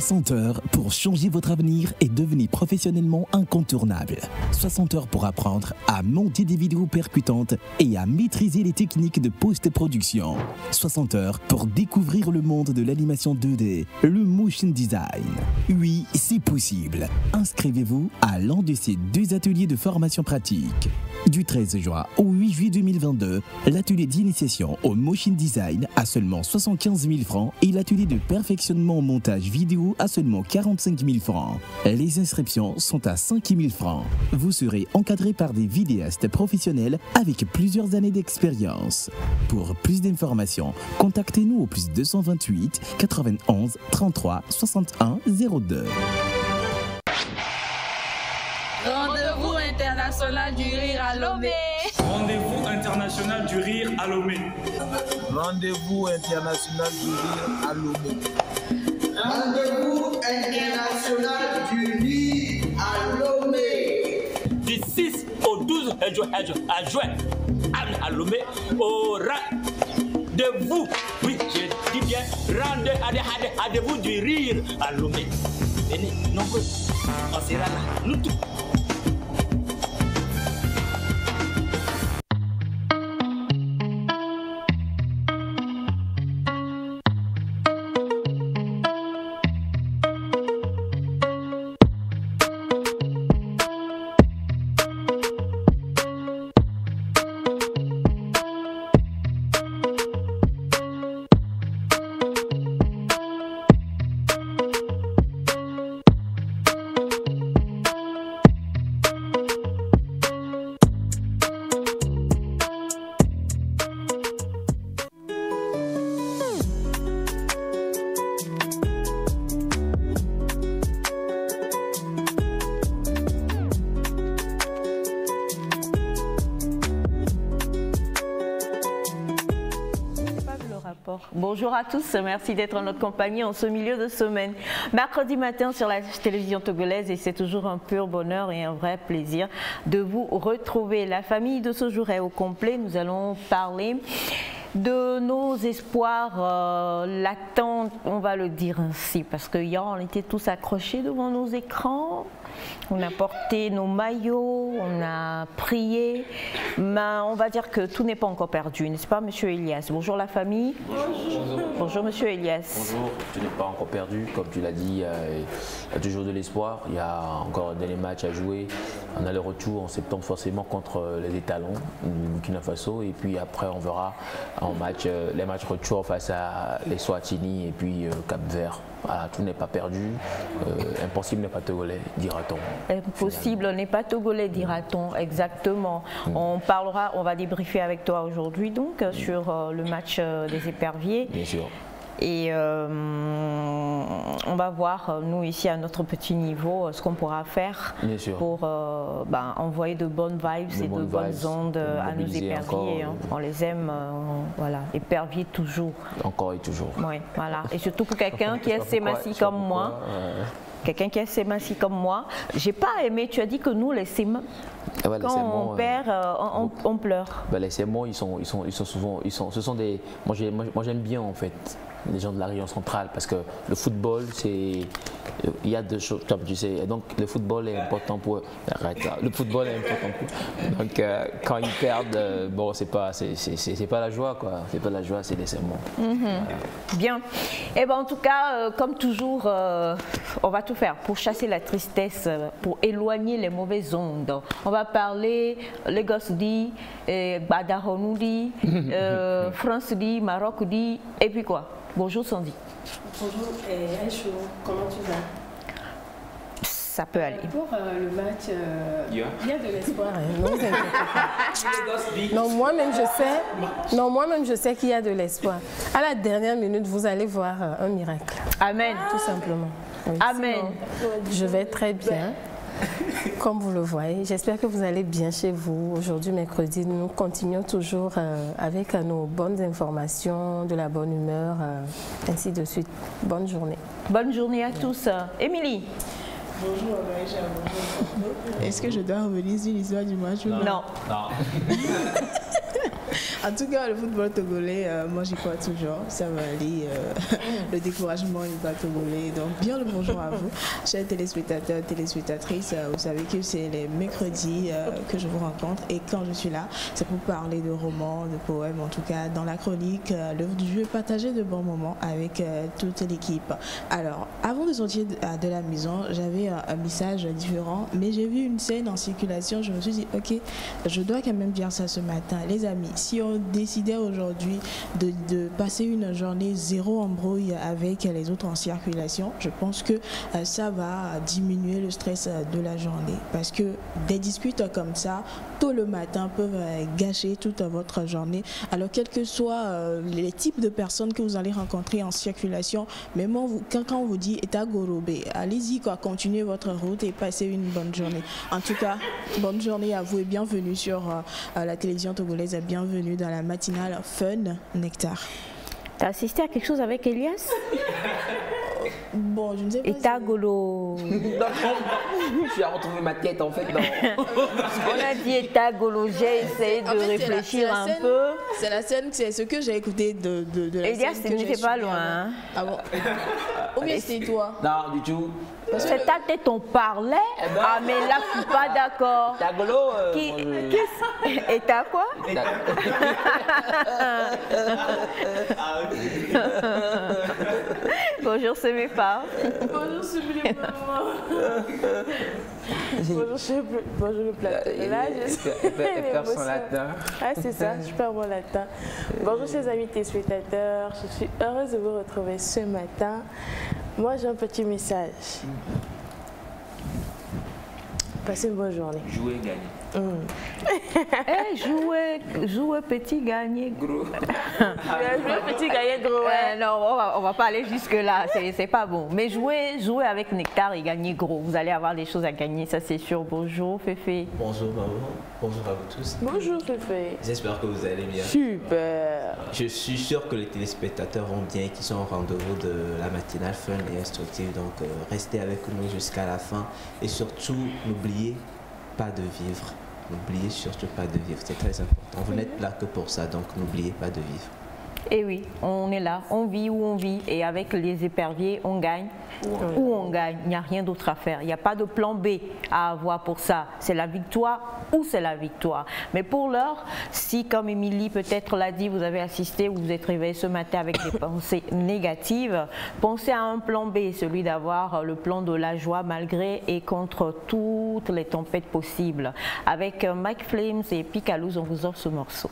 60 heures pour changer votre avenir et devenir professionnellement incontournable. 60 heures pour apprendre à monter des vidéos percutantes et à maîtriser les techniques de post-production. 60 heures pour découvrir le monde de l'animation 2D, le motion design. Oui, c'est possible. Inscrivez-vous à l'un de ces 2 ateliers de formation pratique. Du 13 juin au 8 juillet 2022, l'atelier d'initiation au motion design à seulement 75 000 francs et l'atelier de perfectionnement au montage vidéo à seulement 45 000 francs. Les inscriptions sont à 5 000 francs. Vous serez encadré par des vidéastes professionnels avec plusieurs années d'expérience. Pour plus d'informations, contactez-nous au plus 228 91 33 61 02. Rendez-vous international du rire à Lomé. Rendez-vous international du rire à Lomé. Rendez-vous international du rire à Lomé. Rendez-vous international du rire à Lomé. Du 6 au 12 juin à Lomé, au rendez-vous, oui, je dis bien, rendez-vous du rire à Lomé. Venez, nombreux, on sera là, nous tous. Bonjour à tous, merci d'être en notre compagnie en ce milieu de semaine. Mercredi matin sur la télévision togolaise et c'est toujours un pur bonheur et un vrai plaisir de vous retrouver. La famille de ce jour est au complet, nous allons parler de nos espoirs latents, on va le dire ainsi, parce que hier on était tous accrochés devant nos écrans. On a porté nos maillots, on a prié, mais on va dire que tout n'est pas encore perdu, n'est-ce pas, Monsieur Elias? Bonjour la famille. Bonjour. Bonjour Monsieur Elias. Bonjour, tout n'est pas encore perdu, comme tu l'as dit, il y a toujours de l'espoir, il y a encore des matchs à jouer. On a le retour en septembre forcément contre les étalons du Burkina Faso et puis après on verra les matchs retour face à les Swatini et puis Cap-Vert. Voilà, tout n'est pas perdu, impossible n'est pas togolais, dira-t-on. Impossible n'est pas togolais, dira-t-on, exactement. On va débriefer avec toi aujourd'hui donc sur le match des éperviers. Bien sûr. Et on va voir, nous ici à notre petit niveau, ce qu'on pourra faire pour envoyer de bonnes vibes et de bonnes ondes à nos éperviers. On les aime, voilà, éperviers toujours. Encore et toujours. Oui, voilà. Et surtout pour quelqu'un qui est assez massif comme moi. Quelqu'un qui est assez massif comme moi. J'ai pas aimé, tu as dit que nous, les Sémans, quand on perd, on pleure. Les Sémans, ils sont souvent, ce sont des, moi j'aime bien en fait les gens de la région centrale parce que le football, il y a deux choses, comme tu sais, et donc le football est important pour eux. Arrête là, le football est important pour eux. Donc quand ils perdent, bon, c'est pas la joie quoi, c'est pas la joie, c'est des Sémans. Bien. Et ben en tout cas, comme toujours, on va tout faire pour chasser la tristesse, pour éloigner les mauvaises ondes. On va parler Lagos dit, Badaronou dit, France dit, Maroc dit, et puis quoi? Bonjour Sandy. Bonjour Aïchou, comment tu vas? Ça peut aller. Pour le match, il y a de l'espoir. Ne vous inquiétez pas. Non, moi-même je sais qu'il y a de l'espoir. À la dernière minute, vous allez voir un miracle. Amen. Tout simplement. Oui, Amen. Sinon, je vais très bien. Comme vous le voyez, j'espère que vous allez bien chez vous. Aujourd'hui, mercredi, nous continuons toujours avec nos bonnes informations, de la bonne humeur, ainsi de suite. Bonne journée. Bonne journée à tous. Émilie. Bonjour Maïcha, bonjour. Est-ce que je dois revenir sur l'histoire du match ou non? Non. En tout cas, le football togolais, moi j'y crois toujours. Ça va aller. Le découragement n'est pas togolais. Donc, bien le bonjour à vous, chers téléspectateurs, téléspectatrices. Vous savez que c'est les mercredis que je vous rencontre. Et quand je suis là, c'est pour parler de romans, de poèmes. En tout cas, dans la chronique, je vais partager de bons moments avec toute l'équipe. Alors, avant de sortir de la maison, j'avais un message différent. Mais j'ai vu une scène en circulation. Je me suis dit, ok, je dois quand même dire ça ce matin. Les amis, si on décidait aujourd'hui de passer une journée zéro embrouille avec les autres en circulation, je pense que ça va diminuer le stress de la journée. Parce que des disputes comme ça, tôt le matin, peuvent gâcher toute votre journée. Alors, quels que soient les types de personnes que vous allez rencontrer en circulation, même quand on vous dit « Eta Gorobé », allez-y, continuez votre route et passez une bonne journée. En tout cas, bonne journée à vous et bienvenue sur la télévision togolaise, bienvenue dans la matinale Fun Nectar. T'as assisté à quelque chose avec Elias? Bon, je ne sais pas. Et Tagolo. J'ai retrouvé ma tête en fait. On a dit Etagolo, j'ai essayé de réfléchir un peu. C'est la scène, c'est ce que j'ai écouté de la Elias, scène. Elias, n'était pas loin. Hein. Ah bon? Ou bien c'était toi? Non, du tout. C'est ta tête, on parlait. Ah, mais là, je suis pas d'accord. Tagolo. Et t'as quoi? Bonjour, c'est mes parents. Bonjour, sublime maman. Bonjour, le plateau. Là, Elle perd son latin. Ah, c'est ça, je perds mon latin. Bonjour, chers amis téléspectateurs. Je suis heureuse de vous retrouver ce matin. Moi, j'ai un petit message. Passez une bonne journée. Jouer, gagner. Jouer petit, gagner gros. Jouer petit, gagner gros. Ouais. Non, on va pas aller jusque là, c'est pas bon. Mais jouer avec Nectar et gagner gros. Vous allez avoir des choses à gagner, ça c'est sûr. Bonjour Féfé. Bonjour maman, bonjour à vous tous. Bonjour Féfé. J'espère que vous allez bien. Super. Je suis sûr que les téléspectateurs vont bien et qu'ils sont au rendez-vous de la matinale fun et instructive. Donc restez avec nous jusqu'à la fin et surtout n'oubliez pas de vivre. N'oubliez surtout pas de vivre, c'est très important. Vous n'êtes là que pour ça, donc n'oubliez pas de vivre. Et oui, on est là, on vit où on vit et avec les éperviers, on gagne ou on gagne. Il n'y a rien d'autre à faire. Il n'y a pas de plan B à avoir pour ça. C'est la victoire ou c'est la victoire. Mais pour l'heure, si comme Émilie peut-être l'a dit, vous avez assisté ou vous êtes réveillé ce matin avec des pensées négatives, pensez à un plan B, celui d'avoir le plan de la joie malgré et contre toutes les tempêtes possibles. Avec Mike Flames et Picalouz, on vous offre ce morceau.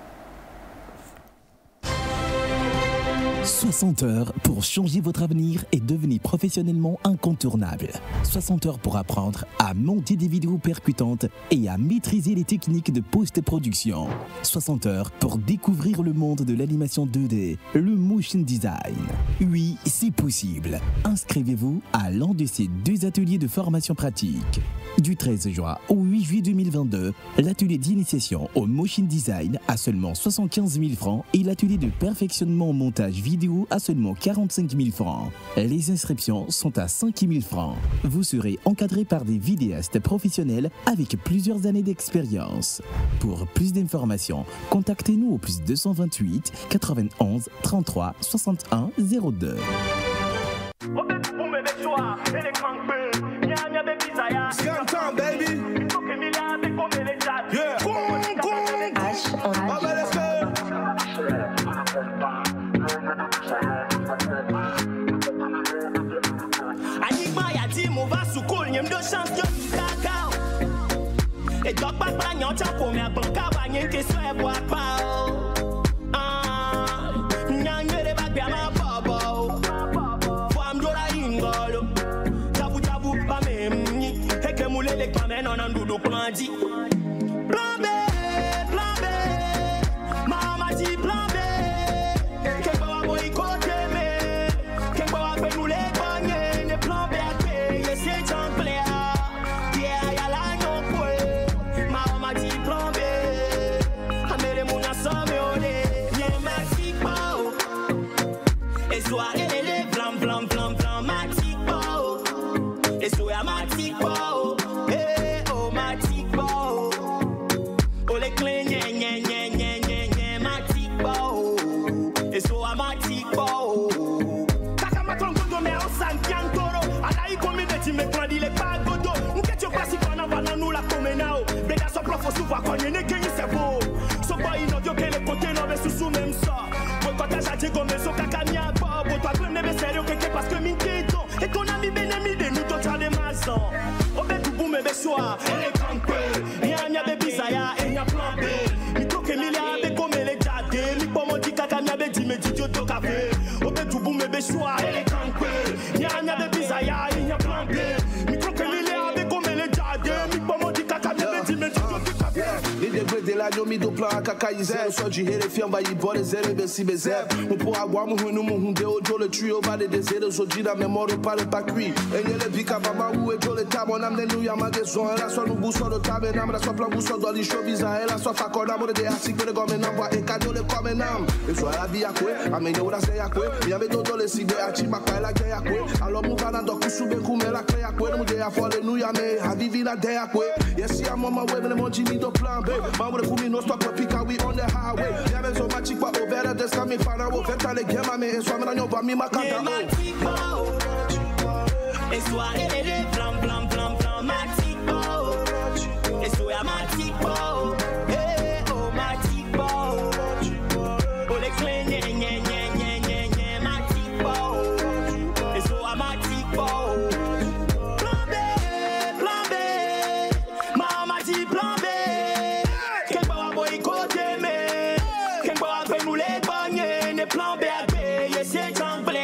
60 heures pour changer votre avenir et devenir professionnellement incontournable. 60 heures pour apprendre à monter des vidéos percutantes et à maîtriser les techniques de post-production. 60 heures pour découvrir le monde de l'animation 2D, le motion design. Oui, c'est possible. Inscrivez-vous à l'un de ces deux ateliers de formation pratique. Du 13 juin au 8 juillet 2022, l'atelier d'initiation au motion design à seulement 75 000 francs et l'atelier de perfectionnement au montage vidéo à seulement 45 000 francs. Les inscriptions sont à 5 000 francs. Vous serez encadré par des vidéastes professionnels avec plusieurs années d'expérience. Pour plus d'informations, contactez-nous au plus 228 91 33 61 02. Et donc pas prendre tiens pour mes banques à gagner que soit bois pas ah n'yangé les bacs bien ma bobo femme dola ingolo tabu tabu pas même ni et que moulé les camènes on en doudou plan dit plan B maman dit plan B que quoi boycotter mais que quoi faire nous les bagner les plans B et c'est tant plaisir. faut souvent qu'on y ait qui c'est beau. So pas inaudio que les côtés non mais sous même ça. Moi quand t'as changé comme so cacamia pas, pour toi plein de sérieux que parce que minquito et ton ami benemi de nous toi des maçons. On bet tout pour me besoin, les campés. Nya baby saya et nya plan B. Mi to que milia be comme les jade, mi po mon di cacamia be di me di to café. On bet tout pour me besoin, les campés. Nya baby saya et nya plan B. Mi to que milia be comme les jade, mi po mon di cacamia be di me di to café. Degradê lá de do plan a cacaizero. Só de rerefião vai embora zero e bezero. Pour avoir mon ruim no mundo de ojo le trio va de desejo. Eu sou de da memória para pas cuit. Enye le pica baba ou e jole ta mon âme de nous ya ma deson. Ela só no buço do tabe nam, ela só plan buço do lixo bizarre. Ela só fa corda more de assim que le gomme nam va e cadeau le come nam. Eu sou a via kwe, a menina ora sei a kwe. Minha me todo le sibe a tima pa ela que a kwe. Allo mu va na do ku sube ku me la kwe a kwe. Mu de a fole nu ya me a vivi na de a kwe. Yes ya mama we me mon jimi do plan B. Mamre for me no stop pica we on the highway. Yeah me so ma chick pa over the sky me fana wo feta le gema me e so me na nyova mi makanta o. Et soit les blanc blanc blanc blanc matic bo. Et soit matic bo. Eh oh matic bo. Oh les clés nye nye nye nye nye nye matic bo. Et soit matic bo. Plan B, mama dit plan B. Quel bois boycotter mais quel bois fait nous les bagner ne plan B à payer c'est chamblé.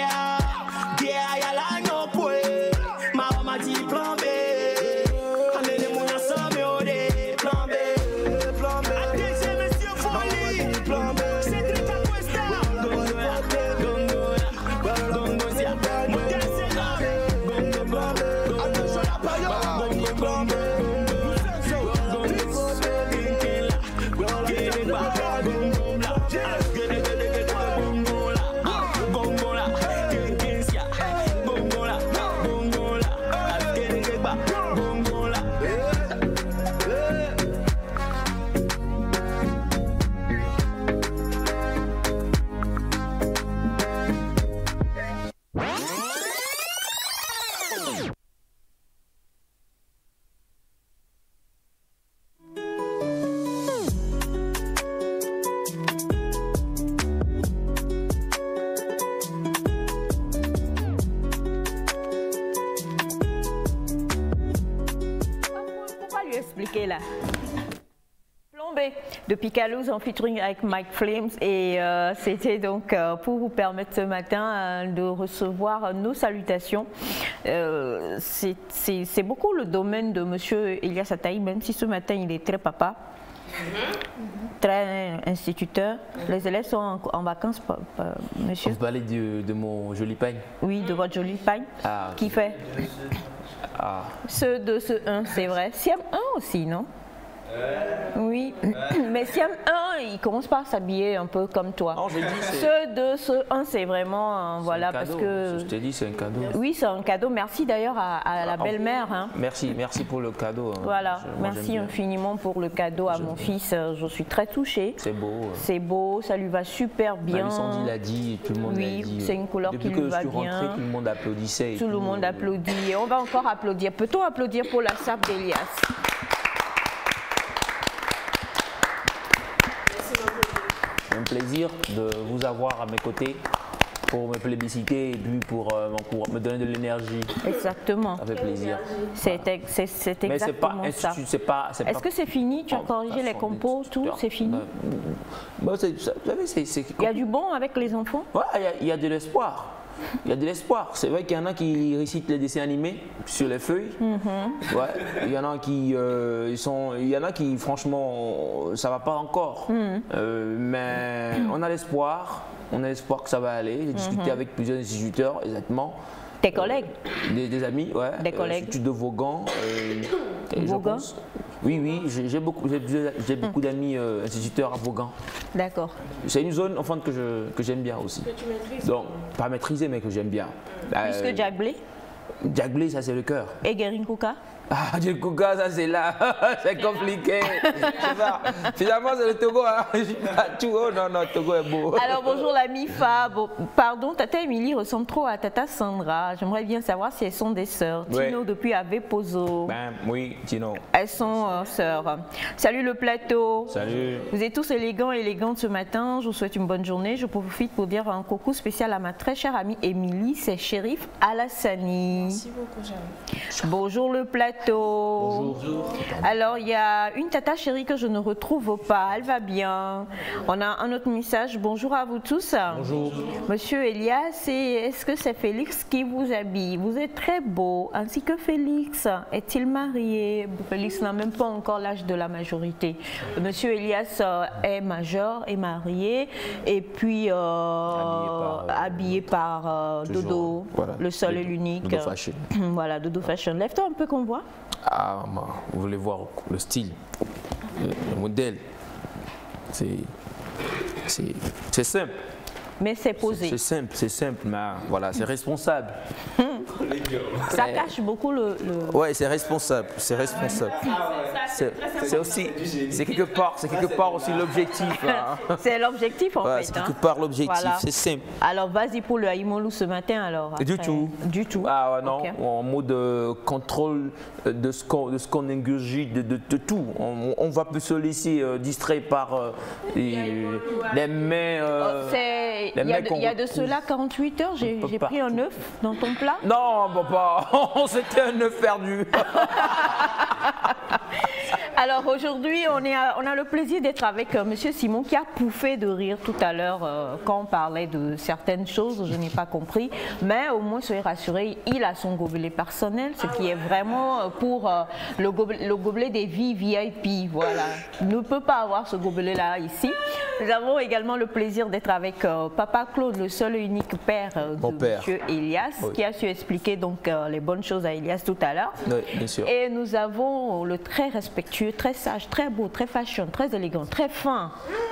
Là. Plan B de Picalouz en featuring avec Mike Flames et c'était donc pour vous permettre ce matin de recevoir nos salutations. C'est beaucoup le domaine de monsieur Elias Ataï, même si ce matin il est très papa, très instituteur. Les élèves sont en vacances, monsieur. Vous parlez de mon joli pagne? Oui, de votre joli pagne. Ah, qui fait Ceux de ce 1, c'est vrai. Siam 1 aussi, non? Oui, mais Siam 1, il commence par s'habiller un peu comme toi. Non, ceux de ce 1, c'est vraiment, voilà, parce que... Je t'ai dit, c'est un cadeau. Oui, c'est un cadeau. Merci d'ailleurs à la belle-mère. Hein. Merci pour le cadeau. Voilà, merci infiniment pour le cadeau à mon fils. Je suis très touchée. C'est beau. C'est beau, ça lui va super bien. Sandy l'a dit, tout le monde l'a dit. Oui, c'est une couleur qui lui va bien. Depuis que je suis rentrée, tout le monde applaudissait. Tout le monde applaudit. Et on va encore applaudir. Peut-on applaudir pour la sape d'Elias? Un plaisir de vous avoir à mes côtés pour me plébisciter et puis pour me donner de l'énergie. Exactement. Ça fait plaisir. C'est exactement ça. Est-ce que c'est fini? Tu as corrigé les compos, tout? C'est fini? Il y a du bon avec les enfants? Ouais, il y a de l'espoir. Il y a de l'espoir. C'est vrai qu'il y en a qui récitent les dessins animés sur les feuilles. Ouais. Il y en a qui, franchement, ça va pas encore. Mais on a l'espoir. On a l'espoir que ça va aller. J'ai discuté avec plusieurs instituteurs, exactement. Tes collègues? Des amis, ouais. Des collègues? Institut de Vaughan. Vaughan? Oui, j'ai beaucoup d'amis instituteurs à Vaughan. D'accord. C'est une zone enfant que j'aime bien aussi. Que tu maîtrises? Donc, pas maîtriser, mais que j'aime bien. Plus que Diaglé? Diaglé, ça c'est le cœur. Et Guerinkouka? Ah, du Kouka, ça c'est là, c'est compliqué. Finalement, c'est le Togo. Hein. Oh, non, non, Togo est beau. Alors bonjour la Mifa. Bon, pardon, Tata Émilie ressemble trop à Tata Sandra. J'aimerais bien savoir si elles sont des sœurs. Ouais. Tino depuis Avepozo. Ben, oui, Tino. Elles sont sœurs. Salut le plateau. Salut. Vous êtes tous élégants et élégantes ce matin. Je vous souhaite une bonne journée. Je profite pour dire un coucou spécial à ma très chère amie Émilie. C'est Chérif Alassani. Merci beaucoup, Chérif. Bonjour le plateau. Bonjour. Alors, il y a une tata chérie que je ne retrouve pas. Elle va bien. On a un autre message. Bonjour à vous tous. Bonjour. Monsieur Elias, est-ce que c'est Félix qui vous habille? Vous êtes très beau, ainsi que Félix. Est-il marié? Félix n'a même pas encore l'âge de la majorité. Monsieur Elias est majeur, est marié, et puis habillé par Dodo, voilà, le seul et l'unique. Dodo Fashion. Voilà, Dodo Fashion. Lève-toi un peu qu'on voit. Ah, vous voulez voir le style, le modèle. C'est simple. Mais c'est posé. C'est simple, mais voilà, c'est responsable. Ça cache beaucoup le... Ouais, c'est responsable, c'est responsable. C'est aussi, c'est quelque part aussi l'objectif. C'est l'objectif en fait. C'est quelque part l'objectif, voilà. C'est simple. Alors vas-y pour le Haïmolou ce matin alors. Après. Du tout. Du tout. Ah ouais, non, okay. En mode contrôle de ce qu'on ingurgite, de tout. On va peu se laisser distraire par les mains. Il y a de cela 48 heures, j'ai pris un œuf dans ton plat. Non, papa, c'était un œuf perdu. Alors aujourd'hui, on a le plaisir d'être avec Monsieur Simon qui a pouffé de rire tout à l'heure quand on parlait de certaines choses, je n'ai pas compris. Mais au moins, soyez rassurés, il a son gobelet personnel, ce qui est vraiment pour le gobelet des VIP. Voilà, il ne peut pas avoir ce gobelet-là ici. Nous avons également le plaisir d'être avec Papa Claude, le seul et unique père de Monsieur Elias, oui, qui a su expliquer donc les bonnes choses à Elias tout à l'heure. Oui, bien sûr. Et nous avons le très respectueux, très sage, très beau, très fashion, très élégant, très fin.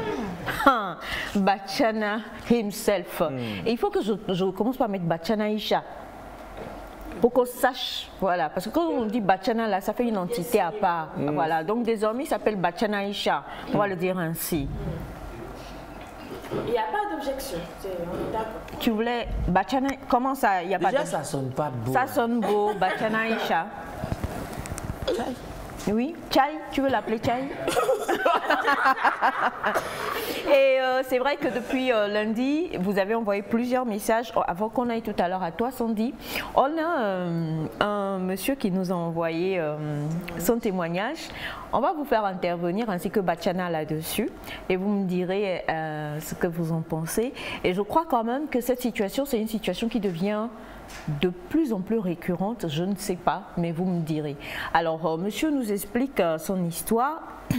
Bachana himself. Et il faut que je commence par mettre Bachana Isha. Pour qu'on sache, voilà, parce que quand on dit Bachana là, ça fait une entité à part. Voilà, donc désormais il s'appelle Bachana Isha. On va le dire ainsi. Il n'y a pas d'objection, on est d'accord. Tu voulais Bachana, comment ça, il n'y a pas d'objection? Déjà ça sonne pas beau. Ça sonne beau, Bachana Isha. Oui, Chai, tu veux l'appeler Chai? Et c'est vrai que depuis lundi, vous avez envoyé plusieurs messages. Avant qu'on aille tout à l'heure à toi, Sandy, on a un monsieur qui nous a envoyé son témoignage. On va vous faire intervenir ainsi que Bachana là-dessus et vous me direz ce que vous en pensez. Et je crois quand même que cette situation, c'est une situation qui devient de plus en plus récurrente, je ne sais pas, mais vous me direz. Alors, monsieur nous explique son histoire.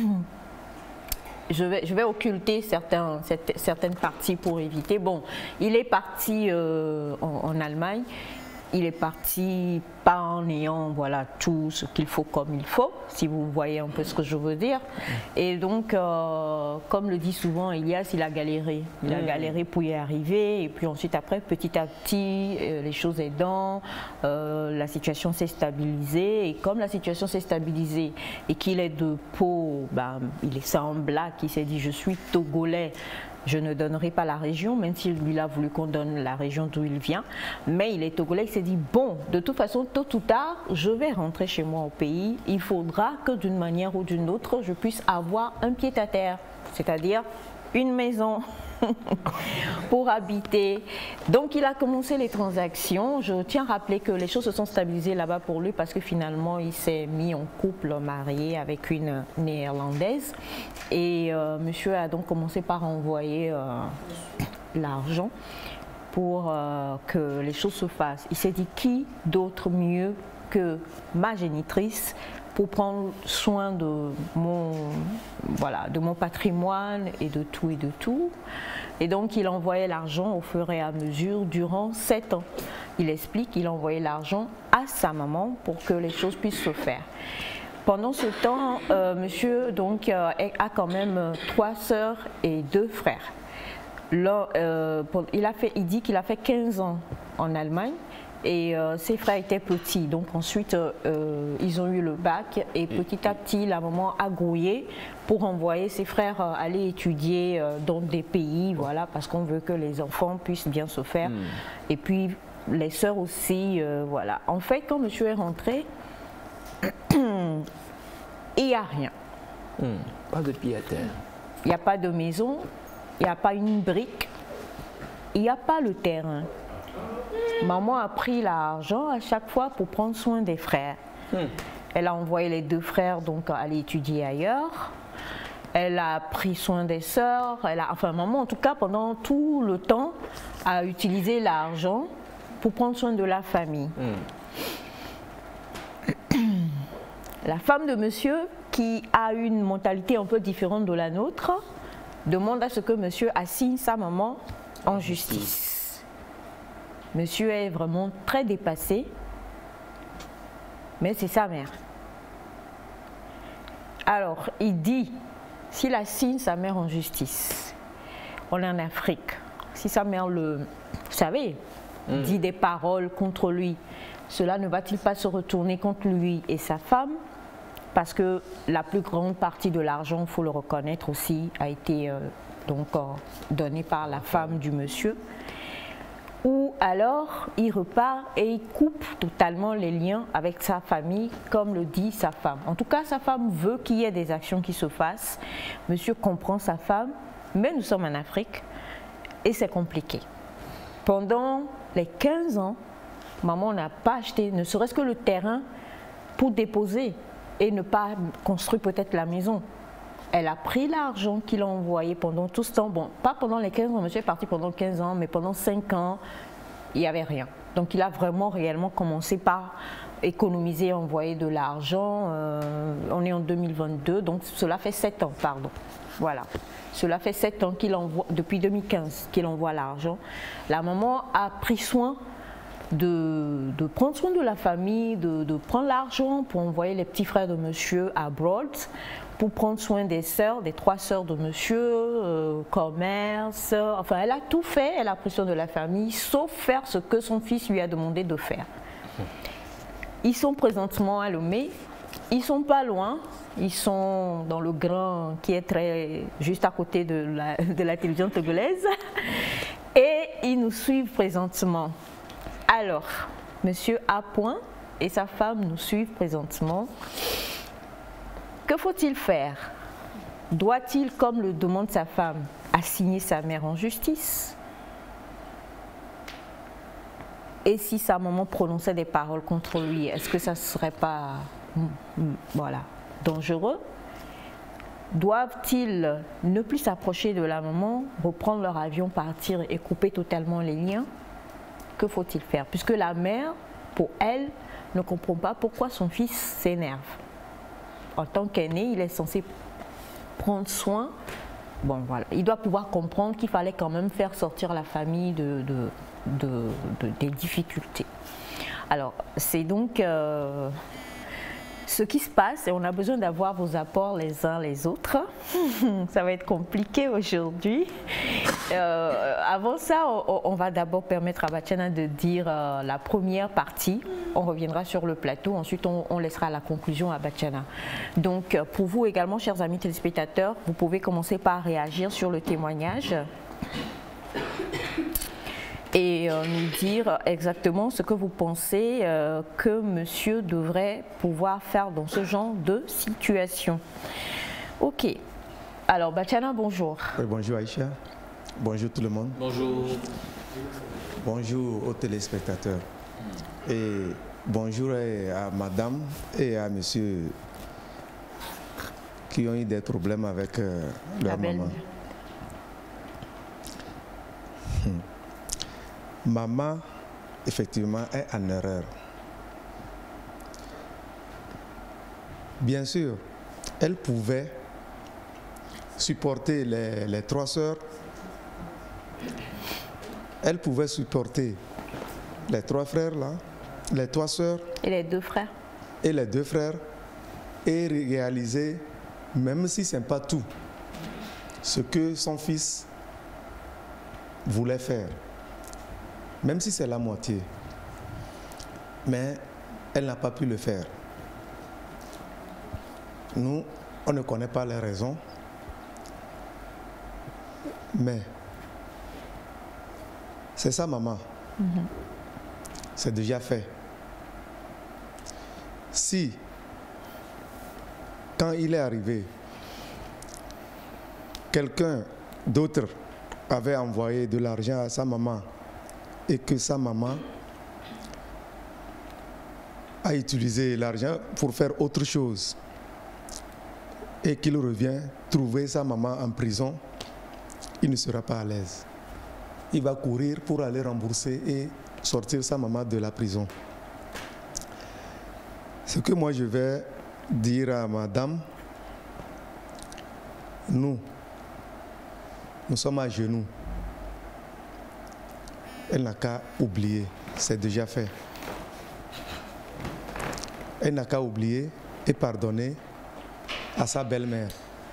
Je vais occulter certaines parties pour éviter. Bon, il est parti en Allemagne. Il est parti pas en ayant voilà, tout ce qu'il faut comme il faut, si vous voyez un peu ce que je veux dire. Et donc, comme le dit souvent Elias, il a galéré. Il a galéré pour y arriver. Et puis ensuite, après, petit à petit, les choses aidant, la situation s'est stabilisée. Et comme la situation s'est stabilisée et qu'il est de peau, ben, il est en black, il s'est dit « je suis togolais ». Je ne donnerai pas la région, même s'il lui a voulu qu'on donne la région d'où il vient. Mais il est togolais, il s'est dit, bon, de toute façon, tôt ou tard, je vais rentrer chez moi au pays. Il faudra que d'une manière ou d'une autre, je puisse avoir un pied-à-terre, c'est-à-dire une maison pour habiter. Donc il a commencé les transactions. Je tiens à rappeler que les choses se sont stabilisées là-bas pour lui parce que finalement il s'est mis en couple marié avec une néerlandaise et monsieur a donc commencé par envoyer l'argent pour que les choses se fassent. Il s'est dit qui d'autre mieux que ma génitrice pour prendre soin de mon patrimoine et de tout et de tout. Et donc il envoyait l'argent au fur et à mesure durant 7 ans. Il explique qu'il envoyait l'argent à sa maman pour que les choses puissent se faire. Pendant ce temps, monsieur donc, a quand même 3 sœurs et 2 frères. Il dit qu'il a fait 15 ans en Allemagne Et ses frères étaient petits, donc ensuite ils ont eu le bac et petit à petit la maman a grouillé pour envoyer ses frères aller étudier dans des pays, voilà, parce qu'on veut que les enfants puissent bien se faire. Et puis les sœurs aussi, voilà. En fait, quand monsieur est rentré, il n'y a rien. Pas de pied à terre. Il n'y a pas de maison, il n'y a pas une brique, il n'y a pas le terrain. Maman a pris l'argent à chaque fois pour prendre soin des frères. Elle a envoyé les 2 frères donc aller étudier ailleurs. Elle a pris soin des sœurs. Enfin, maman, en tout cas, pendant tout le temps, a utilisé l'argent pour prendre soin de la famille. La femme de monsieur, qui a une mentalité un peu différente de la nôtre, demande à ce que monsieur assigne sa maman en justice. Monsieur est vraiment très dépassé, mais c'est sa mère. Alors, il dit, s'il assigne sa mère en justice, on est en Afrique, si sa mère vous savez, dit des paroles contre lui, cela ne va-t-il pas se retourner contre lui et sa femme? Parce que la plus grande partie de l'argent, il faut le reconnaître aussi, a été donnée par la femme du monsieur. Ou alors, il repart et il coupe totalement les liens avec sa famille, comme le dit sa femme. En tout cas, sa femme veut qu'il y ait des actions qui se fassent. Monsieur comprend sa femme, mais nous sommes en Afrique et c'est compliqué. Pendant les 15 ans, maman n'a pas acheté, ne serait-ce que le terrain pour déposer et ne pas construire peut-être la maison. Elle a pris l'argent qu'il a envoyé pendant tout ce temps. Bon, pas pendant les 15 ans, monsieur est parti pendant 15 ans, mais pendant 5 ans, il n'y avait rien. Donc il a vraiment réellement commencé par économiser, envoyer de l'argent. On est en 2022, donc cela fait 7 ans, pardon. Voilà. Cela fait 7 ans qu'il envoie, depuis 2015, qu'il envoie l'argent. La maman a pris soin de prendre soin de la famille, de prendre l'argent pour envoyer les petits frères de monsieur abroad, pour prendre soin des sœurs, des 3 sœurs de monsieur, commerce, enfin elle a tout fait, elle a pris soin de la famille, sauf faire ce que son fils lui a demandé de faire. Ils sont présentement à Lomé, ils sont pas loin, ils sont dans le Grand qui est juste à côté de la télévision togolaise et ils nous suivent présentement. Alors, monsieur A. Point et sa femme nous suivent présentement. Que faut-il faire? Doit-il, comme le demande sa femme, assigner sa mère en justice? Et si sa maman prononçait des paroles contre lui, est-ce que ça ne serait pas voilà, dangereux? Doivent-ils ne plus s'approcher de la maman, reprendre leur avion, partir et couper totalement les liens? Que faut-il faire? Puisque la mère, pour elle, ne comprend pas pourquoi son fils s'énerve. En tant qu'aîné, il est censé prendre soin. Bon, voilà. Il doit pouvoir comprendre qu'il fallait quand même faire sortir la famille des difficultés. Alors, c'est donc ce qui se passe et on a besoin d'avoir vos apports les uns les autres. Ça va être compliqué aujourd'hui. Avant ça, on va d'abord permettre à Bachana de dire la première partie. On reviendra sur le plateau. Ensuite, on laissera la conclusion à Bachana. Donc, pour vous également, chers amis téléspectateurs, vous pouvez commencer par réagir sur le témoignage et nous dire exactement ce que vous pensez que monsieur devrait pouvoir faire dans ce genre de situation. Ok. Alors, Bachana, bonjour. Oui, bonjour Aïcha. Bonjour tout le monde. Bonjour. Bonjour aux téléspectateurs. Et bonjour à madame et à monsieur qui ont eu des problèmes avec leur maman. Maman, effectivement, est en erreur. Bien sûr, elle pouvait supporter les 3 sœurs. Elle pouvait supporter les 3 frères là, les 3 sœurs. Et les 2 frères. Et les 2 frères. Et réaliser, même si ce n'est pas tout, ce que son fils voulait faire. Même si c'est la moitié. mais elle n'a pas pu le faire. Nous, on ne connaît pas les raisons, mais c'est sa maman. C'est déjà fait. Si, quand il est arrivé, quelqu'un d'autre avait envoyé de l'argent à sa maman et que sa maman a utilisé l'argent pour faire autre chose et qu'il revient trouver sa maman en prison, il ne sera pas à l'aise. Il va courir pour aller rembourser et sortir sa maman de la prison. Ce que moi je vais dire à madame, nous sommes à genoux. Elle n'a qu'à oublier, c'est déjà fait. Elle n'a qu'à oublier et pardonner à sa belle-mère.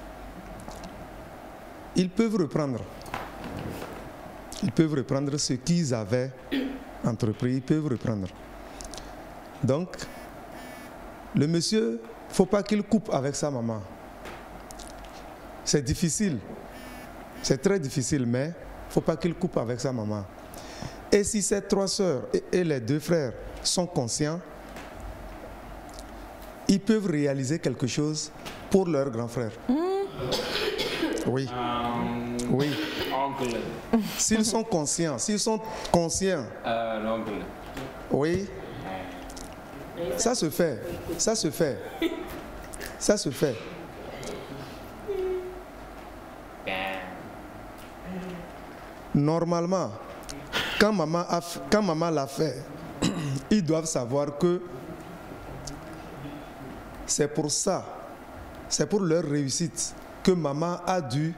Ils peuvent reprendre. Ils peuvent reprendre ce qu'ils avaient entrepris, ils peuvent reprendre. Donc, le monsieur, il ne faut pas qu'il coupe avec sa maman. C'est difficile. C'est très difficile, mais il ne faut pas qu'il coupe avec sa maman. Et si ces 3 sœurs et les 2 frères sont conscients, ils peuvent réaliser quelque chose pour leur grand frère. Oui. Oui. Oncle. S'ils sont conscients, L'oncle. Oui. Ça se fait. Ça se fait. Ça se fait. Normalement, quand maman l'a fait, ils doivent savoir que c'est pour ça, c'est pour leur réussite que maman a dû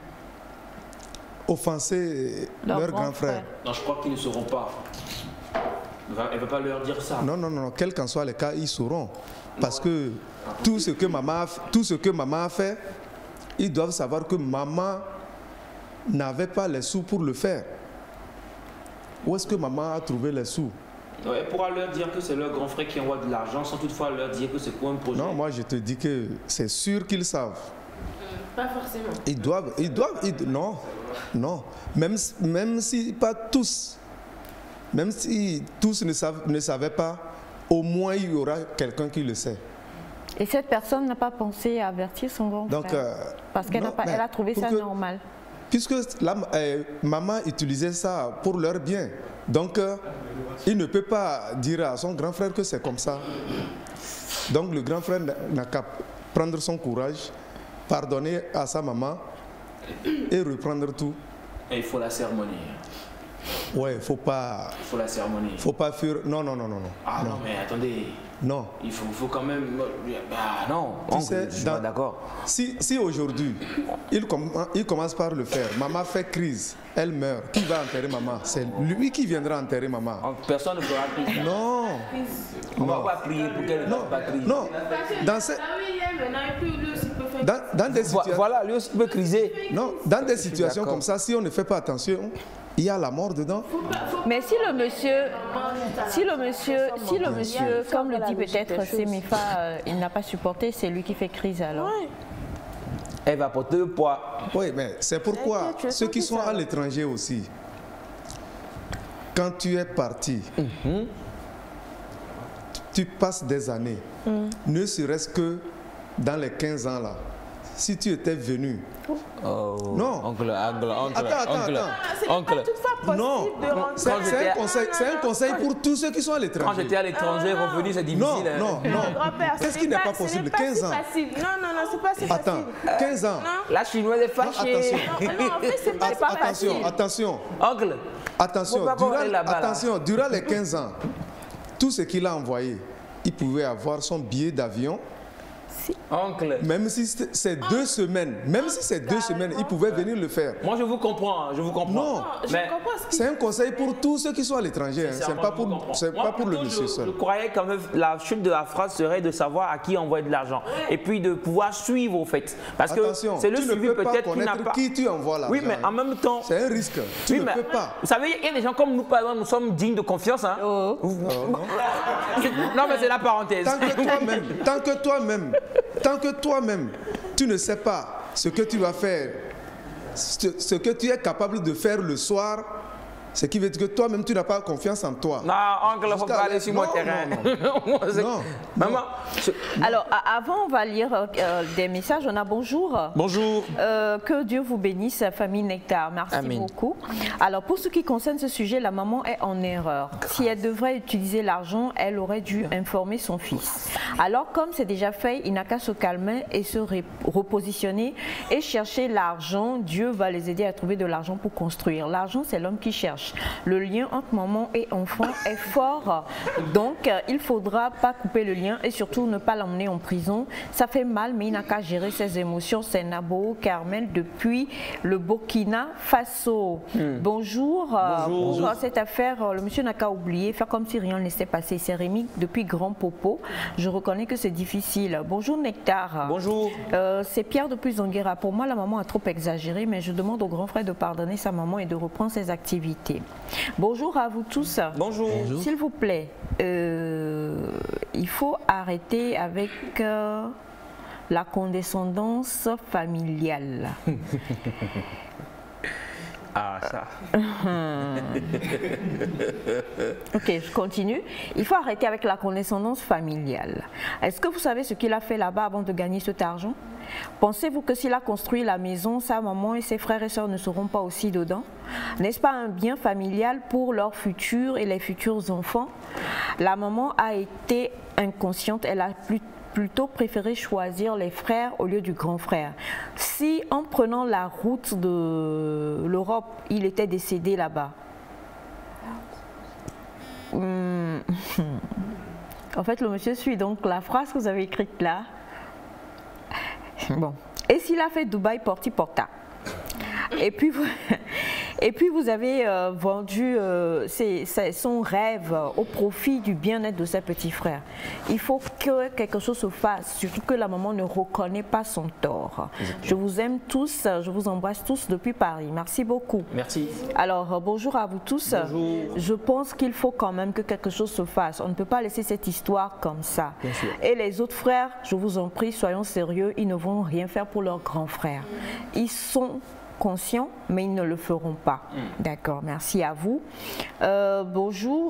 offenser leur grand frère. Non, je crois qu'ils ne sauront pas. Elle ne va pas leur dire ça. Non, non, non, quel qu'en soit le cas, ils sauront. Parce que tout ce que maman a fait, ils doivent savoir que maman n'avait pas les sous pour le faire. Où est-ce que maman a trouvé les sous? Elle pourra leur dire que c'est leur grand frère qui envoie de l'argent sans toutefois leur dire que c'est pour un projet. Non, moi je te dis que c'est sûr qu'ils savent. Pas forcément. Ils doivent, non, non. Même si pas tous, même si tous ne savaient pas, au moins il y aura quelqu'un qui le sait. Et cette personne n'a pas pensé à avertir son grand frère parce qu'elle a trouvé ça normal. Puisque maman utilisait ça pour leur bien. Donc, il ne peut pas dire à son grand frère que c'est comme ça. Donc, le grand frère n'a qu'à prendre son courage, pardonner à sa maman et reprendre tout. Et il faut la cérémonie. Ouais, faut pas. Il faut la cérémonie. Faut pas fuir. Non, non, non, non, non. Ah non, mais attendez. Non. Il faut quand même. Bah non. Tu sais, je suis pas d'accord. Si aujourd'hui, il commence par le faire, maman fait crise, elle meurt, qui va enterrer maman? C'est lui qui viendra enterrer maman. Personne ne fera crise. Non. On ne va pas prier pour qu'elle ne fasse pas crise. Non. Dans des situations. Voilà, lui aussi peut criser. Non, dans des situations comme ça, si on ne fait pas attention, il y a la mort dedans. Mais si le monsieur, comme le dit peut-être Semifa, il n'a pas supporté, c'est lui qui fait crise alors. Ouais. Elle va porter le poids. Oui, mais c'est pourquoi ceux qui sont à l'étranger aussi, quand tu es parti, tu passes des années, ne serait-ce que dans les 15 ans là, si tu étais venu. Oh, non. Oncle. Attends. Non, c'est un conseil pour tous ceux qui sont à l'étranger. Quand j'étais à l'étranger, revenu, c'est difficile. Non. Qu'est-ce qui n'est pas possible? 15 ans. Non, c'est pas si facile. Attends, 15 ans. La chinoise est fâchée. Attention. Oncle. Attention, durant les 15 ans, tout ce qu'il a envoyé, il pouvait avoir son billet d'avion Si. Oncle. Même si c'est 2 semaines, ils pouvaient venir le faire. Moi, je vous comprends, je vous comprends. Non, mais c'est un conseil pour tous ceux qui sont à l'étranger. Ce n'est pas pour le monsieur seul. Je croyais quand même la chute de la phrase serait de savoir à qui envoyer de l'argent et puis de pouvoir suivre au fait. Parce que c'est le suivi peut-être qui n'a pas. Qui tu envoies l'argent. Oui, mais en même temps. C'est un risque. Tu ne peux pas. Vous savez, il y a des gens comme nous, par exemple, nous sommes dignes de confiance. Hein. Oh. Non, mais c'est la parenthèse. Tant que toi-même, tu ne sais pas ce que tu vas faire, ce que tu es capable de faire le soir, ce qui veut dire que toi-même, tu n'as pas confiance en toi. Non, oncle, il ne faut pas aller sur mon terrain. Non. Maman. Alors, avant, on va lire des messages. On a bonjour. Bonjour. Que Dieu vous bénisse, famille Nectar. Merci beaucoup. Alors, pour ce qui concerne ce sujet, la maman est en erreur. Si elle devrait utiliser l'argent, elle aurait dû informer son fils. Alors, comme c'est déjà fait, il n'a qu'à se calmer et se repositionner et chercher l'argent. Dieu va les aider à trouver de l'argent pour construire. L'argent, c'est l'homme qui cherche. Le lien entre maman et enfant est fort, donc il ne faudra pas couper le lien et surtout ne pas l'emmener en prison. Ça fait mal, mais il n'a qu'à gérer ses émotions. C'est Nabo Carmel depuis le Burkina Faso. Bonjour. Bonjour. Cette affaire, le monsieur n'a qu'à oublier, faire comme si rien ne s'est passé. C'est Rémi depuis Grand Popo. Je reconnais que c'est difficile. Bonjour Nectar. Bonjour. C'est Pierre depuis Zonguera. Pour moi, la maman a trop exagéré, mais je demande au grand frère de pardonner sa maman et de reprendre ses activités. Bonjour à vous tous. Bonjour. S'il vous plaît, il faut arrêter avec la condescendance familiale. Ah, ça. Ok, je continue. Il faut arrêter avec la condescendance familiale. Est-ce que vous savez ce qu'il a fait là-bas avant de gagner cet argent? Pensez-vous que s'il a construit la maison, sa maman et ses frères et sœurs ne seront pas aussi dedans? N'est-ce pas un bien familial pour leur futur et les futurs enfants? La maman a été inconsciente, elle a plutôt préféré choisir les frères au lieu du grand frère. Si en prenant la route de l'Europe, il était décédé là-bas. En fait, le monsieur suit donc la phrase que vous avez écrite là. Bon. Et s'il a fait Dubaï porti-porta? Et puis vous avez vendu son rêve au profit du bien-être de ses petits frères. Il faut que quelque chose se fasse, surtout que la maman ne reconnaît pas son tort. Je vous aime tous, je vous embrasse tous depuis Paris. Merci beaucoup. Merci. Alors, bonjour à vous tous. Bonjour. Je pense qu'il faut quand même que quelque chose se fasse. On ne peut pas laisser cette histoire comme ça. Bien sûr. Et les autres frères, je vous en prie, soyons sérieux, ils ne vont rien faire pour leurs grands frères. Ils sont conscients, mais ils ne le feront pas. D'accord, merci à vous. Bonjour.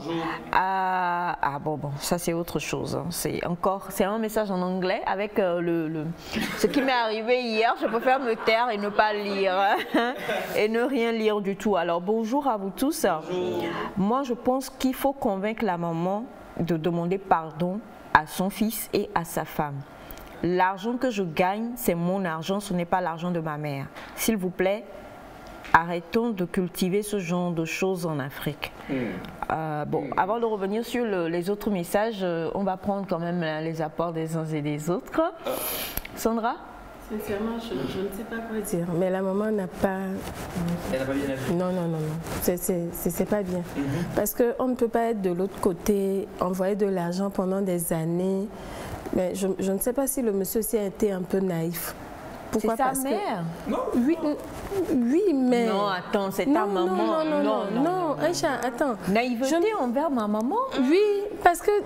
Bon, ça c'est autre chose. Hein. C'est un message en anglais avec ce qui m'est arrivé hier. Je préfère me taire et ne pas lire et ne rien lire du tout. Alors bonjour à vous tous. Bonjour. Moi, je pense qu'il faut convaincre la maman de demander pardon à son fils et à sa femme. L'argent que je gagne, c'est mon argent, ce n'est pas l'argent de ma mère. S'il vous plaît, arrêtons de cultiver ce genre de choses en Afrique. Bon, avant de revenir sur les autres messages, on va prendre quand même les apports des uns et des autres. Sandra? Sincèrement, je ne sais pas quoi dire, mais la maman n'a pas... Elle n'a pas bien agi. Non, c'est pas bien. Parce qu'on ne peut pas être de l'autre côté, envoyer de l'argent pendant des années. Mais je ne sais pas si le monsieur aussi a été un peu naïf. Pourquoi? C'est sa mère. Non. Oui, mais... Non, attends, c'est ta maman. Non, Aïcha, attends. Naïveté envers ma maman? Oui, parce que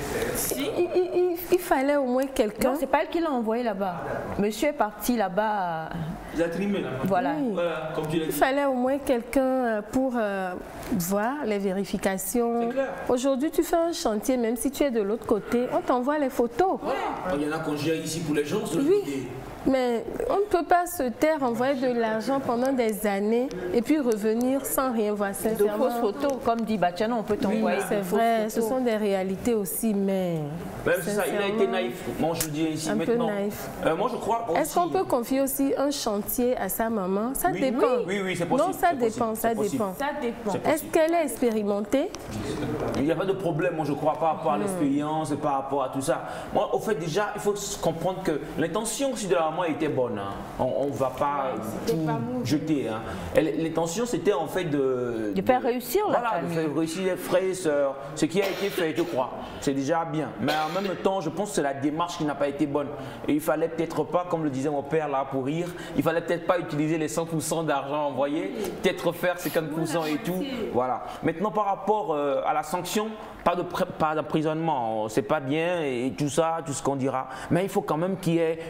il fallait au moins quelqu'un... Non, c'est pas elle qui l'a envoyé là-bas. Monsieur est parti là-bas... Il a trimé. Voilà. Oui. Voilà, comme tu l'as dit. Il fallait au moins quelqu'un pour voir les vérifications. Aujourd'hui, tu fais un chantier, même si tu es de l'autre côté, on t'envoie les photos. Ouais. Il y en a qu'on gère ici pour les gens. Oui. Mais on ne peut pas se taire, envoyer de l'argent pendant des années et puis revenir sans rien voir. De fausses photos, comme dit Batiana, on peut t'envoyer. Oui, c'est vrai, ce sont des réalités aussi, mais... C'est ça, il a été naïf. Moi, je dis ici un maintenant. peu naïf. Moi, je crois aussi... Est-ce qu'on peut confier aussi un chantier à sa maman? Ça dépend. Oui, c'est possible. Non, ça dépend, ça dépend. Est-ce qu'elle est expérimentée? Il n'y a pas de problème, moi, je crois, par rapport à l'expérience et par rapport à tout ça. Moi, au fait, déjà, il faut comprendre que l'intention aussi de la maman était bonne. Hein. On ne va pas tout jeter. Hein. L'intention, c'était en fait de faire réussir la famille. De faire réussir les frères et sœurs. Ce qui a été fait, je crois. C'est déjà bien. Mais en même temps, je pense que c'est la démarche qui n'a pas été bonne. Et il fallait peut-être pas, comme le disait mon père là pour rire, il fallait peut-être pas utiliser les 100% d'argent envoyé, peut-être faire 50% et tout. Voilà. Maintenant, par rapport à la sanction, pas d'emprisonnement, c'est pas bien et tout ça, tout ce qu'on dira. Mais il faut quand même qu'il y ait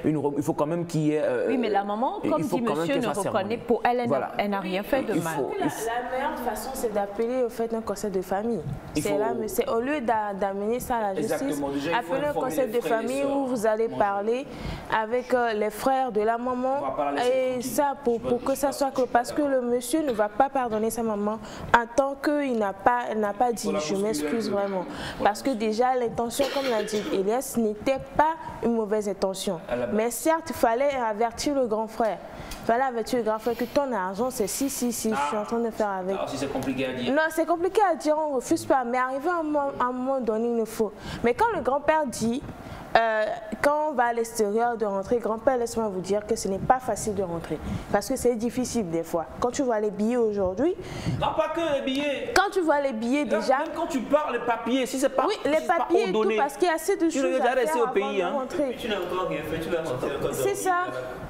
oui, mais la maman, comme dit monsieur, ne reconnaît, pour elle, elle n'a rien fait de mal. La meilleure façon, c'est d'appeler au fait un conseil de famille. C'est au lieu d'amener ça à la justice, appeler un conseil de famille où vous allez parler avec les frères de la maman et ça pour que ça soit clair. Parce que le monsieur ne va pas pardonner sa maman en tant qu'il n'a pas dit je m'excuse vraiment. Parce que déjà l'intention, comme l'a dit Elias, n'était pas une mauvaise intention. Mais certes, il fallait avertir le grand frère. Il fallait avertir le grand frère que ton argent, c'est si, je suis en train de faire avec. Alors si c'est compliqué à dire. Non, c'est compliqué à dire, on ne refuse pas. Mais arrivé à un moment donné, il faut. Mais quand le grand-père dit, quand on va à l'extérieur de rentrer, grand-père, laisse-moi vous dire que ce n'est pas facile de rentrer. Parce que c'est difficile des fois. Quand tu vois les billets aujourd'hui... Non, pas que les billets. Quand tu vois les billets déjà... Même quand tu parles, les papiers, si c'est pas... Oui, les papiers et tout, parce qu'il y a assez de choses à faire au pays, avant de rentrer. Tu n'as encore rien fait, tu vas rentrer. C'est ça.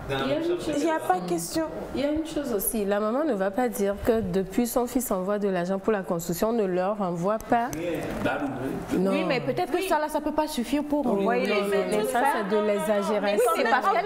Il n'y a pas de question. Il y a une chose aussi, la maman ne va pas dire que depuis son fils envoie de l'argent pour la construction, on ne leur envoie pas. Non. Oui, mais peut-être que ça ne peut pas suffire pour envoyer les ça, c'est de l'exagération. C'est parce qu'elle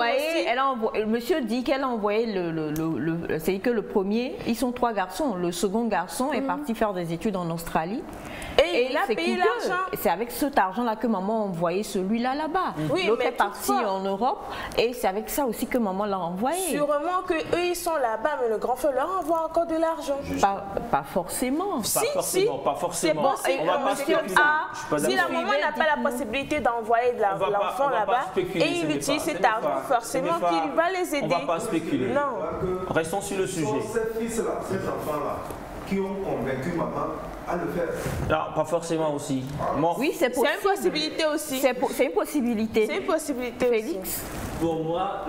a envoyé, monsieur dit qu'elle a envoyé c'est que le premier, ils sont 3 garçons, le second garçon est parti faire des études en Australie. Et il a payé l'argent. C'est avec cet argent-là que maman a envoyé celui-là là-bas. Oui, l'autre est parti en Europe et c'est avec ça aussi que maman l'a envoyé. Sûrement qu'eux, ils sont là-bas, mais le grand frère leur envoie encore de l'argent. Pas forcément. Pas forcément. C'est bon, on va pas spéculer. Si la maman n'a pas la possibilité d'envoyer de l'enfant là-bas et il utilise cet argent, forcément qu'il va les aider. On ne va pas spéculer. Non. Restons sur le sujet. Ces fils-là, ces enfants-là, qui ont convaincu maman à le faire. Non, pas forcément aussi. Oui, c'est possible. C'est une possibilité aussi. C'est une possibilité. C'est une possibilité, Félix. Pour moi,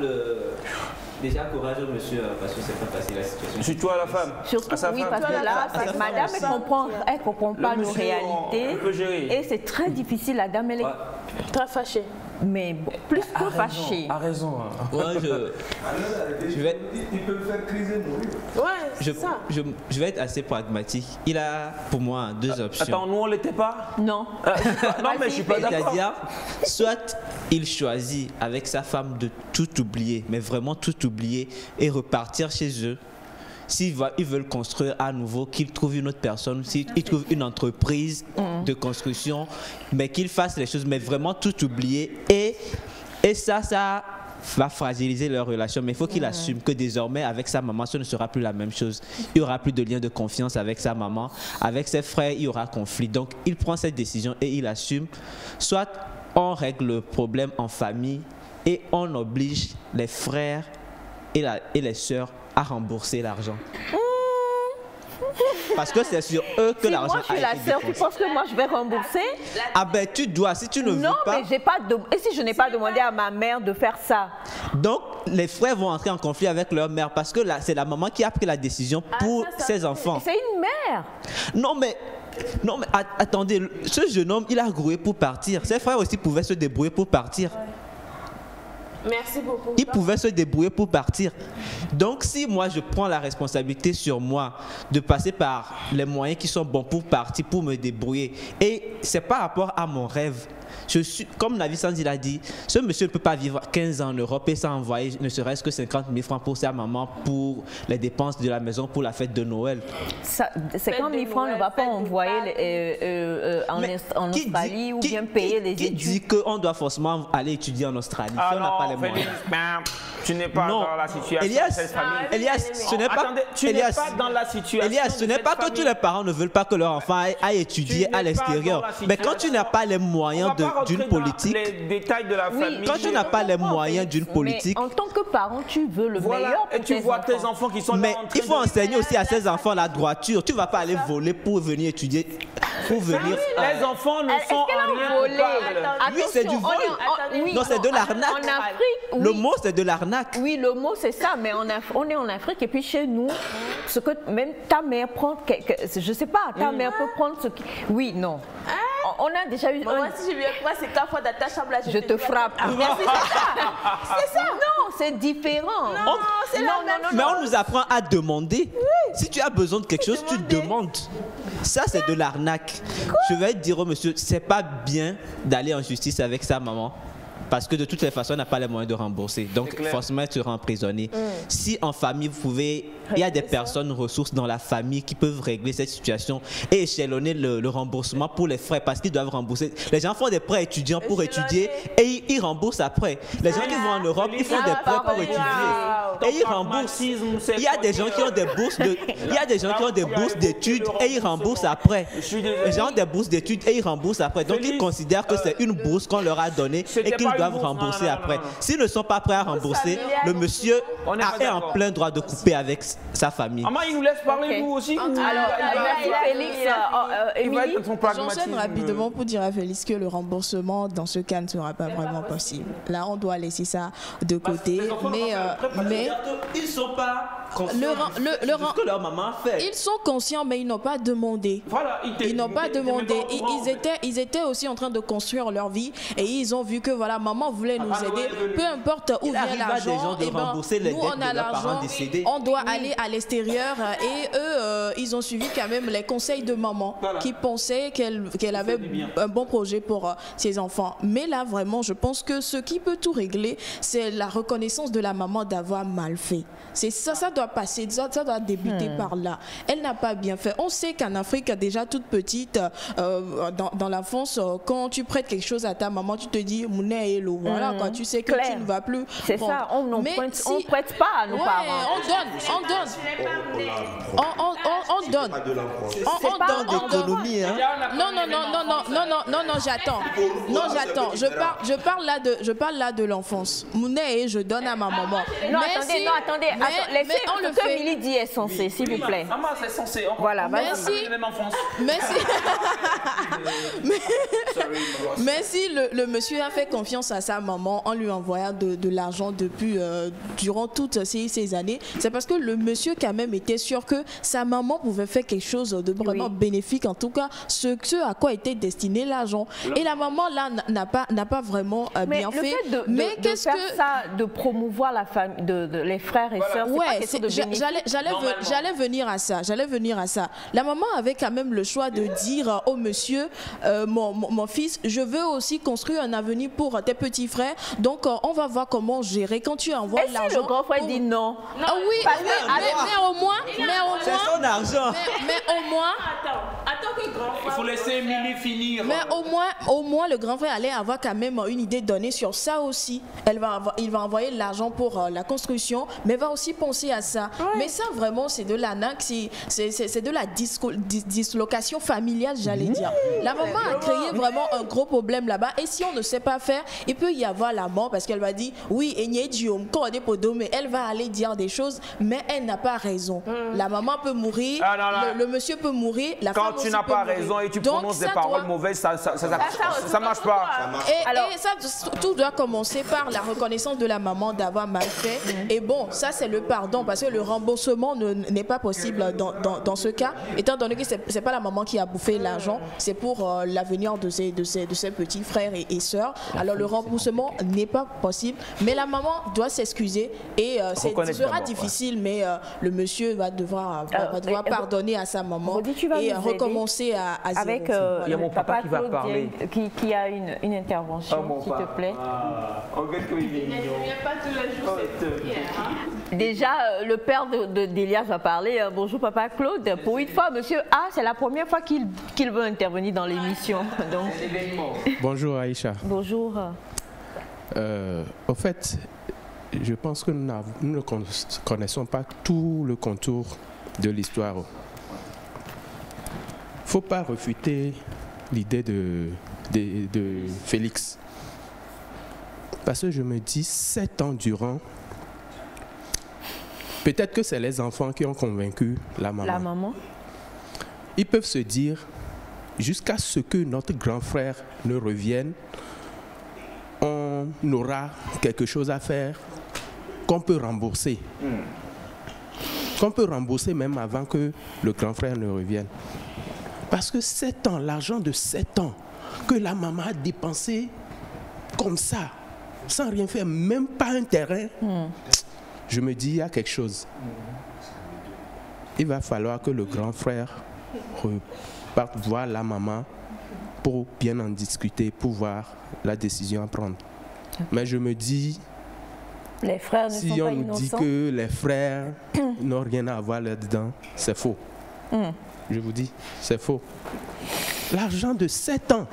déjà courageux monsieur, parce que c'est pas facile la situation. Surtout à la femme. Surtout, oui, parce que là, madame, elle comprend pas nos réalités. Et c'est très difficile. La dame, elle est très fâchée. Mais plus que fâchée. A raison. Moi, je vais... Il peut faire criser mourir. Ouais, c'est ça. Je vais être assez pragmatique. Il a, pour moi, 2 options. Attends, nous, on l'était pas? Non. Non, mais je suis pas d'accord. C'est-à-dire, soit il choisit avec sa femme de tout oublier, mais vraiment tout oublier et repartir chez eux. S'ils veulent construire à nouveau, qu'ils trouvent une autre personne, s'ils trouvent une entreprise de construction, mais qu'ils fassent les choses, mais vraiment tout oublier. Et ça va fragiliser leur relation. Mais il faut qu'il assume que désormais, avec sa maman, ce ne sera plus la même chose. Il n'y aura plus de lien de confiance avec sa maman. Avec ses frères, il y aura conflit. Donc, il prend cette décision et il assume. Soit on règle le problème en famille et on oblige les frères et les sœurs à rembourser l'argent. Parce que c'est sur eux que l'argent a été dépensé. Moi, je suis la sœur, tu penses que moi je vais rembourser? Ah ben tu dois, si tu ne veux pas... Non, mais j'ai pas et si je n'ai pas demandé à ma mère de faire ça? Donc, les frères vont entrer en conflit avec leur mère parce que c'est la maman qui a pris la décision pour ses enfants. C'est une mère. Non, mais attendez, ce jeune homme, il a groué pour partir. Ses frères aussi pouvaient se débrouiller pour partir. Merci beaucoup. Il pouvait se débrouiller pour partir. Donc, si moi, je prends la responsabilité sur moi de passer par les moyens qui sont bons pour partir, pour me débrouiller, et c'est par rapport à mon rêve. Comme Navi Sandy l'a dit, ce monsieur ne peut pas vivre 15 ans en Europe et sans envoyer ne serait-ce que 50 000 francs pour sa maman, pour les dépenses de la maison, pour la fête de Noël. 50 000 francs ne va pas envoyer en Australie ou bien payer les études. Qui dit qu'on doit forcément aller étudier en Australie? Ah non, on n'a pas les moyens. tu n'es pas dans la situation Elias, de cette famille. Elias, ce n'est pas... Attendez, tu n'es pas dans la situation. Elias, ce n'est pas que tous les parents ne veulent pas que leur enfant aille étudier à l'extérieur. Mais quand tu n'as pas les moyens d'une politique... Les détails de la famille. Quand tu n'as pas les moyens d'une politique... Mais en tant que parent, tu veux le meilleur pour et tu vois tes enfants qui sont mais il faut enseigner aussi à ces enfants la droiture. Tu ne vas pas aller voler pour venir étudier. Pour venir... Les enfants ne sont en rien coupables. Oui, c'est du vol. Non, c'est de l'arnaque. En Afrique, oui. Le mot, c'est de l'arnaque. Oui, le mot, c'est ça. Mais on est en Afrique. Et puis chez nous, ce que même ta mère prend... Je ne sais pas, ta mère peut prendre ce qui... Oui, non. On a déjà eu... Moi, si je viens pas, c'est 4 fois dans ta chambre, là, je te frappe. Merci, c'est ça. Non, c'est différent. Non, c'est la même chose. Mais on nous apprend à demander. Oui. Si tu as besoin de quelque chose, tu demandes. Ça, c'est de l'arnaque. Je vais dire au monsieur, c'est pas bien d'aller en justice avec sa maman. Parce que de toutes les façons, on n'a pas les moyens de rembourser. Donc, forcément, elle sera emprisonnée. Si en famille, vous pouvez... Il y a des personnes ressources dans la famille qui peuvent régler cette situation et échelonner le remboursement pour les frais parce qu'ils doivent rembourser. Les gens font des prêts étudiants pour étudier et ils remboursent après. Les gens qui vont en Europe, ils font des prêts pour étudier et ils remboursent. Il y a des gens qui ont des bourses d'études et ils remboursent après. Les gens ont des bourses d'études et ils remboursent après. Donc, ils considèrent que c'est une bourse qu'on leur a donnée et qu'ils doivent rembourser après. S'ils ne sont pas prêts à rembourser, le monsieur est en plein droit de couper avec sa famille. Maman, il nous laisse parler, vous aussi. Alors, Félix, Émilie, j'enchaîne rapidement pour dire à Félix que le remboursement dans ce cas ne sera pas vraiment possible. Là, on doit laisser ça de côté. Mais ils sont pas conscients de ce que leur maman fait. Ils sont conscients, mais ils n'ont pas demandé. Voilà, ils n'ont pas demandé. Ils étaient aussi en train de construire leur vie et ils ont vu que voilà, maman voulait nous aider. Peu importe où vient l'argent, nous on a l'argent, on doit aller à l'extérieur et eux, ils ont suivi quand même les conseils de maman qui pensait qu'elle avait un bon projet pour ses enfants. Mais là, vraiment, je pense que ce qui peut tout régler, c'est la reconnaissance de la maman d'avoir mal fait. Ça doit passer, ça doit débuter par là. Elle n'a pas bien fait. On sait qu'en Afrique, déjà toute petite, dans l'enfance, quand tu prêtes quelque chose à ta maman, tu te dis, Mouné et l'eau. Voilà, quand tu sais que tu ne vas plus. C'est ça, on ne prête pas à nos parents. On donne. On donne d'économie. Non, j'attends. Je parle là de l'enfance. Mouné, je donne à ma maman. Non, attendez. Laissez ce que Milly dit est censé, s'il vous plaît. Maman, c'est censé. Voilà, mais si le monsieur a fait confiance à sa maman en lui envoyant de l'argent durant toutes ces années, c'est parce que le monsieur quand même était sûr que sa maman pouvait faire quelque chose de vraiment bénéfique, en tout cas ce à quoi était destiné l'argent. Et la maman là n'a pas vraiment bien fait. Mais qu'est-ce que ça, de promouvoir la famille, les frères et sœurs, c'est pas j'allais venir à ça. La maman avait quand même le choix de dire au monsieur, mon fils, je veux aussi construire un avenir pour tes petits frères, donc on va voir comment gérer quand tu envoies l'argent. Et si le grand frère dit non? Oui, mais au moins, c'est son argent. Mais au moins, attends que grand frère. Il faut laisser Émilie finir. Mais au moins, le grand frère allait avoir quand même une idée donnée sur ça aussi. Il va envoyer l'argent pour la construction, mais va aussi penser à ça. Ouais. Mais ça, vraiment, c'est de l'arnaque, c'est de la dislocation familiale, j'allais dire. La maman a créé vraiment un gros problème là-bas. Et si on ne sait pas faire, il peut y avoir la mort parce qu'elle va dire, oui, mais elle va aller dire des choses, mais elle n'a pas raison. La maman peut mourir, le monsieur peut mourir, la femme quand tu n'as pas raison et tu prononces des paroles mauvaises, ça marche pas. Et ça, tout doit commencer par la reconnaissance de la maman d'avoir mal fait. Et bon, ça c'est le pardon, parce que le remboursement n'est pas possible dans ce cas, étant donné que c'est pas la maman qui a bouffé l'argent, c'est pour l'avenir de ses petits frères et sœurs. Alors le remboursement n'est pas possible, mais la maman doit s'excuser et ce sera difficile, mais le monsieur va devoir pardonner à sa maman et recommencer à zéro. Avec il y a mon papa qui va parler, qui a une intervention, s'il te plaît. Déjà, le père d'Elias va parler. Bonjour papa Claude. Pour une fois, monsieur A, c'est la première fois qu'il veut intervenir dans l'émission. Bonjour Aïcha. Bonjour. Au fait, je pense que nous ne connaissons pas tout le contour de l'histoire. Il ne faut pas refuter l'idée de Félix. Parce que je me dis, 7 ans durant, peut-être que c'est les enfants qui ont convaincu la maman. La maman. Ils peuvent se dire, jusqu'à ce que notre grand frère ne revienne, on aura quelque chose à faire qu'on peut rembourser. Qu'on peut rembourser même avant que le grand frère ne revienne. Parce que 7 ans, l'argent de 7 ans que la maman a dépensé comme ça, sans rien faire, même pas un terrain, je me dis, il y a quelque chose. Il va falloir que le grand frère reparte voir la maman pour bien en discuter, pour voir la décision à prendre. Mais je me dis, les frères ne si sont on pas nous innocents. dit que les frères n'ont rien à voir là-dedans, c'est faux. Je vous dis, c'est faux. L'argent de 7 ans.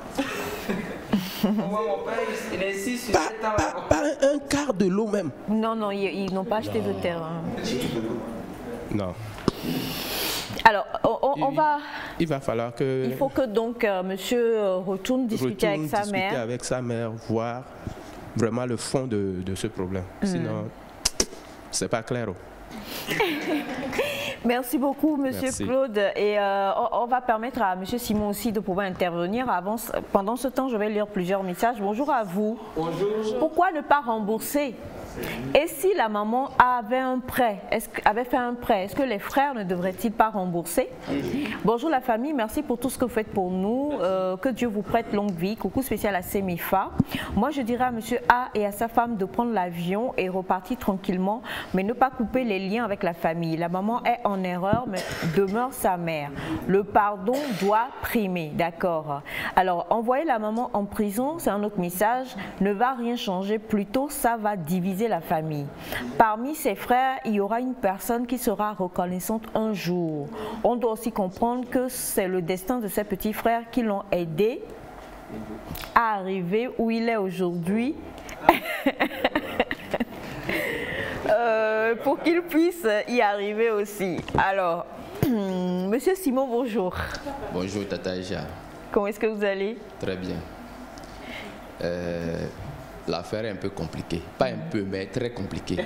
Pas un quart de l'eau même. Non, non, ils n'ont pas acheté de terrain. Non. Alors, on va... Il va falloir que... Il faut que donc monsieur retourne discuter avec sa mère. Voir vraiment le fond de ce problème. Sinon, c'est pas clair. Merci beaucoup, monsieur Merci. Claude. Et on va permettre à monsieur Simon aussi de pouvoir intervenir. Pendant ce temps, je vais lire plusieurs messages. Bonjour à vous. Bonjour. Pourquoi ne pas rembourser? Et si la maman avait fait un prêt, est-ce que les frères ne devraient-ils pas rembourser? Bonjour la famille, merci pour tout ce que vous faites pour nous. Que Dieu vous prête longue vie. Coucou spécial à Semifa. Moi, je dirais à monsieur A et à sa femme de prendre l'avion et repartir tranquillement, mais ne pas couper les liens avec la famille. La maman est en erreur, mais demeure sa mère. Le pardon doit primer, d'accord? Alors, envoyer la maman en prison, c'est un autre message, ne va rien changer, plutôt ça va diviser la famille. Parmi ses frères, il y aura une personne qui sera reconnaissante un jour. On doit aussi comprendre que c'est le destin de ses petits frères qui l'ont aidé à arriver où il est aujourd'hui. Pour qu'il puisse y arriver aussi. Alors, monsieur Simon, bonjour. Bonjour Tata Aïcha. Comment est-ce que vous allez? Très bien. L'affaire est un peu compliquée. Pas un peu, mais très compliquée.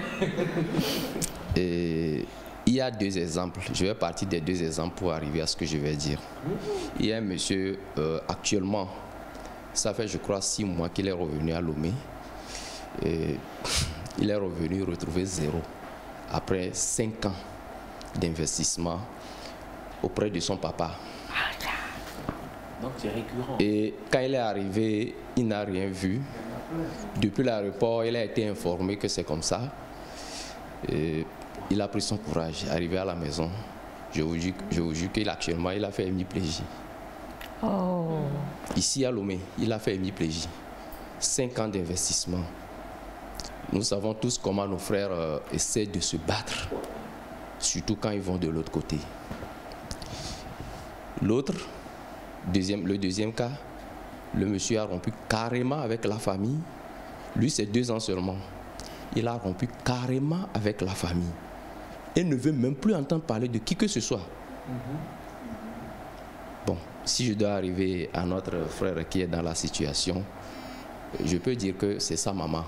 Et il y a 2 exemples. Je vais partir des 2 exemples pour arriver à ce que je vais dire. Il y a un monsieur, actuellement, ça fait je crois 6 mois qu'il est revenu à Lomé. Et il est revenu retrouver 0 après 5 ans d'investissement auprès de son papa. Donc c'est récurrent. Et quand il est arrivé, il n'a rien vu. Depuis l'aéroport, il a été informé que c'est comme ça. Et il a pris son courage. Arrivé à la maison, je vous jure qu'actuellement, il a fait hémiplégie. Oh. Ici à Lomé, il a fait hémiplégie. 5 ans d'investissement. Nous savons tous comment nos frères essaient de se battre, surtout quand ils vont de l'autre côté. Le deuxième cas, le monsieur a rompu carrément avec la famille. Lui, c'est 2 ans seulement. Il a rompu carrément avec la famille. Et ne veut même plus entendre parler de qui que ce soit. Bon, si je dois arriver à notre frère qui est dans la situation, je peux dire que c'est sa maman.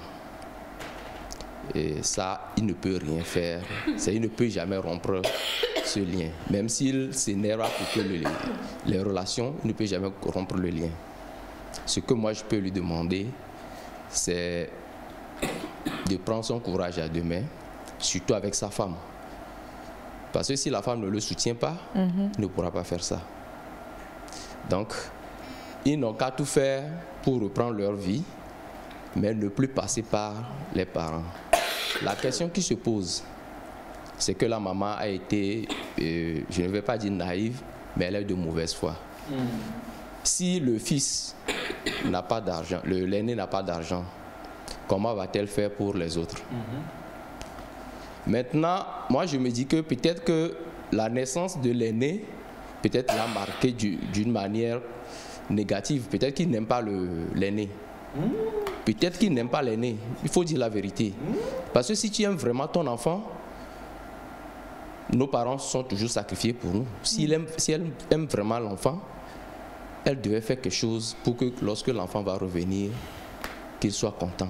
Et ça, il ne peut rien faire. Il ne peut jamais rompre ce lien. Même s'il s'énerve à couper les relations, il ne peut jamais rompre le lien. Ce que moi je peux lui demander, c'est de prendre son courage à 2 mains, surtout avec sa femme. Parce que si la femme ne le soutient pas, il ne pourra pas faire ça. Donc, ils n'ont qu'à tout faire pour reprendre leur vie, mais ne plus passer par les parents. La question qui se pose, c'est que la maman a été, je ne vais pas dire naïve, mais elle est de mauvaise foi. Si le fils n'a pas d'argent, l'aîné n'a pas d'argent, comment va-t-elle faire pour les autres? Maintenant, moi je me dis que peut-être que la naissance de l'aîné, peut-être l'a marqué d'une manière négative. Peut-être qu'il n'aime pas l'aîné. Peut-être qu'il n'aime pas l'aîné. Il faut dire la vérité. Parce que si tu aimes vraiment ton enfant, nos parents sont toujours sacrifiés pour nous. Si elle aime vraiment l'enfant, elle devait faire quelque chose pour que lorsque l'enfant va revenir, qu'il soit content.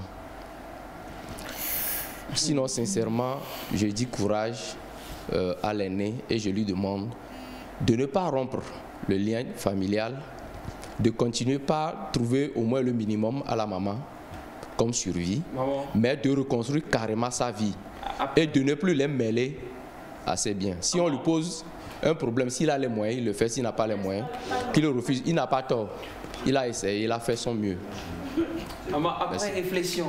Sinon, sincèrement, je dis courage à l'aîné et je lui demande de ne pas rompre le lien familial, de continuer par trouver au moins le minimum à la maman comme survie, mais de reconstruire carrément sa vie et de ne plus les mêler à ses biens. Si on lui pose un problème, s'il a les moyens, il le fait. S'il n'a pas les moyens, qu'il le refuse, il n'a pas tort. Il a essayé, il a fait son mieux. Après réflexion,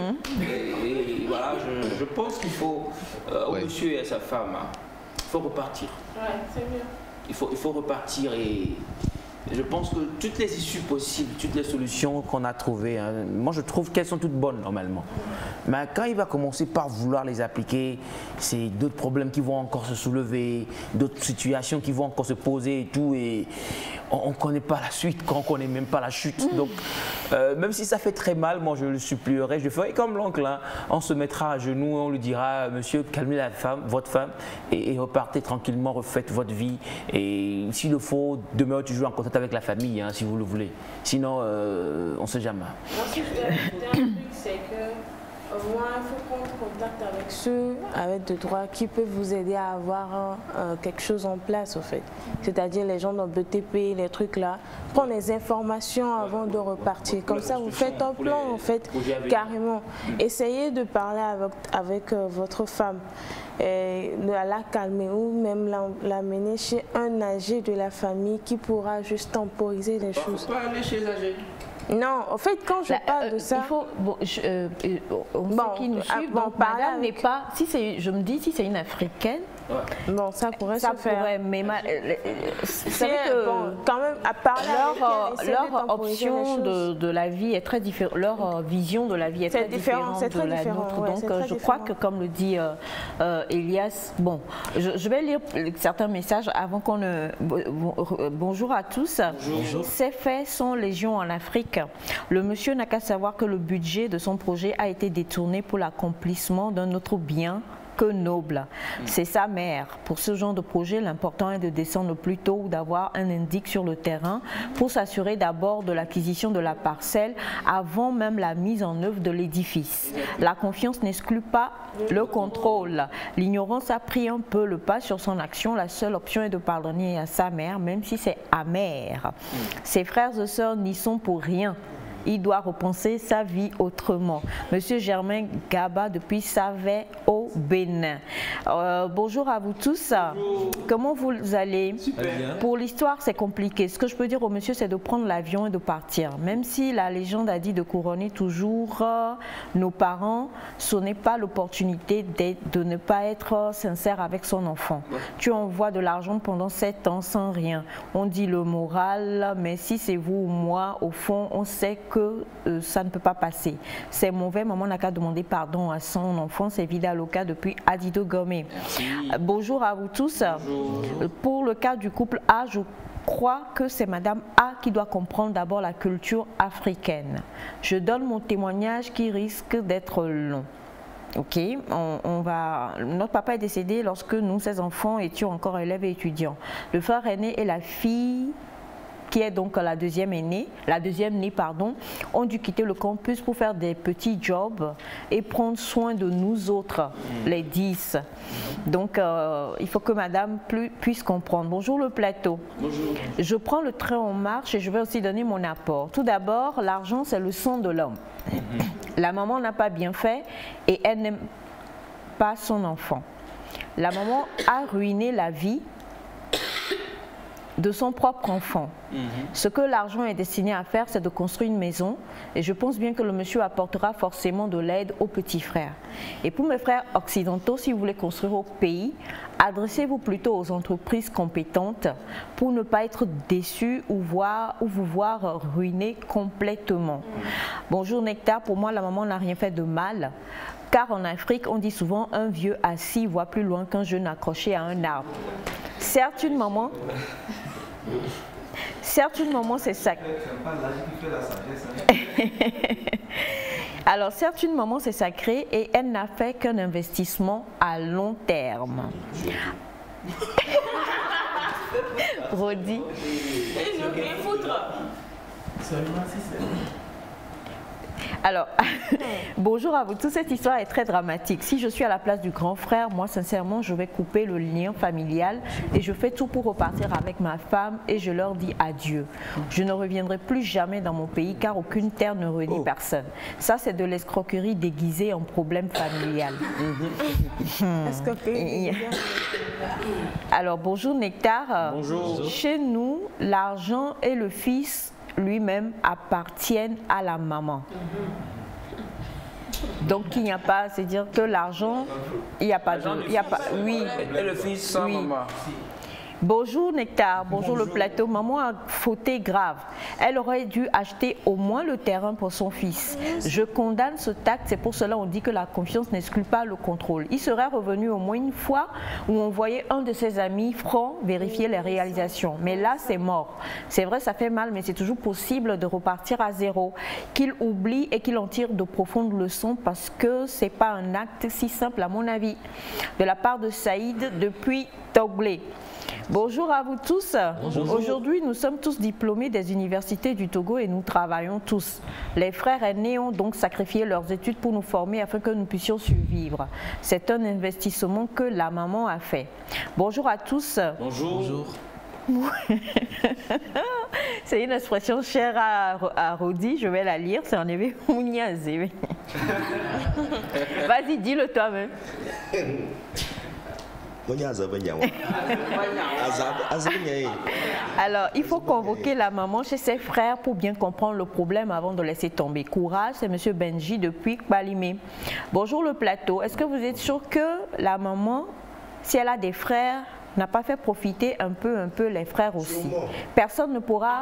et voilà, je pense qu'il faut, au monsieur et à sa femme, il faut repartir. Ouais, c'est mieux. Il faut repartir et je pense que toutes les issues possibles, toutes les solutions qu'on a trouvées, hein, moi je trouve qu'elles sont toutes bonnes normalement. Mais quand il va commencer par vouloir les appliquer, c'est d'autres problèmes qui vont encore se soulever, d'autres situations qui vont encore se poser et tout. Et on ne connaît pas la suite quand on ne connaît même pas la chute. Donc même si ça fait très mal, moi je le supplierai, je ferai comme l'oncle. Hein. On se mettra à genoux, on lui dira, monsieur, calmez votre femme et repartez tranquillement, refaites votre vie. Et s'il le faut, demeurez toujours en contact avec la famille, hein, si vous le voulez. Sinon, on ne sait jamais. Moi, si je dois ajouter un truc, c'est que moi, il faut prendre contact avec ceux avec de droit qui peuvent vous aider à avoir quelque chose en place, en fait. C'est-à-dire les gens dans le BTP, les trucs là. Prendre les informations avant de repartir. Comme ça, vous faites un plan, en fait, carrément. Essayez de parler avec votre femme. De la calmer ou même l'amener chez un âgé de la famille qui pourra juste temporiser les choses. Faut pas aller chez les âgés. Non, en fait, quand je parle de ça, il faut. Qui nous suit, donc, madame n'est pas. Si je me dis, si c'est une africaine. Bon, ça pourrait se faire. Mais c'est bon, quand même, à parler leur option de la vie est très différente. Leur vision de la vie est très différente de la nôtre. Donc, je crois que, comme le dit Elias, bon, je vais lire certains messages avant qu'on ne. Bonjour à tous. Bonjour. Ces faits sont légion en Afrique. Le monsieur n'a qu'à savoir que le budget de son projet a été détourné pour l'accomplissement d'un autre bien que noble. C'est sa mère. Pour ce genre de projet, l'important est de descendre plus tôt ou d'avoir un indique sur le terrain pour s'assurer d'abord de l'acquisition de la parcelle avant même la mise en œuvre de l'édifice. La confiance n'exclut pas le contrôle. L'ignorance a pris un peu le pas sur son action. La seule option est de pardonner à sa mère, même si c'est amer. Ses frères et sœurs n'y sont pour rien. Il doit repenser sa vie autrement. Monsieur Germain Gaba depuis Savet au Bénin. Bonjour à vous tous. Bonjour. Comment vous allez? Super. Pour l'histoire, c'est compliqué. Ce que je peux dire au monsieur, c'est de prendre l'avion et de partir. Même si la légende a dit de couronner toujours nos parents, ce n'est pas l'opportunité de ne pas être sincère avec son enfant. Ouais. Tu envoies de l'argent pendant 7 ans sans rien. On dit le moral, mais si c'est vous ou moi, au fond, on sait que ça ne peut pas passer. C'est mauvais, maman n'a qu'à demander pardon à son enfant. C'est Vida Loca depuis Adido Gomé. Bonjour à vous tous. Bonjour. Pour le cas du couple A, je crois que c'est Madame A qui doit comprendre d'abord la culture africaine. Je donne mon témoignage qui risque d'être long. Ok, notre papa est décédé lorsque nous, ses enfants, étions encore élèves et étudiants. Le frère aîné et la fille qui est donc la deuxième née, ont dû quitter le campus pour faire des petits jobs et prendre soin de nous autres, les 10. Donc, il faut que madame puisse comprendre. Bonjour le plateau. Bonjour. Je prends le train en marche et je vais aussi donner mon apport. Tout d'abord, l'argent, c'est le sang de l'homme. La maman n'a pas bien fait et elle n'aime pas son enfant. La maman a ruiné la vie de son propre enfant. Ce que l'argent est destiné à faire, c'est de construire une maison. Et je pense bien que le monsieur apportera forcément de l'aide aux petits frères. Et pour mes frères occidentaux, si vous voulez construire au pays, adressez-vous plutôt aux entreprises compétentes pour ne pas être déçus ou vous voir ruiner complètement. Bonjour Nectar, pour moi la maman n'a rien fait de mal. Car en Afrique, on dit souvent un vieux assis voit plus loin qu'un jeune accroché à un arbre. Certes, une maman certes, une maman, c'est ça. Alors, certes, une maman, c'est sacré et elle n'a fait qu'un investissement à long terme. Rodi. Et je vais foutre. Alors, bonjour à vous tous. Cette histoire est très dramatique. Si je suis à la place du grand frère, moi, sincèrement, je vais couper le lien familial et je fais tout pour repartir avec ma femme et je leur dis adieu. Je ne reviendrai plus jamais dans mon pays car aucune terre ne renie personne. Ça, c'est de l'escroquerie déguisée en problème familial. Alors, bonjour Nectar. Bonjour. Chez nous, l'argent et le fils lui-même appartiennent à la maman. Donc il n'y a pas, c'est dire que l'argent, il n'y a pas de, il y a pas, oui. Et le fils sans maman. Bonjour Nectar, bonjour le plateau. Maman a fauté grave. Elle aurait dû acheter au moins le terrain pour son fils. Je condamne ce acte, c'est pour cela on dit que la confiance n'exclut pas le contrôle. Il serait revenu au moins une fois où on voyait un de ses amis francs vérifier les réalisations. Mais là c'est mort. C'est vrai ça fait mal mais c'est toujours possible de repartir à zéro. Qu'il oublie et qu'il en tire de profondes leçons parce que c'est pas un acte si simple à mon avis. De la part de Saïd depuis Toglé. Bonjour à vous tous. Aujourd'hui, nous sommes tous diplômés des universités du Togo et nous travaillons tous. Les frères aînés ont donc sacrifié leurs études pour nous former afin que nous puissions survivre. C'est un investissement que la maman a fait. Bonjour à tous. Bonjour. C'est une expression chère à Rodi, je vais la lire, c'est en éveil. Vas-y, dis-le toi-même. Alors, il faut convoquer la maman chez ses frères pour bien comprendre le problème avant de laisser tomber. Courage, c'est M. Benji depuis Kbalimé. Bonjour le plateau. Est-ce que vous êtes sûr que la maman, si elle a des frères, n'a pas fait profiter un peu les frères aussi? Personne ne pourra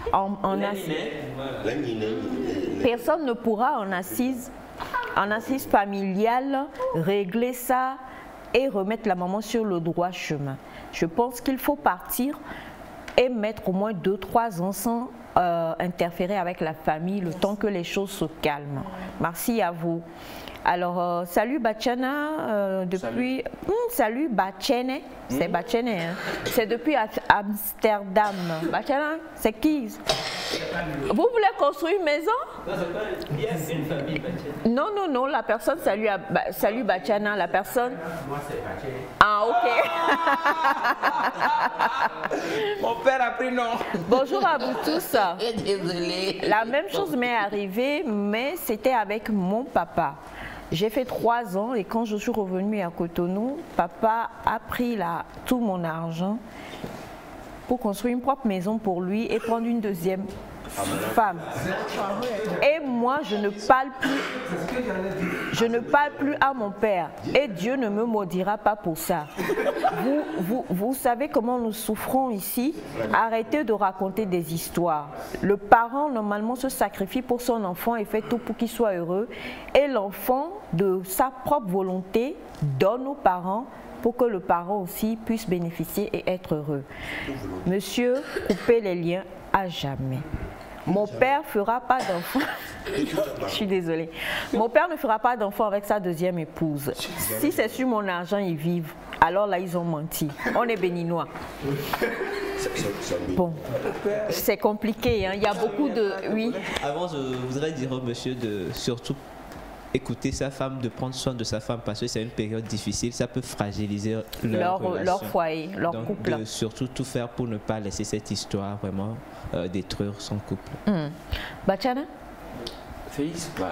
personne ne pourra en assise familiale régler ça et remettre la maman sur le droit chemin. Je pense qu'il faut partir et mettre au moins 2-3 ans sans interférer avec la famille le temps que les choses se calment. Merci à vous. Alors, salut Bachana, depuis... salut Bachene, c'est Bachene, hein. C'est depuis Amsterdam. Bachana, c'est qui? Vous voulez construire une maison? Non, non, non, la personne, salut Bachana, la personne... Moi, c'est Bachene. Ah, ok. Mon père a pris non. Bonjour à vous tous. Désolé. La même chose m'est arrivée, mais c'était avec mon papa. J'ai fait 3 ans et quand je suis revenue à Cotonou, papa a pris tout mon argent pour construire une propre maison pour lui et prendre une deuxième femme. Et moi, je ne parle plus à mon père. Et Dieu ne me maudira pas pour ça. Vous savez comment nous souffrons ici? Arrêtez de raconter des histoires. Le parent, normalement, se sacrifie pour son enfant et fait tout pour qu'il soit heureux. Et l'enfant, de sa propre volonté, donne aux parents pour que le parent aussi puisse bénéficier et être heureux. Monsieur, coupez les liens à jamais. Mon père fera pas d'enfant. Je suis désolée. Mon père ne fera pas d'enfant avec sa deuxième épouse. Si c'est sur mon argent, ils vivent. Alors là, ils ont menti. On est béninois. Bon, c'est compliqué. Hein. Il y a beaucoup de... Oui. Avant, je voudrais dire au monsieur de surtout écouter sa femme, de prendre soin de sa femme parce que c'est une période difficile, ça peut fragiliser leur foyer, leur donc, couple. De surtout tout faire pour ne pas laisser cette histoire vraiment détruire son couple. Bachana? Félix, voilà.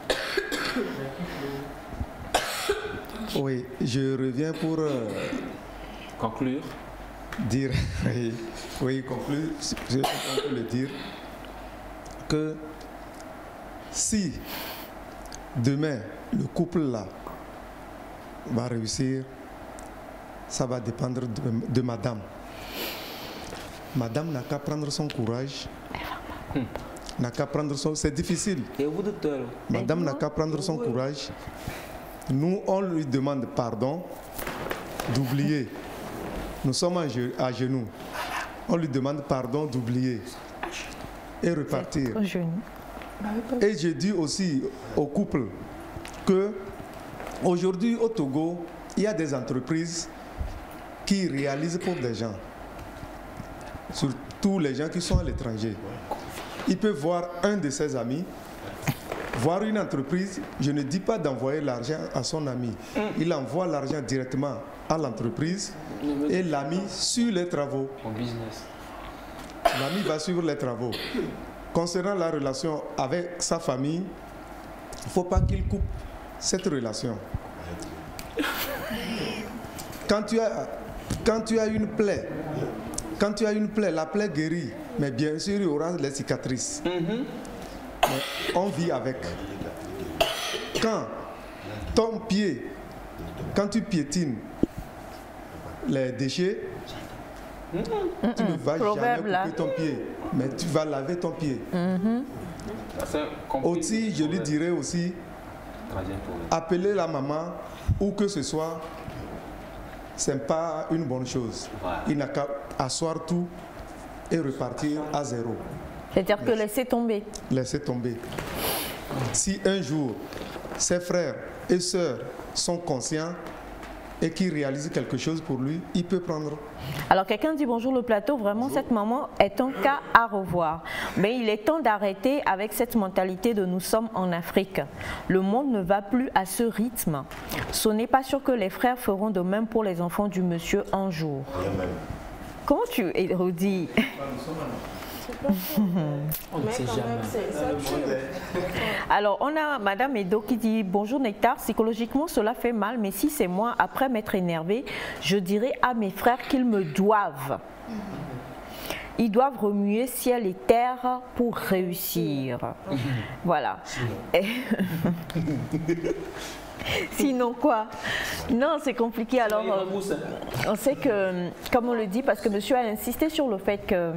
Oui, je reviens pour conclure. Dire, oui, conclure, je peux le dire, que si demain, le couple-là va réussir, ça va dépendre de madame. Madame n'a qu'à prendre son courage, n'a qu'à prendre son... C'est difficile. Madame n'a qu'à prendre son courage. Nous, on lui demande pardon, d'oublier. Nous sommes à genoux. on lui demande pardon d'oublier et repartir. Et j'ai dit aussi au couple que aujourd'hui au Togo, il y a des entreprises qui réalisent pour des gens, surtout les gens qui sont à l'étranger. Il peut voir un de ses amis, voir une entreprise, je ne dis pas d'envoyer l'argent à son ami, il envoie l'argent directement à l'entreprise et l'ami suit les travaux. L'ami va suivre les travaux. Concernant la relation avec sa famille, il ne faut pas qu'il coupe cette relation. Quand tu as une plaie, la plaie guérit, mais bien sûr il y aura les cicatrices. Mais on vit avec. Quand tu piétines les déchets, tu ne vas jamais couper ton pied, mais tu vas laver ton pied. Aussi, je lui dirais aussi, appeler la maman ou que ce soit, ce n'est pas une bonne chose. Il n'a qu'à asseoir tout et repartir à zéro. C'est-à-dire que laisser tomber. Laisser tomber. Si un jour, ses frères et sœurs sont conscients et qui réalise quelque chose pour lui, il peut prendre. Alors quelqu'un dit bonjour le plateau, vraiment cette maman est un cas à revoir. Mais il est temps d'arrêter avec cette mentalité de nous sommes en Afrique. Le monde ne va plus à ce rythme. Ce n'est pas sûr que les frères feront de même pour les enfants du monsieur un jour. Comment tu érudis? On ne sait jamais. Alors, on a Madame Edo qui dit « Bonjour Nectar, psychologiquement cela fait mal, mais si c'est moi, après m'être énervé, je dirais à mes frères qu'ils me doivent. Ils doivent remuer ciel et terre pour réussir. » Voilà. Sinon quoi? Non, c'est compliqué. Alors, on sait que, comme on le dit, parce que monsieur a insisté sur le fait que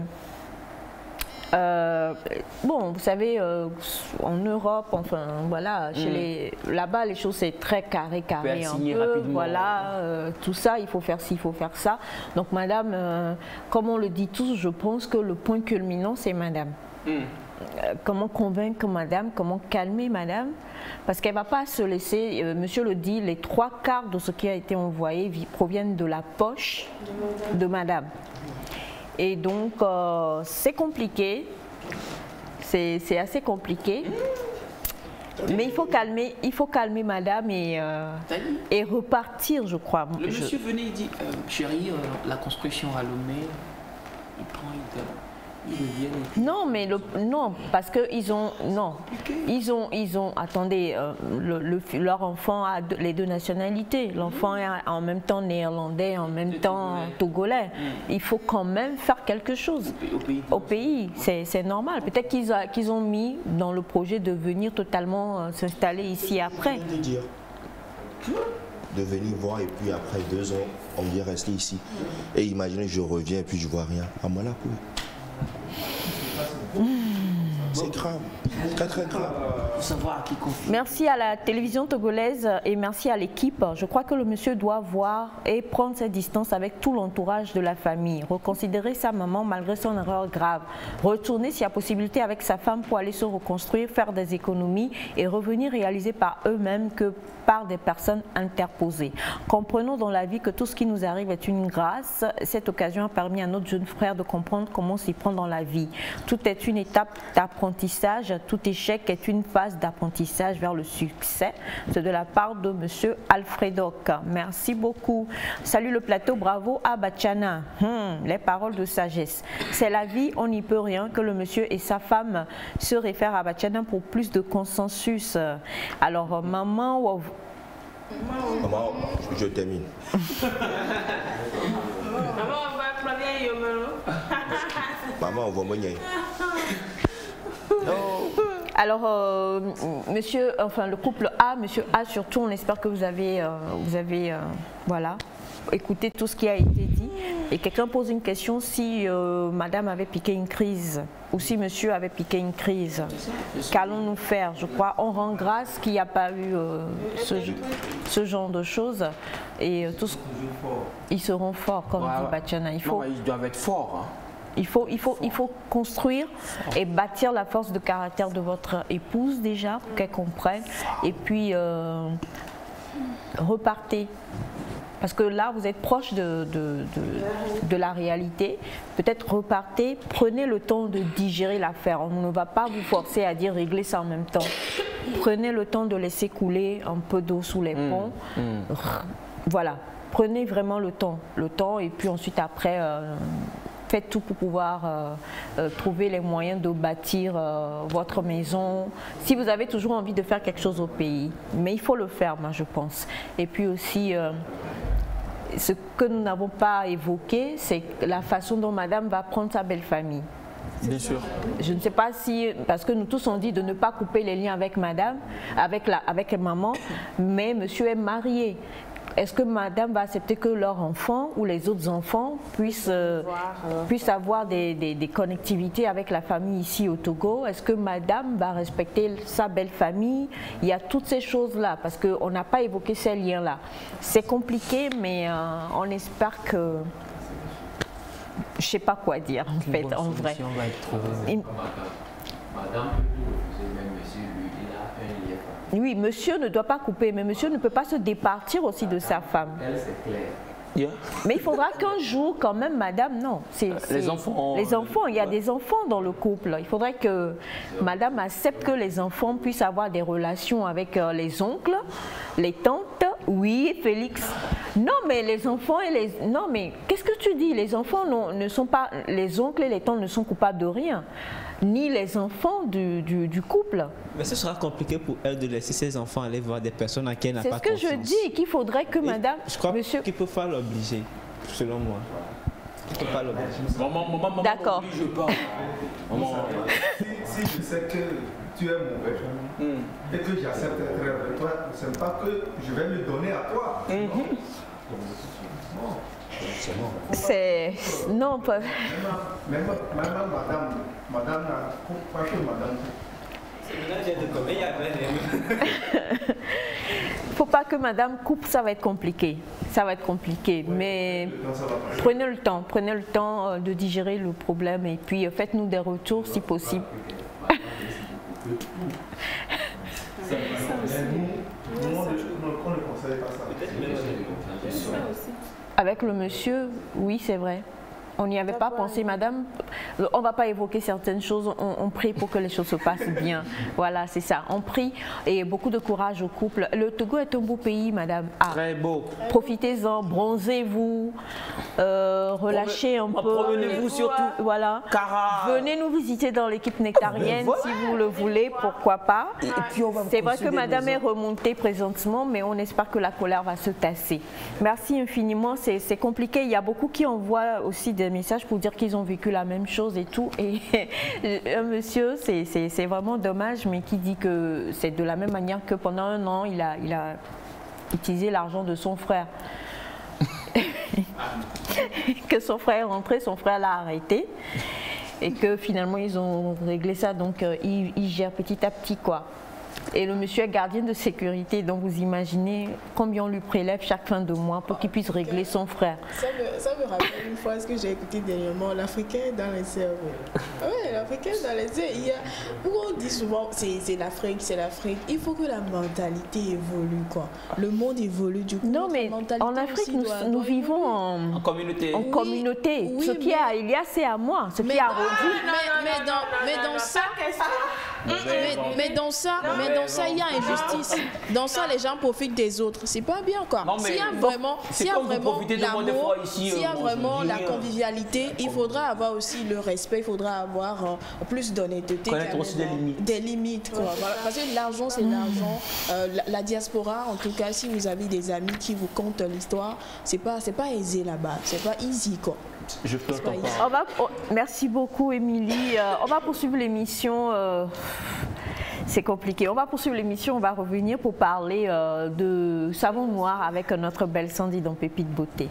bon, vous savez, en Europe, enfin, voilà, là-bas, les choses, c'est très carré un peu, voilà, tout ça, il faut faire ci, il faut faire ça. Donc, madame, comme on le dit tous, je pense que le point culminant, c'est madame. Comment convaincre madame, comment calmer madame, parce qu'elle ne va pas se laisser, monsieur le dit, les 3/4 de ce qui a été envoyé proviennent de la poche de madame. Et donc, c'est compliqué, c'est assez compliqué, mais il faut calmer madame et repartir, je crois. Le monsieur venait, il dit, chérie, la construction à Lomé, il prend, non, mais non, parce que ils ont attendez, leur enfant a les deux nationalités. L'enfant est en même temps néerlandais, en même temps togolais. Il faut quand même faire quelque chose au pays. C'est normal. Peut-être qu'ils ont mis dans le projet de venir totalement s'installer ici après. De venir voir et puis après 2 ans, on vient rester ici. Et imaginez, je reviens et puis je vois rien. À moi là, quoi. C'est grave, très grave. Faut savoir à qui confier. Merci à la télévision togolaise et merci à l'équipe. Je crois que le monsieur doit voir et prendre ses distances avec tout l'entourage de la famille. Reconsidérer sa maman malgré son erreur grave. Retourner s'il y a possibilité avec sa femme pour aller se reconstruire, faire des économies et revenir réaliser par eux-mêmes que par des personnes interposées. Comprenons dans la vie que tout ce qui nous arrive est une grâce. Cette occasion a permis à notre jeune frère de comprendre comment s'y prendre dans la vie. Tout est une étape d'apprentissage, tout échec est une phase d'apprentissage vers le succès. C'est de la part de monsieur Alfredoc. Merci beaucoup. Salut le plateau, bravo à Bachana. Les paroles de sagesse. C'est la vie, on n'y peut rien, que le monsieur et sa femme se réfèrent à Bachana pour plus de consensus. Alors, maman, maman, je termine. Maman, on va monnaie. Alors, monsieur, enfin le couple A, monsieur A surtout, on espère que vous avez voilà, écouté tout ce qui a été dit. Et quelqu'un pose une question, si madame avait piqué une crise ou si monsieur avait piqué une crise, qu'allons-nous faire? Je crois on rend grâce qu'il n'y a pas eu ce genre de choses. Et tous, ils seront forts, comme dit Bachana. Ils doivent être forts. Hein. Il faut construire et bâtir la force de caractère de votre épouse déjà, pour qu'elle comprenne. Et puis, repartez. Parce que là, vous êtes proche de la réalité. Peut-être repartez, prenez le temps de digérer l'affaire. On ne va pas vous forcer à dire régler ça en même temps. Prenez le temps de laisser couler un peu d'eau sous les ponts. Voilà, prenez vraiment le temps. Et puis ensuite, après, faites tout pour pouvoir trouver les moyens de bâtir votre maison. Si vous avez toujours envie de faire quelque chose au pays, mais il faut le faire, moi, je pense. Et puis aussi... ce que nous n'avons pas évoqué, c'est la façon dont madame va prendre sa belle famille. Bien sûr. Je ne sais pas si, parce que nous tous on dit de ne pas couper les liens avec madame, avec maman, mais monsieur est marié. Est-ce que madame va accepter que leur enfant ou les autres enfants puissent avoir des connectivités avec la famille ici au Togo? Est-ce que madame va respecter sa belle famille? Il y a toutes ces choses-là, parce qu'on n'a pas évoqué ces liens-là. C'est compliqué, mais on espère que... Je ne sais pas quoi dire, en fait, en vrai. Madame, oui, monsieur ne doit pas couper, mais monsieur ne peut pas se départir aussi de sa femme. Elle, c'est clair. Mais il faudra qu'un jour, quand même, madame, non. Les enfants. Les enfants, il y a des enfants dans le couple. Il faudrait que madame accepte que les enfants puissent avoir des relations avec les oncles, les tantes. Oui, Félix. Non, mais les enfants et les... Non, mais qu'est-ce que tu dis? Les enfants ne sont pas... Les oncles et les tantes ne sont coupables de rien. Ni les enfants du couple. Mais ce sera compliqué pour elle de laisser ses enfants aller voir des personnes à qui elle n'a pas confiance. C'est ce que je dis, qu'il faudrait que madame... Je crois qu'il ne peut pas l'obliger, selon moi. Il ne peut pas l'obliger. Maman, d'accord. Je pas. Si je sais que tu es mauvais et que j'accepte d'être avec toi, ce n'est pas que je vais me donner à toi. C'est... Non, pas... Même madame n'a pas que madame. Faut pas que madame coupe, ça va être compliqué. Ça va être compliqué, mais prenez le temps de digérer le problème et puis faites-nous des retours si possible. Avec le monsieur, oui, c'est vrai. On n'y avait pas pensé, madame. On ne va pas évoquer certaines choses. On prie pour que les choses se passent bien. Voilà, c'est ça. On prie et beaucoup de courage au couple. Le Togo est un beau pays, madame. Ah, très beau. Profitez-en, bronzez-vous, relâchez un peu. Promenez-vous surtout. Voilà. Venez nous visiter dans l'équipe nectarienne si vous le voulez, pourquoi pas. C'est vrai que madame est remontée présentement, mais on espère que la colère va se tasser. Merci infiniment. C'est compliqué. Il y a beaucoup qui envoient aussi des messages pour dire qu'ils ont vécu la même chose et tout. Et un monsieur, c'est vraiment dommage, mais qui dit que c'est de la même manière que pendant un an, il a utilisé l'argent de son frère. Que son frère est rentré, son frère l'a arrêté. Et que finalement, ils ont réglé ça. Donc, ils gèrent petit à petit, quoi. Et le monsieur est gardien de sécurité, donc vous imaginez combien on lui prélève chaque fin de mois pour qu'il puisse régler son frère. Ça me rappelle une fois ce que j'ai écouté dernièrement, l'Africain dans les cerveaux. Oui, l'Africain dans les cerveaux. On dit souvent c'est l'Afrique, c'est l'Afrique. Il faut que la mentalité évolue, quoi. Le monde évolue du coup. Non, mais en Afrique, nous vivons en communauté. En communauté. Oui, ce qui a, il y a, c'est à moi. Ce qui a rendu. Mais dans ça, il y a injustice. Dans ça, les gens profitent des autres. C'est pas bien, quoi. S'il y a vraiment l'amour, s'il y a vraiment la convivialité, il faudra avoir aussi le respect, il faudra avoir plus d'honnêteté. Connaître aussi des limites, quoi. Voilà. Parce que l'argent, c'est l'argent. La diaspora, en tout cas, si vous avez des amis qui vous content l'histoire, c'est pas aisé là-bas. C'est pas easy, quoi. Je peux merci beaucoup, Émilie. On va poursuivre l'émission. C'est compliqué. On va poursuivre l'émission. On va revenir pour parler de savon noir avec notre belle Sandy dans Pépite Beauté.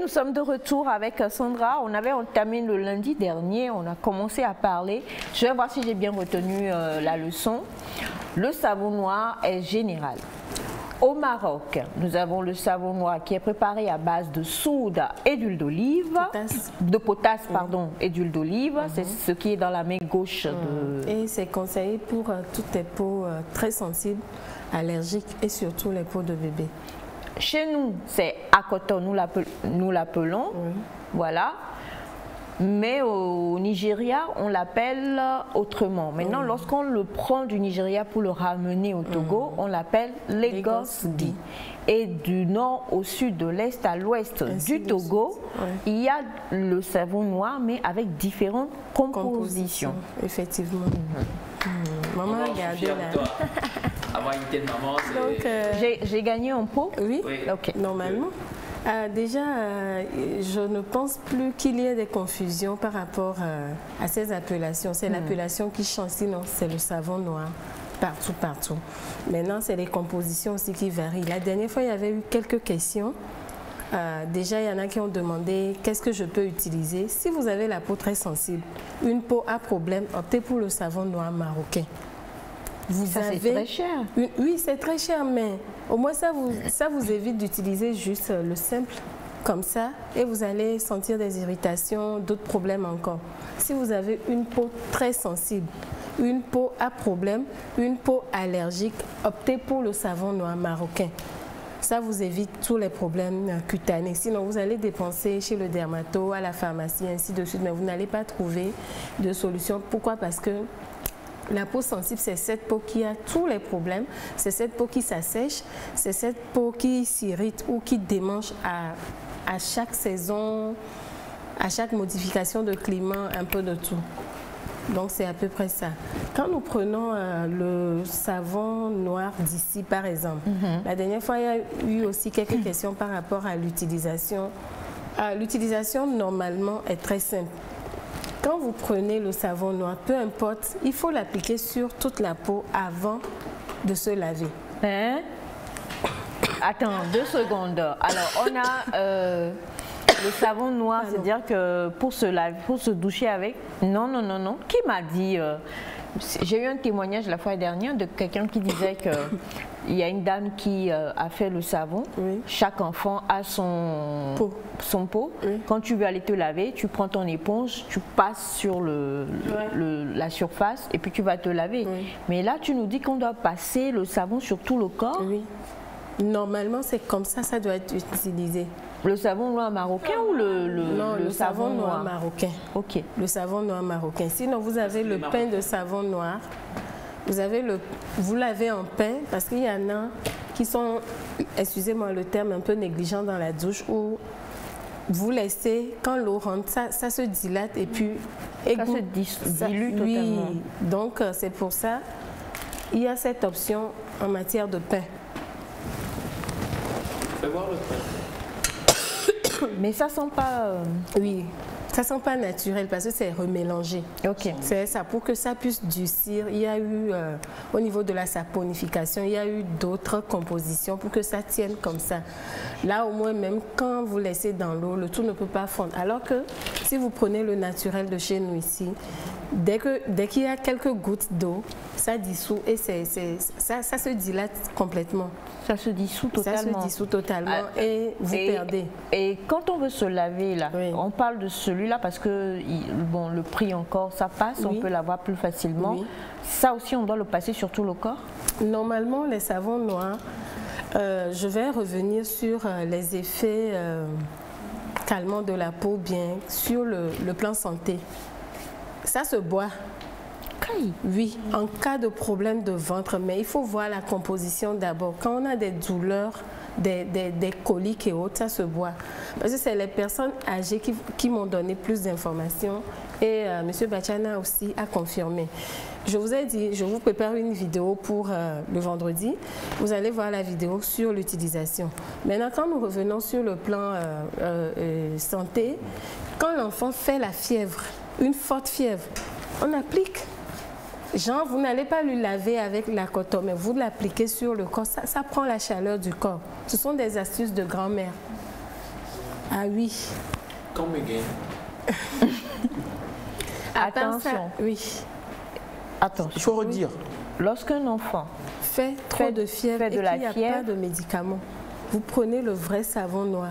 nous sommes de retour avec Sandra. On avait entamé le lundi dernier, on a commencé à parler. Je vais voir si j'ai bien retenu la leçon. Le savon noir est général. Au Maroc, nous avons le savon noir qui est préparé à base de soude et d'huile d'olive, de potasse, pardon, et d'huile d'olive. C'est ce qui est dans la main gauche. Et c'est conseillé pour toutes les peaux très sensibles, allergiques et surtout les peaux de bébé. Chez nous, c'est Akoto, nous l'appelons, voilà. Mais au Nigeria, on l'appelle autrement. Maintenant, lorsqu'on le prend du Nigeria pour le ramener au Togo, on l'appelle Lagos D. Et du nord au sud, de l'est à l'ouest du Togo, il y a le savon noir, mais avec différentes compositions. Effectivement. Maman, regardez là. Avoir une telle maman, j'ai gagné un pot? Oui, okay. Normalement. Déjà, je ne pense plus qu'il y ait des confusions par rapport à ces appellations. C'est l'appellation qui change, sinon c'est le savon noir. Partout. Maintenant, c'est les compositions aussi qui varient. La dernière fois, il y avait eu quelques questions. Déjà, il y en a qui ont demandé qu'est-ce que je peux utiliser. Si vous avez la peau très sensible, une peau à problème, optez pour le savon noir marocain. C'est très cher. Oui, c'est très cher, mais au moins ça vous évite d'utiliser juste le simple comme ça et vous allez sentir des irritations, d'autres problèmes encore. Si vous avez une peau très sensible, une peau à problème, une peau allergique, optez pour le savon noir marocain. Ça vous évite tous les problèmes cutanés. Sinon, vous allez dépenser chez le dermato, à la pharmacie, ainsi de suite, mais vous n'allez pas trouver de solution. Pourquoi? Parce que la peau sensible, c'est cette peau qui a tous les problèmes, c'est cette peau qui s'assèche, c'est cette peau qui s'irrite ou qui démange à chaque saison, à chaque modification de climat, un peu de tout. Donc c'est à peu près ça. Quand nous prenons le savon noir d'ici, par exemple, la dernière fois, il y a eu aussi quelques questions par rapport à l'utilisation. L'utilisation, normalement, est très simple. Quand vous prenez le savon noir, peu importe, il faut l'appliquer sur toute la peau avant de se laver. Hein? Attends, 2 secondes. Alors, on a le savon noir, c'est-à-dire que pour se laver, pour se doucher avec. Non. Qui m'a dit j'ai eu un témoignage la fois dernière de quelqu'un qui disait qu'il y a une dame qui a fait le savon. Chaque enfant a son pot. Quand tu veux aller te laver, tu prends ton éponge, tu passes sur la surface et puis tu vas te laver. Mais là, tu nous dis qu'on doit passer le savon sur tout le corps. Oui. Normalement, c'est comme ça, ça doit être utilisé. Le savon noir marocain ou le savon noir marocain. Ok. Le savon noir marocain. Sinon, vous avez le pain de savon noir. Vous l'avez en pain parce qu'il y en a qui sont, excusez-moi le terme, un peu négligents dans la douche où vous laissez, quand l'eau rentre, ça se dilate et puis... Ça se dilue totalement. Oui, donc c'est pour ça, il y a cette option en matière de pain. Fais voir le pain. Mais ça sent pas... Oui, ça sent pas naturel parce que c'est remélangé. Ok. C'est ça, pour que ça puisse durcir. Il y a eu, au niveau de la saponification, il y a eu d'autres compositions pour que ça tienne comme ça. Là, au moins, même quand vous laissez dans l'eau, le tout ne peut pas fondre. Alors que si vous prenez le naturel de chez nous ici, dès qu'il y a quelques gouttes d'eau, ça dissout et ça se dilate complètement. Ça se dissout totalement. Ça se dissout totalement et vous perdez. Et quand on veut se laver, là, on parle de celui-là parce que bon, le prix encore, ça passe, on peut l'avoir plus facilement. Ça aussi, on doit le passer sur tout le corps? Normalement, les savons noirs, je vais revenir sur les effets calmants de la peau, bien sur le plan santé. Ça se boit. Oui, en cas de problème de ventre, mais il faut voir la composition d'abord. Quand on a des douleurs, des coliques et autres, ça se boit. Parce que c'est les personnes âgées qui m'ont donné plus d'informations et M. Bachana aussi a confirmé. Je vous ai dit, je vous prépare une vidéo pour le vendredi. Vous allez voir la vidéo sur l'utilisation. Maintenant, quand nous revenons sur le plan santé, quand l'enfant fait la fièvre, une forte fièvre, on applique. Genre, vous n'allez pas lui laver avec la coton, mais vous l'appliquez sur le corps. Ça prend la chaleur du corps. Ce sont des astuces de grand-mère. Ah oui. Come again. Attention. Oui. Attention. Il faut redire. Lorsqu'un enfant fait trop de fièvre et qu'il n'y a pas de médicaments, vous prenez le vrai savon noir.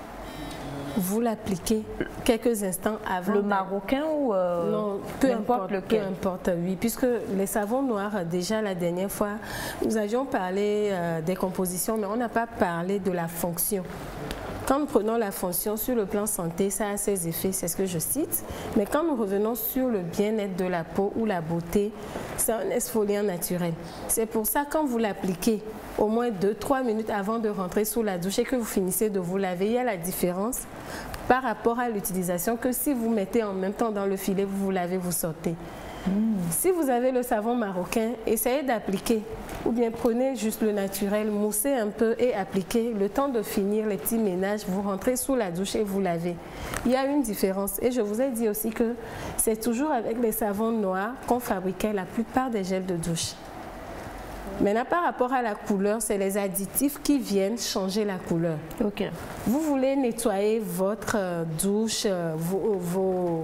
Vous l'appliquez quelques instants avant. Le marocain ou non, peu importe lequel. Peu importe, oui. Puisque les savons noirs, déjà la dernière fois, nous avions parlé des compositions, mais on n'a pas parlé de la fonction. Quand nous prenons la fonction sur le plan santé, ça a ses effets, c'est ce que je cite. Mais quand nous revenons sur le bien-être de la peau ou la beauté, c'est un exfoliant naturel. C'est pour ça quand vous l'appliquez au moins 2-3 minutes avant de rentrer sous la douche et que vous finissez de vous laver, il y a la différence par rapport à l'utilisation que si vous mettez en même temps dans le filet, vous vous lavez, vous sortez. Si vous avez le savon marocain, essayez d'appliquer ou bien prenez juste le naturel, moussez un peu et appliquez. Le temps de finir les petits ménages, vous rentrez sous la douche et vous lavez. Il y a une différence et je vous ai dit aussi que c'est toujours avec les savons noirs qu'on fabriquait la plupart des gels de douche. Maintenant, par rapport à la couleur, c'est les additifs qui viennent changer la couleur. Ok. Vous voulez nettoyer votre douche, vos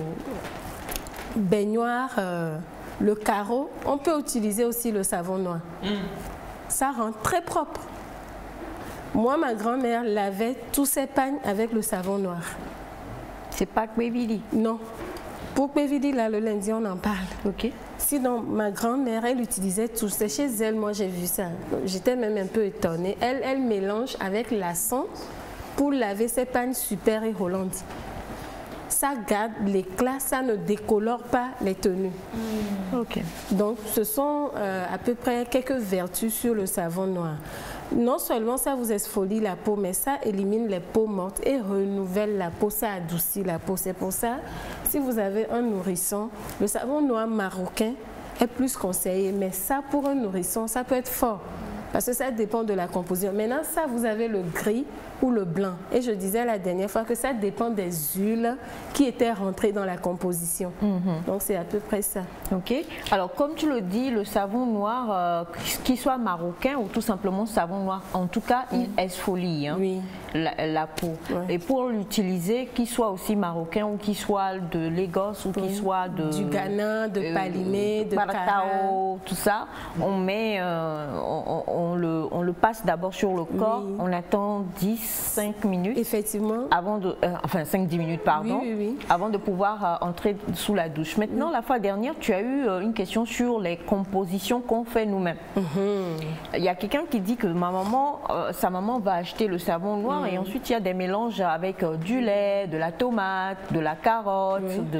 baignoire, le carreau, on peut utiliser aussi le savon noir. Ça rend très propre. Moi, ma grand-mère lavait tous ses pagnes avec le savon noir. C'est pas Kbevidi? Non. Pour Kbevidi, là, le lundi, on en parle. Ok. Sinon, ma grand-mère, elle utilisait tout. C'est chez elle, moi, j'ai vu ça. J'étais même un peu étonnée. Elle mélange avec l'asson pour laver ses pagnes Super et Hollande. Ça garde l'éclat, ça ne décolore pas les tenues. Ok. Donc, ce sont à peu près quelques vertus sur le savon noir. Non seulement ça vous exfolie la peau, mais ça élimine les peaux mortes et renouvelle la peau, ça adoucit la peau. C'est pour ça, si vous avez un nourrisson, le savon noir marocain est plus conseillé. Mais ça, pour un nourrisson, ça peut être fort. Parce que ça dépend de la composition. Maintenant, ça, vous avez le gris ou le blanc. Et je disais la dernière fois que ça dépend des huiles qui étaient rentrées dans la composition. Donc, c'est à peu près ça. Ok. Alors, comme tu le dis, le savon noir, qu'il soit marocain ou tout simplement savon noir, en tout cas, il exfolie la peau. Ouais. Et pour l'utiliser, qu'il soit aussi marocain ou qu'il soit de Lagos ou qu'il soit de... Du Ghana, de Palimé, de Baratao, tout ça, on met... on le passe d'abord sur le corps, on attend 10-5 minutes. Effectivement. Avant de, enfin 5-10 minutes, pardon, avant de pouvoir entrer sous la douche. Maintenant, la fois dernière, tu as eu une question sur les compositions qu'on fait nous-mêmes. Il y a quelqu'un qui dit que sa maman va acheter le savon noir et ensuite il y a des mélanges avec du lait, de la tomate, de la carotte,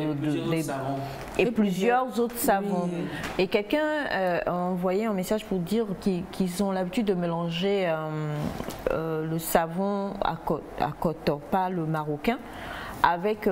et plusieurs autres savons. Et quelqu'un a envoyé un message pour dire qu'ils ont l'habitude de mélanger le savon à coton, pas le marocain, avec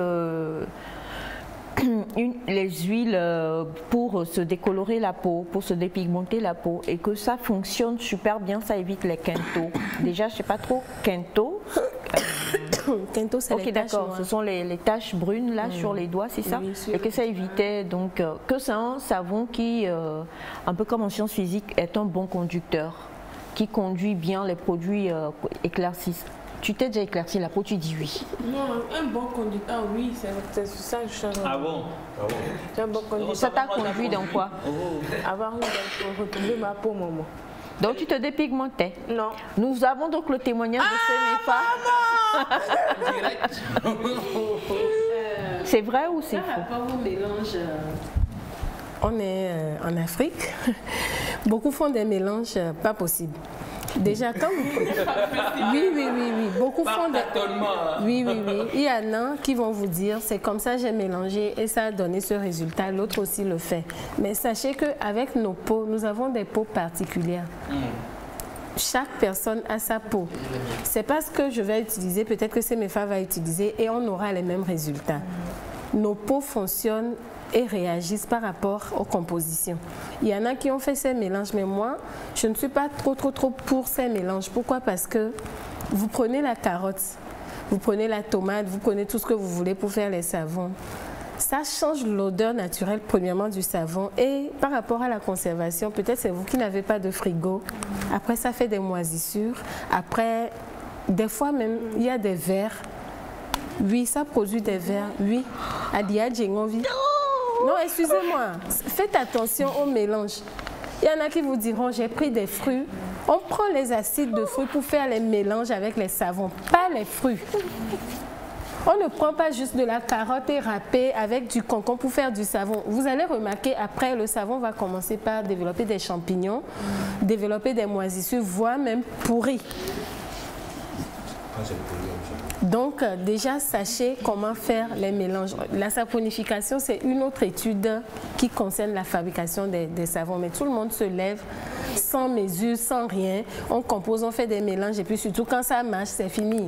les huiles pour se décolorer la peau, pour se dépigmenter la peau, et que ça fonctionne super bien, ça évite les quintos. Déjà, je sais pas trop, quintos. Quinto, c'est les taches noires. Ce sont les taches brunes là sur les doigts, c'est ça? Et que ça évitait donc que c'est un savon qui, un peu comme en sciences physiques, est un bon conducteur, qui conduit bien les produits éclaircis. Tu t'es déjà éclairci la peau, tu dis oui. Non, un bon conducteur, oui, c'est ça que je change. Ah bon? C'est un bon conducteur. Ça t'a conduit dans quoi? Avoir retrouvé ma peau, maman. Donc tu te dépigmentais? Non. Nous avons donc le témoignage de ce méfa. C'est vrai ou c'est faux? Au mélange, on est en Afrique. Beaucoup font des mélanges pas possibles. Déjà, quand vous... Oui. Beaucoup font des... Oui. Il y en a qui vont vous dire, c'est comme ça j'ai mélangé et ça a donné ce résultat. L'autre aussi le fait. Mais sachez qu'avec nos peaux, nous avons des peaux particulières. Chaque personne a sa peau. C'est pas ce que je vais utiliser, peut-être que Semefa va utiliser et on aura les mêmes résultats. Nos peaux fonctionnent et réagissent par rapport aux compositions. Il y en a qui ont fait ces mélanges, mais moi, je ne suis pas trop pour ces mélanges. Pourquoi? Parce que vous prenez la carotte, vous prenez la tomate, vous prenez tout ce que vous voulez pour faire les savons. Ça change l'odeur naturelle, premièrement, du savon. Et par rapport à la conservation, peut-être c'est vous qui n'avez pas de frigo. Après, ça fait des moisissures. Après, des fois même, il y a des vers Oui, ça produit des vers. Oui. Adia Djengovi. Non, excusez-moi. Faites attention au mélange. Il y en a qui vous diront, j'ai pris des fruits. On prend les acides de fruits pour faire les mélanges avec les savons, pas les fruits. On ne prend pas juste de la carotte et râpée avec du concombre pour faire du savon. Vous allez remarquer, après, le savon va commencer par développer des champignons, développer des moisissures, voire même pourrir. Donc, déjà, sachez comment faire les mélanges. La saponification, c'est une autre étude qui concerne la fabrication des savons. Mais tout le monde se lève sans mesure, sans rien. On compose, on fait des mélanges et puis surtout, quand ça marche, c'est fini.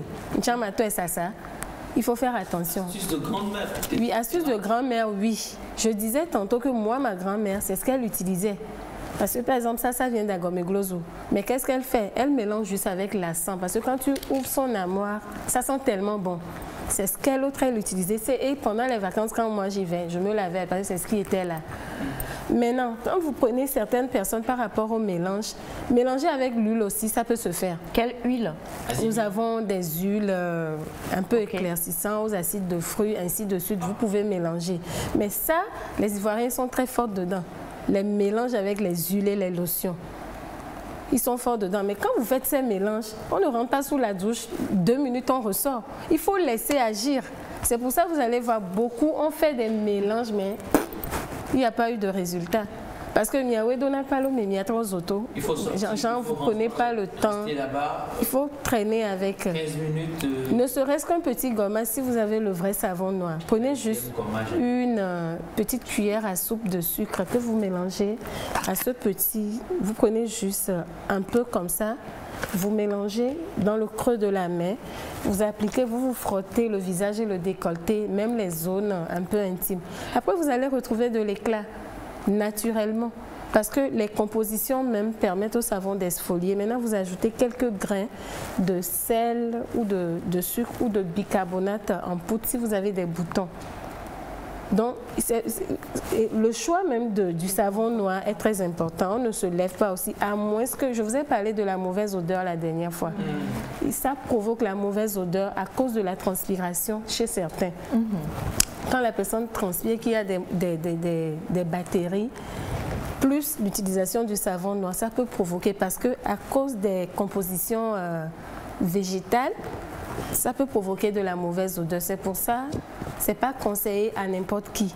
Il faut faire attention. Astuce de grand-mère. Oui, astuce de grand-mère, oui. Je disais tantôt que moi, ma grand-mère, c'est ce qu'elle utilisait. Parce que par exemple, ça vient d'Agomegloso. Mais qu'est-ce qu'elle fait? Elle mélange juste avec la sang. Parce que quand tu ouvres son armoire, ça sent tellement bon. C'est ce qu'elle autre elle utilisait. Et pendant les vacances, quand moi j'y vais, je me lavais parce que c'est ce qui était là. Maintenant, quand vous prenez certaines personnes par rapport au mélange, mélanger avec l'huile aussi, ça peut se faire. Quelle huile? Nous avons des huiles un peu éclaircissantes, aux acides de fruits, ainsi de suite. Vous pouvez mélanger. Mais ça, les Ivoiriens sont très forts dedans. Les mélanges avec les huiles et les lotions. Ils sont forts dedans. Mais quand vous faites ces mélanges, on ne rentre pas sous la douche. 2 minutes, on ressort. Il faut laisser agir. C'est pour ça que vous allez voir beaucoup, on fait des mélanges, mais il n'y a pas eu de résultat. Parce que Miaoué donne pas l'eau, mais il y a trop auto. Il faut sortir. Jean, vous ne prenez pas le temps. Il faut traîner avec. 15 minutes. Ne serait-ce qu'un petit gommage si vous avez le vrai savon noir. Prenez juste une petite cuillère à soupe de sucre que vous mélangez à ce petit. Vous prenez juste un peu comme ça. Vous mélangez dans le creux de la main. Vous appliquez, vous frottez le visage et le décolleté, même les zones un peu intimes. Après, vous allez retrouver de l'éclat. Naturellement, parce que les compositions même permettent au savon d'exfolier. Maintenant, vous ajoutez quelques grains de sel ou de sucre ou de bicarbonate en poudre si vous avez des boutons. Donc, le choix même du savon noir est très important. On ne se lève pas aussi, à moins que je vous ai parlé de la mauvaise odeur la dernière fois. Et ça provoque la mauvaise odeur à cause de la transpiration chez certains. Quand la personne transpire, qu'il y a des bactéries, plus l'utilisation du savon noir, ça peut provoquer, parce que à cause des compositions végétales, ça peut provoquer de la mauvaise odeur. C'est pour ça, c'est pas conseillé à n'importe qui.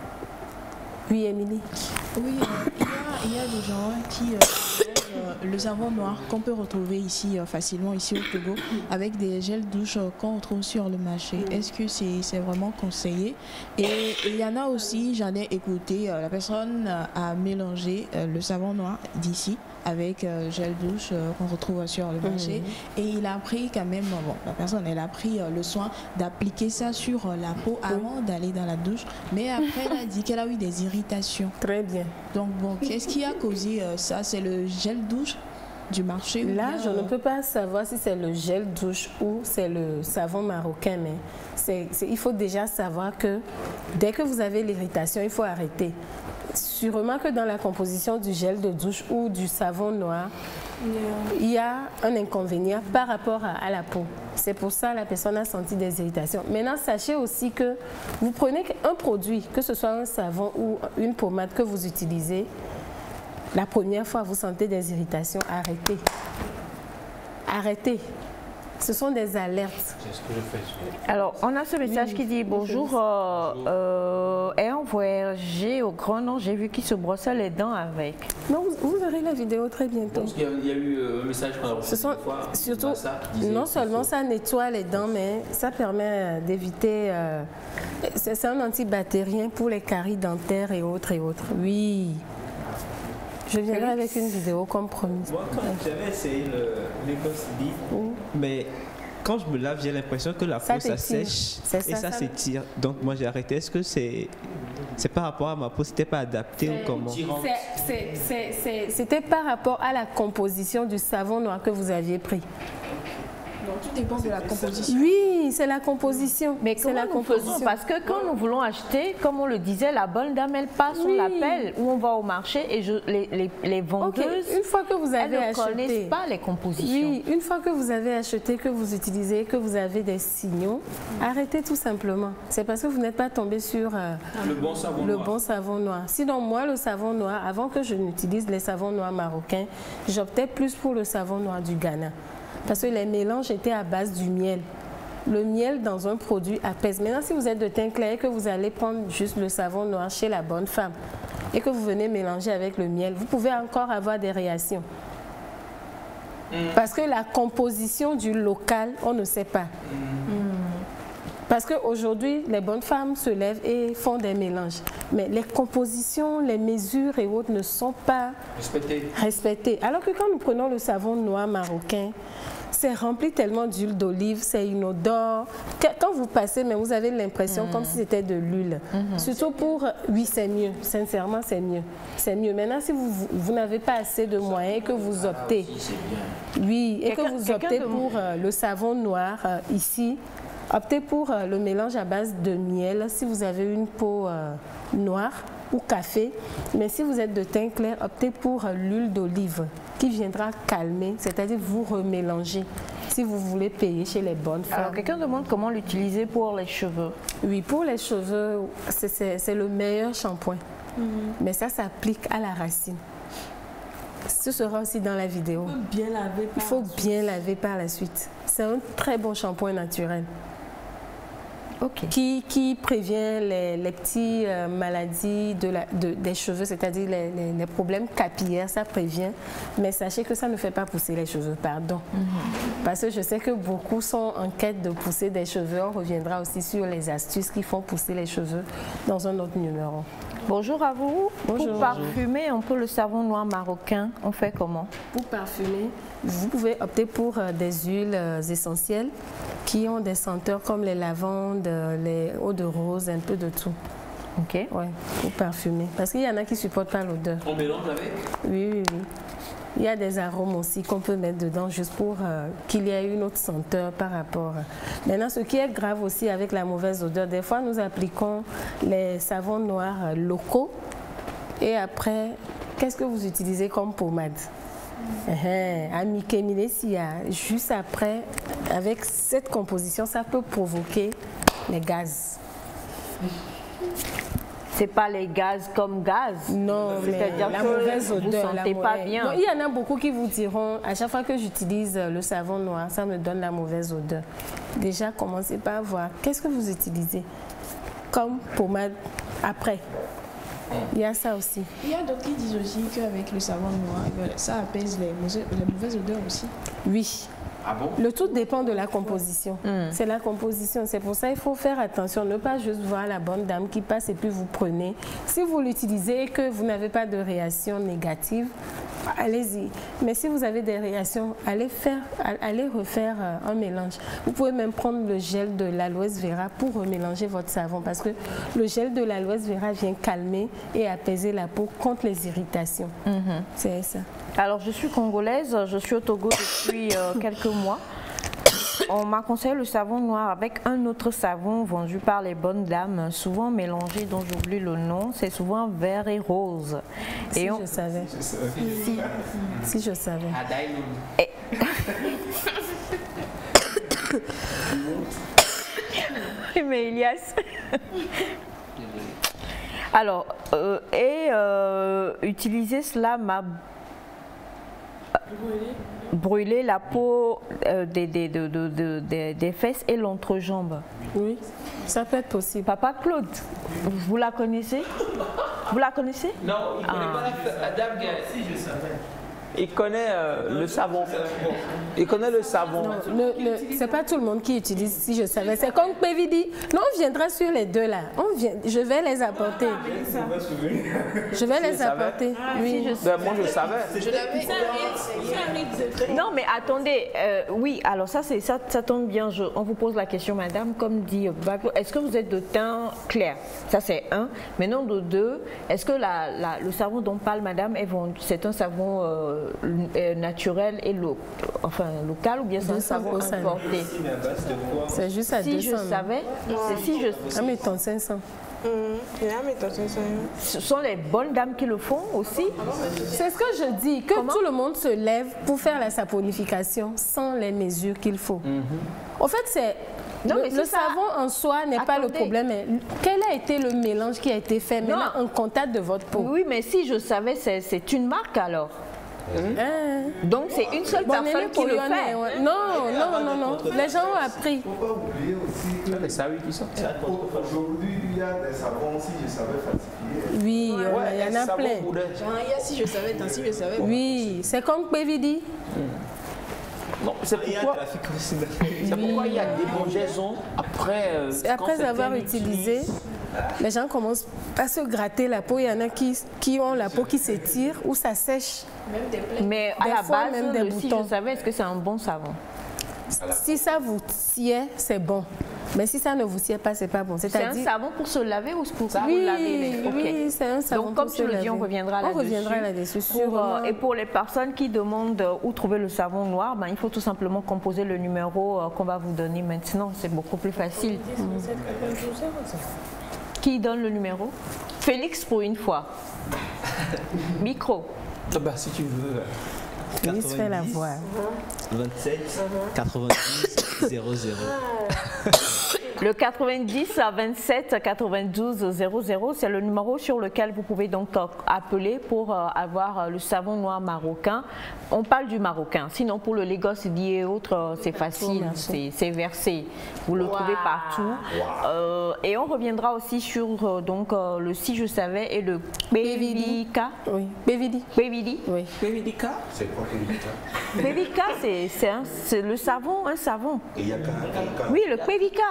Oui, Émilie. Oui, il y a des gens qui le savon noir qu'on peut retrouver ici facilement ici au Togo avec des gels douche qu'on retrouve sur le marché. Est-ce que c'est vraiment conseillé? Et il y en a aussi, j'en ai écouté, la personne a mélangé le savon noir d'ici avec gel douche qu'on retrouve sur le marché et il a pris quand même, bon, la personne elle a pris le soin d'appliquer ça sur la peau avant d'aller dans la douche, mais après elle a dit qu'elle a eu des irritations. Très bien. Donc bon, qu'est-ce qui a causé ça? C'est le gel douche du marché? Là, je ne peux pas savoir si c'est le gel douche ou c'est le savon marocain, mais il faut déjà savoir que dès que vous avez l'irritation, il faut arrêter. Sûrement que dans la composition du gel de douche ou du savon noir, il y a un inconvénient par rapport à la peau. C'est pour ça que la personne a senti des irritations. Maintenant, sachez aussi que vous prenez un produit, que ce soit un savon ou une pommade que vous utilisez, la première fois vous sentez des irritations, arrêtez. Arrêtez. Ce sont des alertes. C'est ce que je fais. Alors, on a ce message qui dit bonjour. Ayant voyagé au Grand Nord, j'ai vu qu'il se brossait les dents avec. Non, vous verrez la vidéo très bientôt. Parce qu'il y a eu un message qu'on a reçu une fois. Surtout, non seulement ça nettoie les dents, mais ça permet d'éviter. C'est un antibactérien pour les caries dentaires et autres et autres. Oui. Je viendrai avec une vidéo comme promis. Moi, quand j'avais essayé le Gosby, mais quand je me lave, j'ai l'impression que la peau ça sèche et ça s'étire. Donc moi j'ai arrêté. Est-ce que c'est par rapport à ma peau, c'était pas adapté ou comment? C'était par rapport à la composition du savon noir que vous aviez pris. Donc tout dépend de la composition. Oui, c'est la composition. Mais comment nous faisons? Parce que quand nous voulons acheter, comme on le disait, la bonne dame, elle passe, on l'appelle, ou on va au marché et les vendeuses, une fois que vous avez elles ne connaissent pas les compositions. Oui, une fois que vous avez acheté, que vous utilisez, que vous avez des signaux, arrêtez tout simplement. C'est parce que vous n'êtes pas tombé sur le bon savon noir. Sinon, moi, le savon noir, avant que je n'utilise les savons noirs marocains, j'optais plus pour le savon noir du Ghana. Parce que les mélanges étaient à base du miel. Le miel dans un produit apaise. Maintenant, si vous êtes de teint clair et que vous allez prendre juste le savon noir chez la bonne femme et que vous venez mélanger avec le miel, vous pouvez encore avoir des réactions. Parce que la composition du local, on ne sait pas. Parce qu'aujourd'hui, les bonnes femmes se lèvent et font des mélanges. Mais les compositions, les mesures et autres ne sont pas respectées. Alors que quand nous prenons le savon noir marocain, c'est rempli tellement d'huile d'olive, c'est inodore. Quand vous passez, mais vous avez l'impression comme si c'était de l'huile. Surtout pour... Oui, c'est mieux. Sincèrement, c'est mieux. C'est mieux. Maintenant, si vous n'avez pas assez de moyens et que vous optez... Oui, et que vous optez pour le savon noir ici, optez pour le mélange à base de miel si vous avez une peau noire ou café. Mais si vous êtes de teint clair, optez pour l'huile d'olive qui viendra calmer, c'est-à-dire vous remélanger si vous voulez payer chez les bonnes femmes. Alors, quelqu'un demande comment l'utiliser pour les cheveux. Oui, pour les cheveux, c'est le meilleur shampoing. Mais ça s'applique à la racine. Ce sera aussi dans la vidéo. Il faut bien laver par la suite. C'est un très bon shampoing naturel. Qui prévient les petites maladies des cheveux, c'est-à-dire les problèmes capillaires, ça prévient. Mais sachez que ça ne fait pas pousser les cheveux, pardon. Parce que je sais que beaucoup sont en quête de pousser des cheveux. On reviendra aussi sur les astuces qui font pousser les cheveux dans un autre numéro. Bonjour à vous. Bonjour. Pour parfumer un peu le savon noir marocain, on fait comment? Pour parfumer, vous pouvez opter pour des huiles essentielles qui ont des senteurs comme les lavandes, les eaux de rose, un peu de tout. Ok. Ouais, pour parfumer. Parce qu'il y en a qui ne supportent pas l'odeur. On mélange avec? Oui, oui, oui. Il y a des arômes aussi qu'on peut mettre dedans juste pour qu'il y ait une autre senteur par rapport. Maintenant, ce qui est grave aussi avec la mauvaise odeur, des fois nous appliquons les savons noirs locaux et après, qu'est-ce que vous utilisez comme pommade? Juste après, avec cette composition, ça peut provoquer les gaz. C'est pas les gaz comme gaz. Non, mais la mauvaise odeur. Vous ne sentez pas bien. Non, il y en a beaucoup qui vous diront, à chaque fois que j'utilise le savon noir, ça me donne la mauvaise odeur. Déjà, commencez par voir qu'est-ce que vous utilisez comme pommade après. Il y a ça aussi. Il y a d'autres qui disent aussi qu'avec le savon noir, ça apaise les mauvaises odeurs aussi. Oui. Ah bon? Le tout dépend de la composition. C'est la composition. C'est pour ça qu'il faut faire attention. Ne pas juste voir la bonne dame qui passe et puis vous prenez. Si vous l'utilisez et que vous n'avez pas de réaction négative, allez-y. Mais si vous avez des réactions, allez refaire un mélange. Vous pouvez même prendre le gel de l'aloès vera pour remélanger votre savon parce que le gel de l'aloès vera vient calmer et apaiser la peau contre les irritations. C'est ça. Alors, je suis congolaise, je suis au Togo depuis quelques mois. On m'a conseillé le savon noir avec un autre savon vendu par les bonnes dames, souvent mélangé, dont j'oublie le nom, c'est souvent vert et rose. Si je savais. Si je savais. Mais Elias... Alors, utiliser cela m'a brûlé la peau des fesses et l'entrejambe. Oui, ça peut être possible. Papa Claude, vous la connaissez? Vous la connaissez? Non, il ne connaît pas la dame. Si, je savais. Il connaît le savon. Il connaît le savon. C'est pas tout le monde qui utilise, si je savais. C'est comme Pévi dit. Non, on viendra sur les deux là. Je vais les apporter. Je vais les apporter. Oui, moi je savais. Non, mais attendez. Oui, alors ça tombe bien. On vous pose la question, madame. Comme dit Baclo, est-ce que vous êtes de teint clair? Ça, c'est un. Maintenant, de deux, est-ce que le savon dont parle madame, c'est un savon naturel et local ou bien c'est un savon importé? C'est juste à 200. Si je savais, si je... Ah mais ton 500. Ce sont les bonnes dames qui le font aussi. C'est ce que je dis, que tout le monde se lève pour faire la saponification sans les mesures qu'il faut. En fait, c'est... Le savon en soi n'est pas le problème. Mais quel a été le mélange qui a été fait maintenant en contact de votre peau? Oui, mais si je savais, c'est une marque alors. Donc c'est une seule personne qui le fait. Ouais. Non. Les gens ont appris. Il ne faut pas oublier aussi que aujourd'hui, il y a des savons, si je savais falsifier. Oui, il y en a plein. Il y a si je savais, si je savais. Oui, c'est comme Pévidi. Non, c'est pourquoi il y a des démangeaisons après avoir utilisé. Les gens commencent à se gratter la peau. Il y en a qui ont la peau qui s'étire ou ça sèche. Mais à la base, si je savais, est-ce que c'est un bon savon? Si ça vous sied, c'est bon. Mais si ça ne vous sied pas, c'est pas bon. C'est un savon pour se laver ou pour laver les... Oui, c'est un savon. Donc, comme tu le dis, on reviendra là-dessus. Et pour les personnes qui demandent où trouver le savon noir, il faut tout simplement composer le numéro qu'on va vous donner maintenant. C'est beaucoup plus facile. Qui donne le numéro? Félix pour une fois. Micro. Si tu veux. Félix fait la voix. 27 92 00. Le 90 à 27 92 00, c'est le numéro sur lequel vous pouvez donc appeler pour avoir le savon noir marocain. On parle du marocain, sinon pour le Lagos et autres, c'est facile, c'est versé. Vous le trouvez partout. Et on reviendra aussi sur le si je savais et le Pévidika. Oui, Pévidi. Pévidi. Oui. Pévidika. C'est quoi Pévidika? Pévika, c'est le savon, un savon. Et il y a Oui, le Pévika.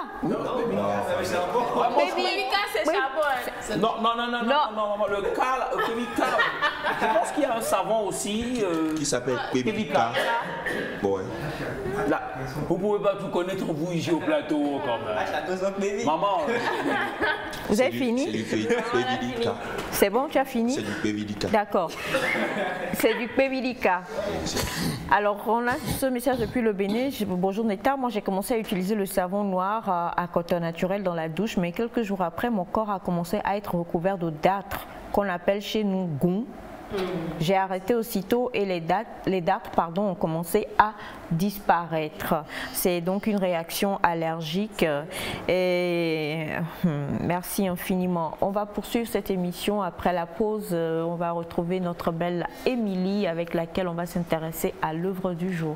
Pévika, c'est savon. Non, le Pévika. Je pense qu'il y a un savon aussi. Qui s'appelle Pévika. Bon, Là, vous pouvez pas tout connaître, vous ici au plateau quand même. Maman. Vous avez fini? C'est du Pévidika. C'est bon, tu as fini? C'est du Pévidika. D'accord. C'est du Pévidika. Alors, on a ce message depuis le Bénin. Bonjour Neta, moi j'ai commencé à utiliser le savon noir à coton naturel dans la douche, mais quelques jours après, mon corps a commencé à être recouvert de dartres, qu'on appelle chez nous goût. J'ai arrêté aussitôt et les dartres ont commencé à disparaître. C'est donc une réaction allergique. Et merci infiniment. On va poursuivre cette émission après la pause. On va retrouver notre belle Émilie avec laquelle on va s'intéresser à l'œuvre du jour.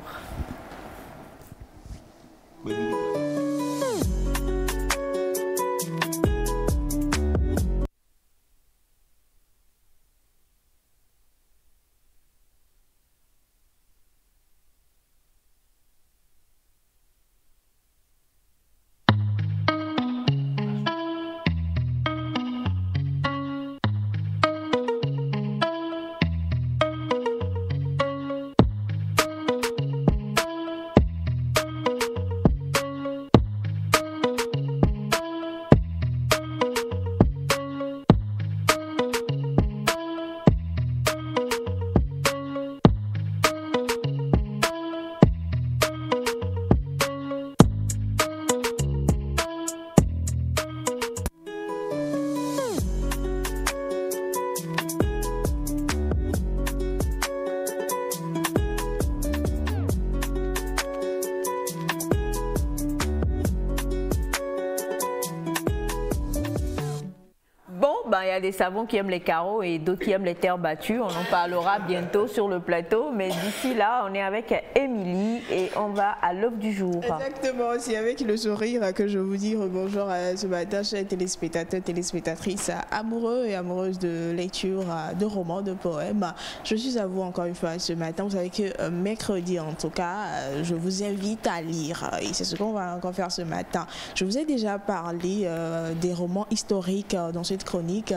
Il y a des savons qui aiment les carreaux et d'autres qui aiment les terres battues. On en parlera bientôt sur le plateau. Mais d'ici là, on est avec Émilie et on va à l'œuvre du jour. Exactement, c'est avec le sourire que je vous dis bonjour ce matin, chers téléspectateurs, téléspectatrices amoureux et amoureuses de lecture, de romans, de poèmes. Je suis à vous encore une fois ce matin. Vous savez que mercredi, en tout cas, je vous invite à lire. Et c'est ce qu'on va encore faire ce matin. Je vous ai déjà parlé des romans historiques dans cette chronique.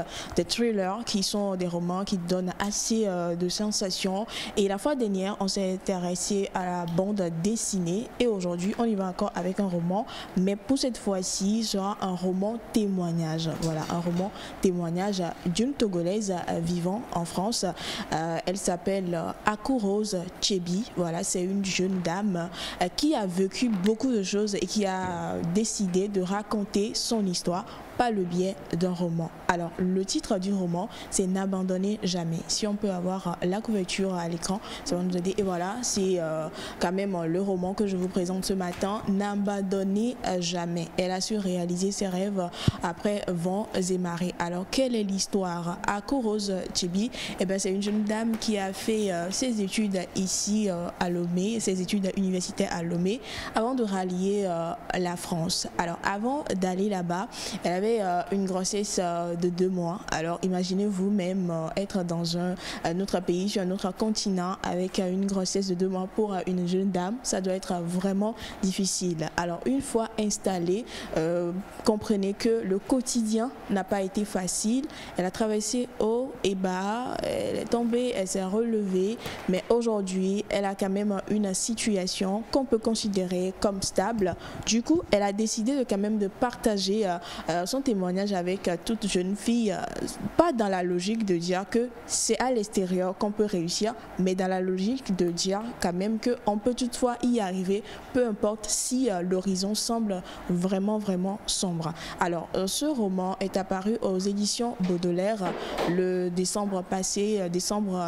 des thrillers qui sont des romans qui donnent assez de sensations. Et la fois dernière, on s'est intéressé à la bande dessinée et aujourd'hui, on y va encore avec un roman, mais pour cette fois-ci, ce sera un roman témoignage. Voilà, un roman témoignage d'une Togolaise vivant en France. Elle s'appelle Akurose Tchebi. Voilà, c'est une jeune dame qui a vécu beaucoup de choses et qui a décidé de raconter son histoire par le biais d'un roman. Alors, le titre du roman, c'est N'abandonnez jamais. Si on peut avoir la couverture à l'écran, ça va nous aider. Et voilà, c'est quand même le roman que je vous présente ce matin, N'abandonnez jamais. Elle a su réaliser ses rêves après vents et marées. Alors, quelle est l'histoire? Akurose Tchebi, eh ben, c'est une jeune dame qui a fait ses études ici à Lomé, ses études universitaires à Lomé, avant de rallier la France. Alors, avant d'aller là-bas, elle avait une grossesse de 2 mois. Alors imaginez-vous même être dans un autre pays, sur un autre continent avec une grossesse de 2 mois pour une jeune dame. Ça doit être vraiment difficile. Alors une fois installée, comprenez que le quotidien n'a pas été facile. Elle a traversé haut et bas, elle est tombée, elle s'est relevée, mais aujourd'hui elle a quand même une situation qu'on peut considérer comme stable. Du coup, elle a décidé de quand même de partager son témoignage avec toute jeune fille, pas dans la logique de dire que c'est à l'extérieur qu'on peut réussir, mais dans la logique de dire quand même qu'on peut toutefois y arriver, peu importe si l'horizon semble vraiment sombre. Alors, ce roman est apparu aux éditions Baudelaire le décembre passé, décembre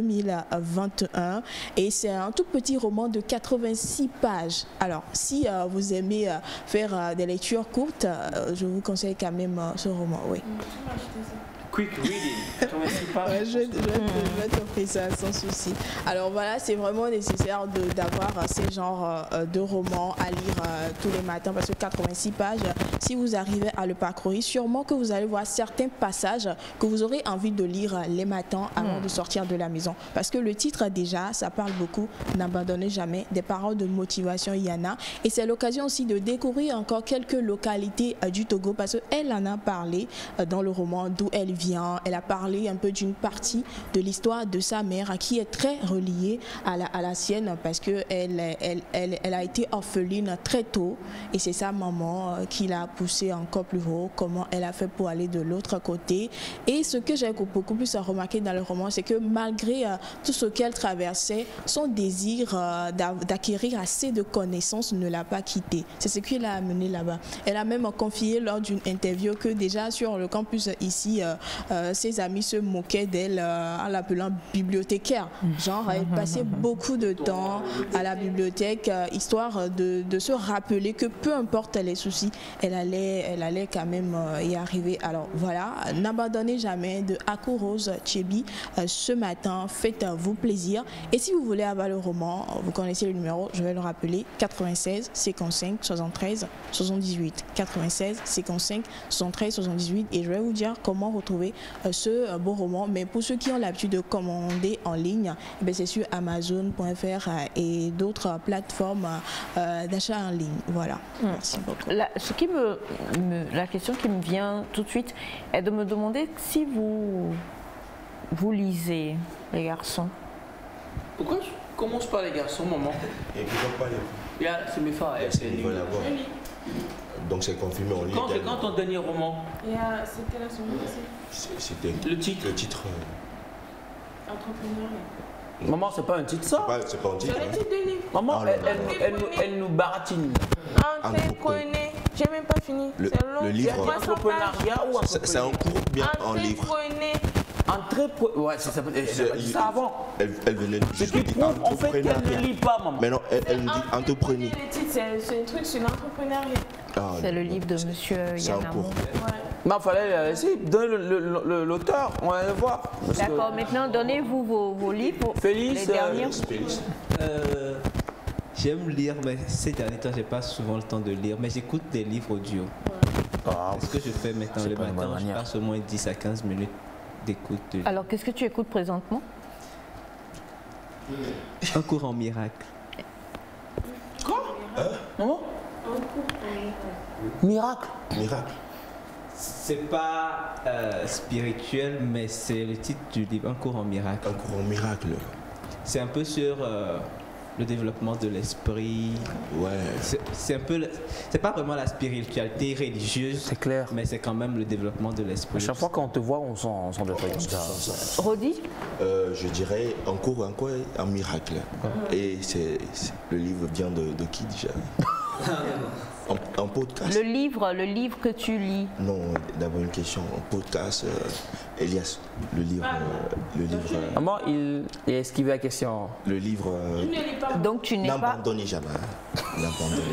2021, et c'est un tout petit roman de 86 pages. Alors, si vous aimez faire des lectures courtes, je vous conseille quand même ce roman, oui. Quick reading. Je vais t'offrir ça sans souci. Alors voilà, c'est vraiment nécessaire d'avoir ces genres de romans à lire tous les matins parce que 86 pages, si vous arrivez à le parcourir, sûrement que vous allez voir certains passages que vous aurez envie de lire les matins avant de sortir de la maison. Parce que le titre déjà, ça parle beaucoup, N'abandonnez jamais, des paroles de motivation, il y en a. Et c'est l'occasion aussi de découvrir encore quelques localités du Togo parce qu'elle en a parlé dans le roman d'où elle vient. Elle a parlé un peu d'une partie de l'histoire de sa mère qui est très reliée à la sienne parce qu'elle a été orpheline très tôt et c'est sa maman qui l'a poussée encore plus haut, comment elle a fait pour aller de l'autre côté. Et ce que j'ai beaucoup plus remarqué dans le roman, c'est que malgré tout ce qu'elle traversait, son désir d'acquérir assez de connaissances ne l'a pas quitté. C'est ce qui l'a amené là-bas. Elle a même confié lors d'une interview que déjà sur le campus ici, ses amis se moquaient d'elle en l'appelant bibliothécaire. Genre, elle passait beaucoup de temps à la bibliothèque, histoire de se rappeler que peu importe les soucis, elle allait quand même y arriver. Alors voilà, N'abandonnez jamais de Akurose Tchebi. Ce matin, faites-vous plaisir. Et si vous voulez avoir le roman, vous connaissez le numéro, je vais le rappeler, 96 55 73 78. 96 55 73 78. Et je vais vous dire comment retrouver ce beau roman. Mais pour ceux qui ont l'habitude de commander en ligne, c'est sur Amazon.fr et d'autres plateformes d'achat en ligne. Voilà. Merci beaucoup. La question qui me vient tout de suite est de me demander si vous lisez, les garçons. Pourquoi je commence par les garçons, maman? Et puis pas les... C'est mes frères. Donc c'est confirmé, on lit. Quand ton dernier roman? C'était la semaine passée. C'était le titre. Entrepreneur. Maman, c'est pas un titre ça? C'est pas un titre. C'est le titre de livre. Maman, elle nous baratine. Entrepreneur. J'ai même pas fini. Le livre. Entrepreneuriat ou entrepreneur? C'est un cours bien en livre. Ouais, ça dit ça avant. Elle venait de ce qui prouve en fait qu'elle ne lit pas, maman. Mais non, elle nous dit entrepreneur. C'est un truc sur l'entrepreneuriat. C'est le livre de monsieur Yanamou. Il fallait essayer de donner l'auteur, on va le voir. D'accord, maintenant donnez-vous vos livres. Félix, les derniers. J'aime lire, mais ces derniers temps, je n'ai pas souvent le temps de lire, mais j'écoute des livres audio. C'est ce que je fais maintenant le matin, je passe au moins 10 à 15 minutes d'écoute. Alors, qu'est-ce que tu écoutes présentement? Un cours en miracle. Quoi? Maman? Miracle. C'est pas spirituel, mais c'est le titre du livre, Un cours en miracle. Un cours en miracle. C'est un peu sur le développement de l'esprit. Ouais. C'est un peu, c'est pas vraiment la spiritualité religieuse. C'est clair. Mais c'est quand même le développement de l'esprit. À chaque fois qu'on te voit, on sent des trucs comme ça. Rodi? Je dirais encore un miracle. Et le livre vient de qui déjà? En podcast. Le livre que tu lis. Non, d'abord une question. En podcast, Elias, le livre. Comment il a esquivé la question? Le livre. Donc tu n'es pas. N'abandonnez jamais. N'abandonnez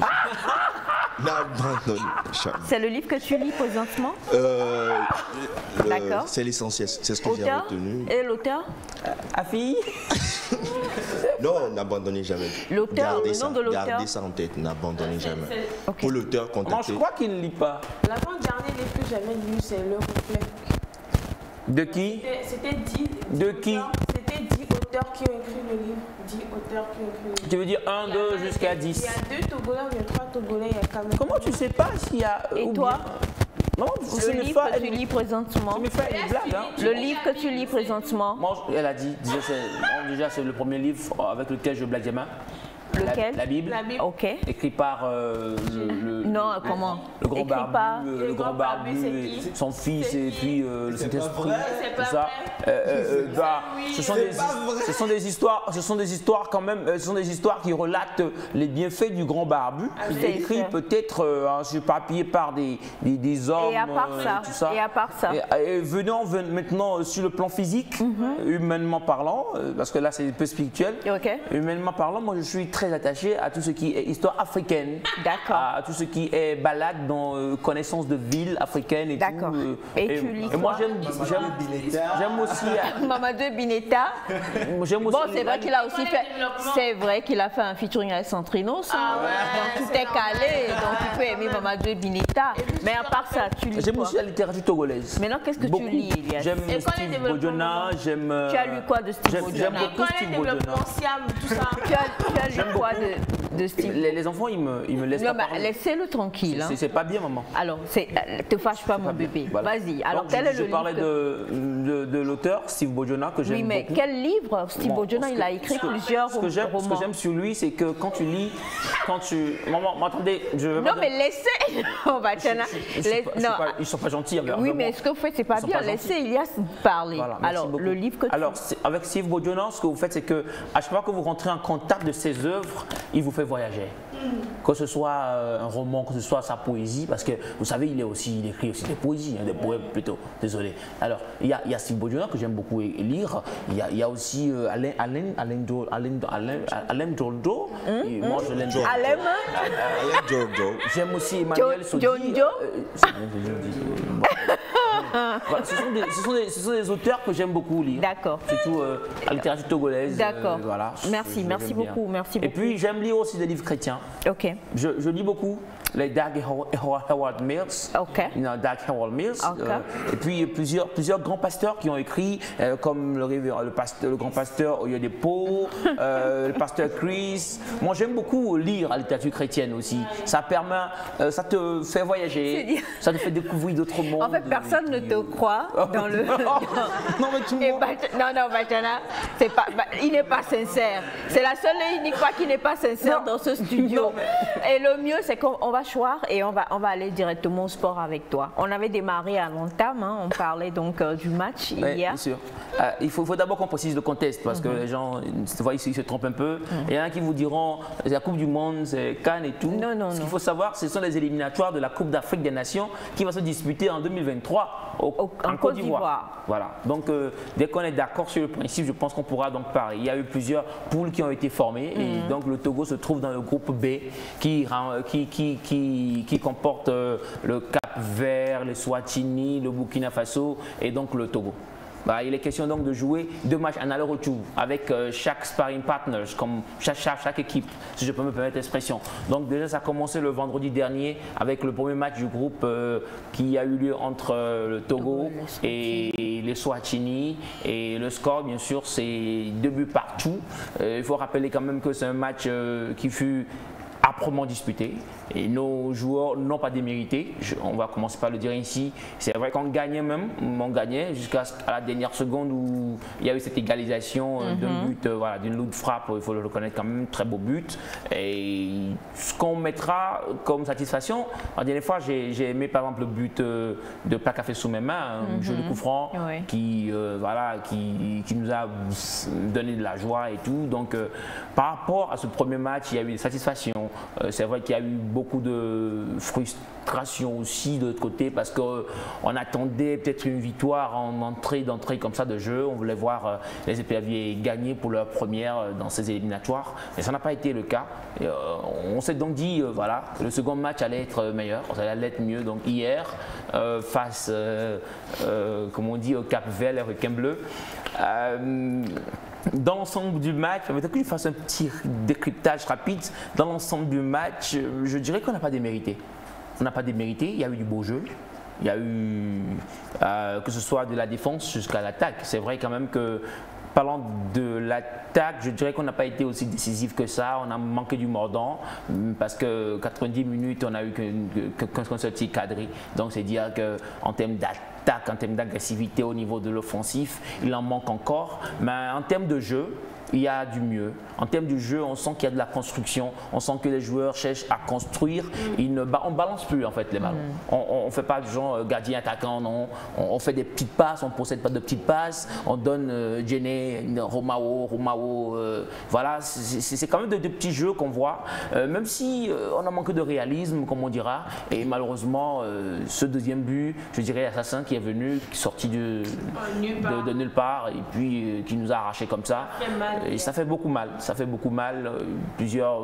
jamais. C'est le livre que tu lis présentement? D'accord. C'est l'essentiel, c'est ce que j'ai retenu. Et l'auteur? Afi? Non, n'abandonnez jamais. L'auteur, le nom de l'auteur? Gardez ça en tête, n'abandonnez jamais. Okay. Pour l'auteur, contactez. Moi, je crois qu'il ne lit pas. L'avant-dernier livre que j'avais lu, c'est Le Reflet. De qui? C'était 10. De qui? C'était 10 auteurs qui ont écrit le livre. 10 auteurs qui ont écrit le livre. Tu veux dire 1, 2 jusqu'à 10? Il y a 2 Togolais, il y a 3 Togolais, il y a quand même. Comment tu sais pas s'il y a. Et toi? Non, le livre que tu lis présentement. Tu me fais une blague, hein? Le livre que tu lis présentement. Moi, elle a dit, déjà c'est le premier livre avec lequel je blague Gemma. Lequel? La Bible. Ok. Écrit par comment? Le grand barbu, le grand barbu, son fils et puis le Saint-Esprit, tout ça. Ce sont des histoires quand même. Ce sont des histoires qui relatent les bienfaits du grand barbu, écrit peut-être sur papier par des hommes. Et à part ça. Tout ça. Et à part ça. Et venant maintenant sur le plan physique, humainement parlant, parce que là c'est un peu spirituel. Okay. Humainement parlant, moi je suis très attaché à tout ce qui est histoire africaine, à tout ce qui est balade dans connaissance de villes africaines et tout. Et tu lis et moi j'aime aussi Mamadou Bineta. Bon, c'est vrai qu'il a aussi fait. C'est vrai qu'il a fait un featuring avec Centrinos. Donc tout est calé, donc tu peux aimer Mamadou Bineta. Mais à part ça, tu lis quoi? J'aime aussi la littérature togolaise. Maintenant, qu'est-ce que tu lis, Elias? J'aime Steve Bojona, j'aime. Tu as lu quoi de Steve Bojona? J'aime beaucoup Steve Bojona. Tu as lu quoi de Steve? Les enfants, ils me laissent pas parler. Laissez-le tranquille. C'est pas bien, maman. Alors, te fâche pas, mon bébé. Voilà. Vas-y. Alors, quel est le livre? Je parlais de l'auteur, Steve Bojona, que j'aime beaucoup. Oui, mais quel livre? Steve Bojona, il a écrit plusieurs romans. Ce que j'aime sur lui, c'est que quand tu lis, Maman, attendez, je veux non, mais laissez. On va ils sont pas gentils. Oui, mais ce que vous faites, c'est pas bien. Laissez Elias parler. Voilà, alors, le livre que Alors, avec Steve Bojona, ce que vous faites, c'est que à chaque fois que vous rentrez en contact de ses œuvres, il vous fait voyager. Que ce soit un roman, que ce soit sa poésie, parce que vous savez, il écrit aussi des poésies, des poèmes plutôt, désolé. Alors, il y a Steve Bojona que j'aime beaucoup lire, il y a aussi Alain Joldo, moi je l'aime. Alain Joldo. J'aime aussi Emmanuel Sodi. Ce sont des auteurs que j'aime beaucoup lire. D'accord. Surtout la littérature togolaise. D'accord. Voilà. Merci beaucoup. Et puis j'aime lire aussi des livres chrétiens. Ok. Je lis beaucoup les Dag Heward Mills. Ok. Dag Heward Mills. Okay. Et puis plusieurs grands pasteurs qui ont écrit, comme le grand pasteur Oyedepo, le pasteur Chris. Moi j'aime beaucoup lire la littérature chrétienne aussi. Ça ça te fait voyager, ça te fait découvrir d'autres mondes. En fait, personne ne te croit dans le. Non, mais tout le monde. Non, Bachana, il n'est pas sincère. C'est la seule et unique fois qu'il n'est pas sincère dans ce studio. Et le mieux, c'est qu'on va choir et on va aller directement au sport avec toi. On avait démarré à l'entame, on parlait donc du match hier. Bien sûr. Il faut d'abord qu'on précise le contexte parce que les gens, ils se trompent un peu. Il y en a qui vous diront la Coupe du Monde, c'est Cannes et tout. Non. Ce qu'il faut savoir, ce sont les éliminatoires de la Coupe d'Afrique des Nations qui va se disputer en 2023 en Côte d'Ivoire. Voilà. Donc, dès qu'on est d'accord sur le principe, je pense qu'on pourra donc parler. Il y a eu plusieurs poules qui ont été formées et donc le Togo se trouve dans le groupe B qui comporte le Cap-Vert, le Swatini, le Burkina Faso et donc le Togo. Il est question donc de jouer 2 matchs en aller-retour avec chaque sparring partners, comme chaque équipe, si je peux me permettre l'expression. Donc déjà ça a commencé le vendredi dernier avec le premier match du groupe qui a eu lieu entre le Togo et les Swatini. Et le score bien sûr c'est 2 buts partout. Il faut rappeler quand même que c'est un match qui fut âprement disputé et nos joueurs n'ont pas démérité. On va commencer par le dire ici. C'est vrai qu'on gagnait même, on gagnait jusqu'à la dernière seconde où il y a eu cette égalisation d'un but, voilà, d'une loupe frappe, il faut le reconnaître quand même, très beau but. Et ce qu'on mettra comme satisfaction, la dernière fois j'ai aimé par exemple le but de Placafé sous mes mains, un jeu de coup franc qui, voilà, qui nous a donné de la joie et tout. Donc par rapport à ce premier match, il y a eu des satisfactions. C'est vrai qu'il y a eu beaucoup de frustration aussi de l'autre côté parce qu'on attendait peut-être une victoire en entrée comme ça de jeu. On voulait voir les éperviers gagner pour leur première dans ces éliminatoires. Mais ça n'a pas été le cas. Et, on s'est donc dit voilà, que le second match allait être meilleur, ça allait être mieux. Donc hier, face, comme on dit, au Cap Vert, les requins bleus, dans l'ensemble du match, peut-être que je fasse un petit décryptage rapide. Dans l'ensemble du match, je dirais qu'on n'a pas démérité. On n'a pas démérité, il y a eu du beau jeu. Il y a eu, que ce soit de la défense jusqu'à l'attaque. C'est vrai quand même que, parlant de l'attaque, je dirais qu'on n'a pas été aussi décisif que ça. On a manqué du mordant parce que 90 minutes, on n'a eu qu'un seul tir cadré. Donc c'est dire qu'en termes d'attaque, en termes d'agressivité au niveau de l'offensif, il en manque encore. Mais en termes de jeu, il y a du mieux. En termes de jeu, on sent qu'il y a de la construction, on sent que les joueurs cherchent à construire. On ne balance plus en fait les ballons. On ne fait pas du genre gardien attaquant, non. On fait des petites passes, on ne possède pas de petites passes. On donne Djené, Romao, voilà, c'est quand même de petits jeux qu'on voit. Même si on a manqué de réalisme, comme on dira. Et malheureusement, ce deuxième but, je dirais Assassin qui est venu, qui est sorti de nulle part et puis qui nous a arraché comme ça. Et ça fait beaucoup mal, ça fait beaucoup mal. Plusieurs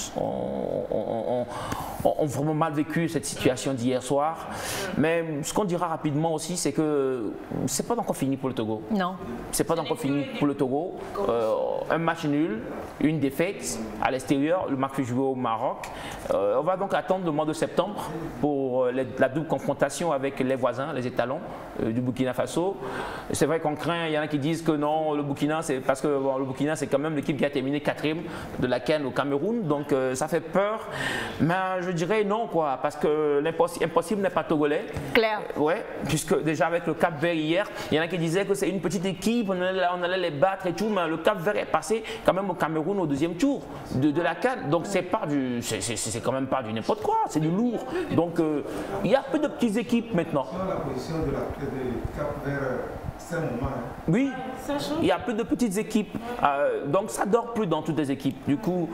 ont vraiment mal vécu cette situation d'hier soir. Mais ce qu'on dira rapidement aussi, c'est que c'est pas encore fini pour le Togo. Non. C'est pas encore fini pour le Togo. Un match nul, une défaite à l'extérieur, le match fut joué au Maroc. On va donc attendre le mois de septembre pour la double confrontation avec les voisins, les étalons du Burkina Faso. C'est vrai qu'on craint, il y en a qui disent que non, le Burkina, c'est parce que bon, le Burkina, c'est quand même l'équipe qui a terminé 4e de la CAN au Cameroun, donc ça fait peur. Mais je dirais non, quoi, parce que l'impossible n'est pas togolais. Clair. Ouais, puisque déjà avec le Cap Vert hier, il y en a qui disaient que c'est une petite équipe, on allait les battre et tout, mais le Cap Vert est passé quand même au Cameroun au deuxième tour de la CAN, donc c'est quand même pas du n'importe quoi, c'est du lourd. Donc il y a peu de petites équipes maintenant. La position de Cap Vert, c'est un moment. Oui, il y a plus de petites équipes, donc ça dort plus dans toutes les équipes. Du coup,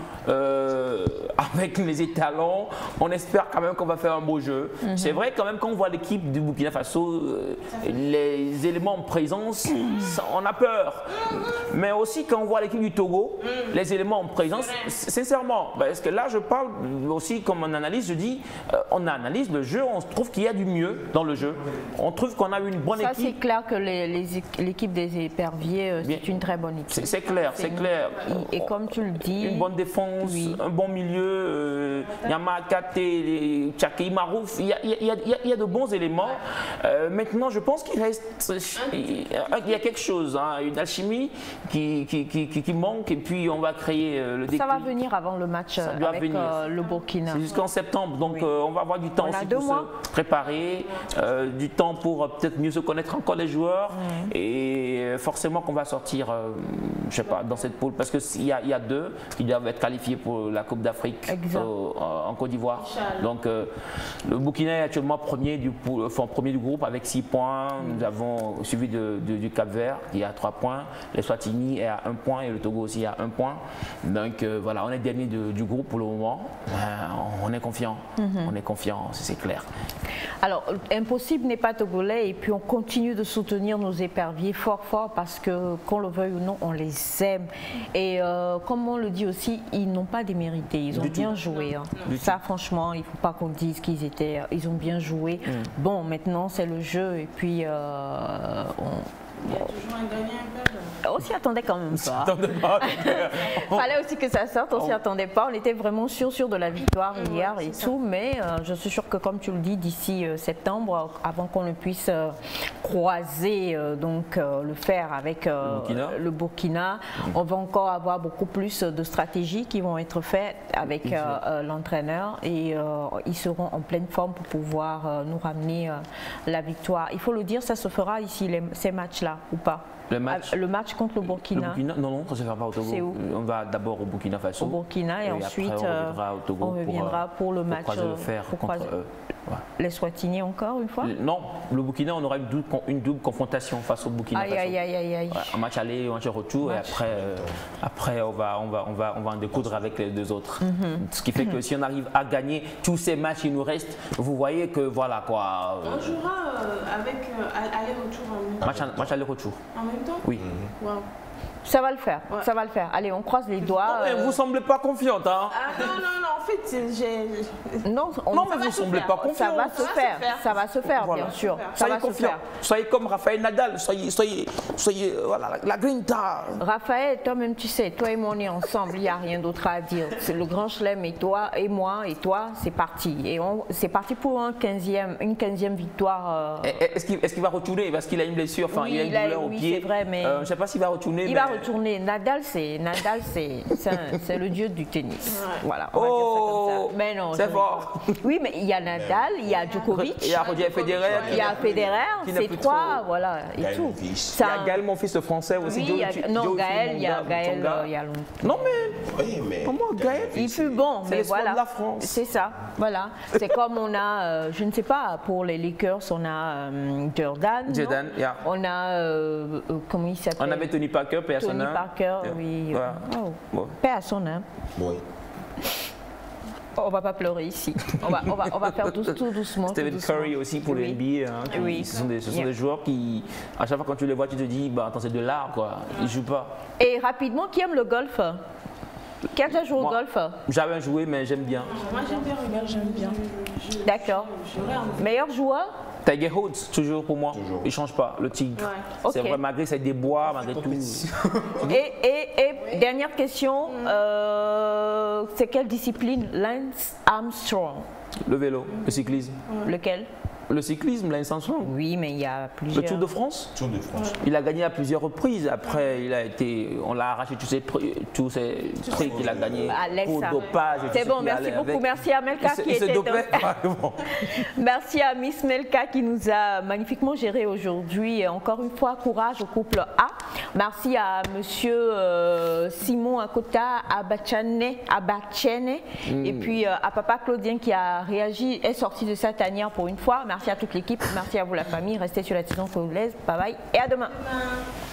avec les étalons, on espère quand même qu'on va faire un beau jeu. C'est vrai quand même quand on voit l'équipe du Burkina Faso, les éléments en présence, on a peur. Mais aussi quand on voit l'équipe du Togo, les éléments en présence, sincèrement, parce que là je parle aussi comme on analyse, je dis, on analyse le jeu, on trouve qu'il y a du mieux dans le jeu. On trouve qu'on a une bonne équipe. Ça c'est clair que l'équipe des éperviers, c'est une très bonne équipe. C'est clair, c'est clair. Et comme tu le dis... Une bonne défense, un bon milieu, Yamakate, Tchaki, Marouf, il y a de bons éléments. Maintenant, je pense qu'il reste... Il y a quelque chose, hein, une alchimie qui manque et puis on va créer le déclic. Ça va venir avant le match avec le Burkina. C'est jusqu'en septembre, donc on va avoir du temps aussi pour se préparer, du temps pour peut-être mieux se connaître encore les joueurs. Et forcément qu'on va sortir, je sais pas, dans cette poule, parce qu'il y a deux qui doivent être qualifiés pour la Coupe d'Afrique en Côte d'Ivoire. Donc le Burkina est actuellement premier du groupe avec 6 points. Nous avons suivi du Cap Vert qui a 3 points, les Swatini est à 1 point et le Togo aussi à 1 point. Donc voilà, on est dernier du groupe pour le moment. On est confiant, on est confiant, c'est clair. Alors, impossible n'est pas togolais et puis on continue de soutenir nos éperviers fort parce que, qu'on le veuille ou non, on les aime. Et comme on le dit aussi, ils n'ont pas démérité, ils ont bien joué. Hein. Ça, franchement, il ne faut pas qu'on dise ils ont bien joué. Bon, maintenant, c'est le jeu et puis Il y a toujours un gagnant, un perdant. On s'y attendait quand même pas. Fallait aussi que ça sorte, on s'y attendait pas. On était vraiment sûr de la victoire hier et tout, mais je suis sûre que comme tu le dis, d'ici septembre, avant qu'on ne puisse croiser le fer avec le Burkina, on va encore avoir beaucoup plus de stratégies qui vont être faites avec l'entraîneur et ils seront en pleine forme pour pouvoir nous ramener la victoire. Il faut le dire, ça se fera ici, ces matchs-là, ou pas? Le match contre le Burkina. Non, ça ne se fera pas au Togo. C'est où? On va d'abord au Burkina Faso. Au Burkina et ensuite après, on reviendra au Togo on reviendra pour le match. Croiser le fer contre eux. Les Swatini encore une fois? Non, le Burkina, on aura une double confrontation face au Burkina Faso. Aïe. Un match aller, un match retour, et après on va en découdre avec les deux autres. Ce qui fait que si on arrive à gagner tous ces matchs qui nous restent, vous voyez que voilà quoi. On jouera avec aller-retour en même temps. Match aller-retour. En même temps? Oui. Wow. Ça va le faire, ça va le faire. Allez, on croise les doigts. Non, mais vous semblez pas confiante, hein? Non, en fait, j'ai... Non, mais vous semblez pas confiante. Ça va se faire, ça va se faire, bien sûr. Soyez confiant. Soyez comme Raphaël Nadal, soyez voilà, la grinta. Raphaël, toi-même, tu sais, toi et moi, on est ensemble, il n'y a rien d'autre à dire. C'est le Grand Chelem et toi, et moi, et toi, c'est parti. Et c'est parti pour une 15e victoire. Est-ce qu'il va retourner? Parce qu'il a une blessure, enfin, il a une douleur au pied. C'est vrai, mais... je ne sais pas s'il va retourner. Il va retourner. Nadal, c'est le dieu du tennis. Ouais. Voilà, on va dire ça comme ça. Mais non, c'est fort. Oui, mais il y a Nadal, il y a Djokovic, il y a Roger Federer, il y a Federer, c'est trois, voilà, et Gaël, tout. mon fils. Il y a Gaël, mon fils, le français aussi. Oui, non, Gaël, il y a Gaël, il y a longtemps. Non, mais comment Gaël? Il fut bon, mais voilà. De la France. C'est ça, voilà. C'est comme on a, je ne sais pas, pour les Lakers, on a Jordan. Yeah. On a, comment il s'appelle? On avait Tony Parker, paix à son âme. Tony Parker, oui. Voilà. Paix à son âme. Oui. On va pas pleurer ici. On va faire tout doucement. Stephen Curry aussi pour le NBA. Hein, oui. Ce sont des joueurs qui, à chaque fois quand tu les vois, tu te dis, bah attends, c'est de l'art quoi. Ils jouent pas. Et rapidement, qui aime le golf? Qui a déjà joué au golf? J'avais joué, mais j'aime bien. Moi j'aime bien regarder, j'aime bien. D'accord. Meilleur joueur? Tiger Woods, toujours pour moi. Toujours. Il ne change pas, le tigre. Ouais. C'est vrai, malgré ses déboires, malgré tout. Et dernière question, c'est quelle discipline Lance Armstrong? Le vélo, le cyclisme. Lequel? Le cyclisme, Lance Armstrong. Oui, mais il y a plusieurs. Le Tour de France. Tour de France. Il a gagné à plusieurs reprises. Après, on l'a arraché tous ces trucs qu'il a gagné pour dopage. C'est bon, merci beaucoup. Merci à Melka qui était Merci à Miss Melka qui nous a magnifiquement géré aujourd'hui. Encore une fois, courage au couple A. Merci à monsieur Simon Akota Abachane. Et puis à papa Claudien qui a réagi, est sorti de sa tanière pour une fois. Merci à toute l'équipe, merci à vous la famille, restez sur la télévision togolaise, bye bye et à demain.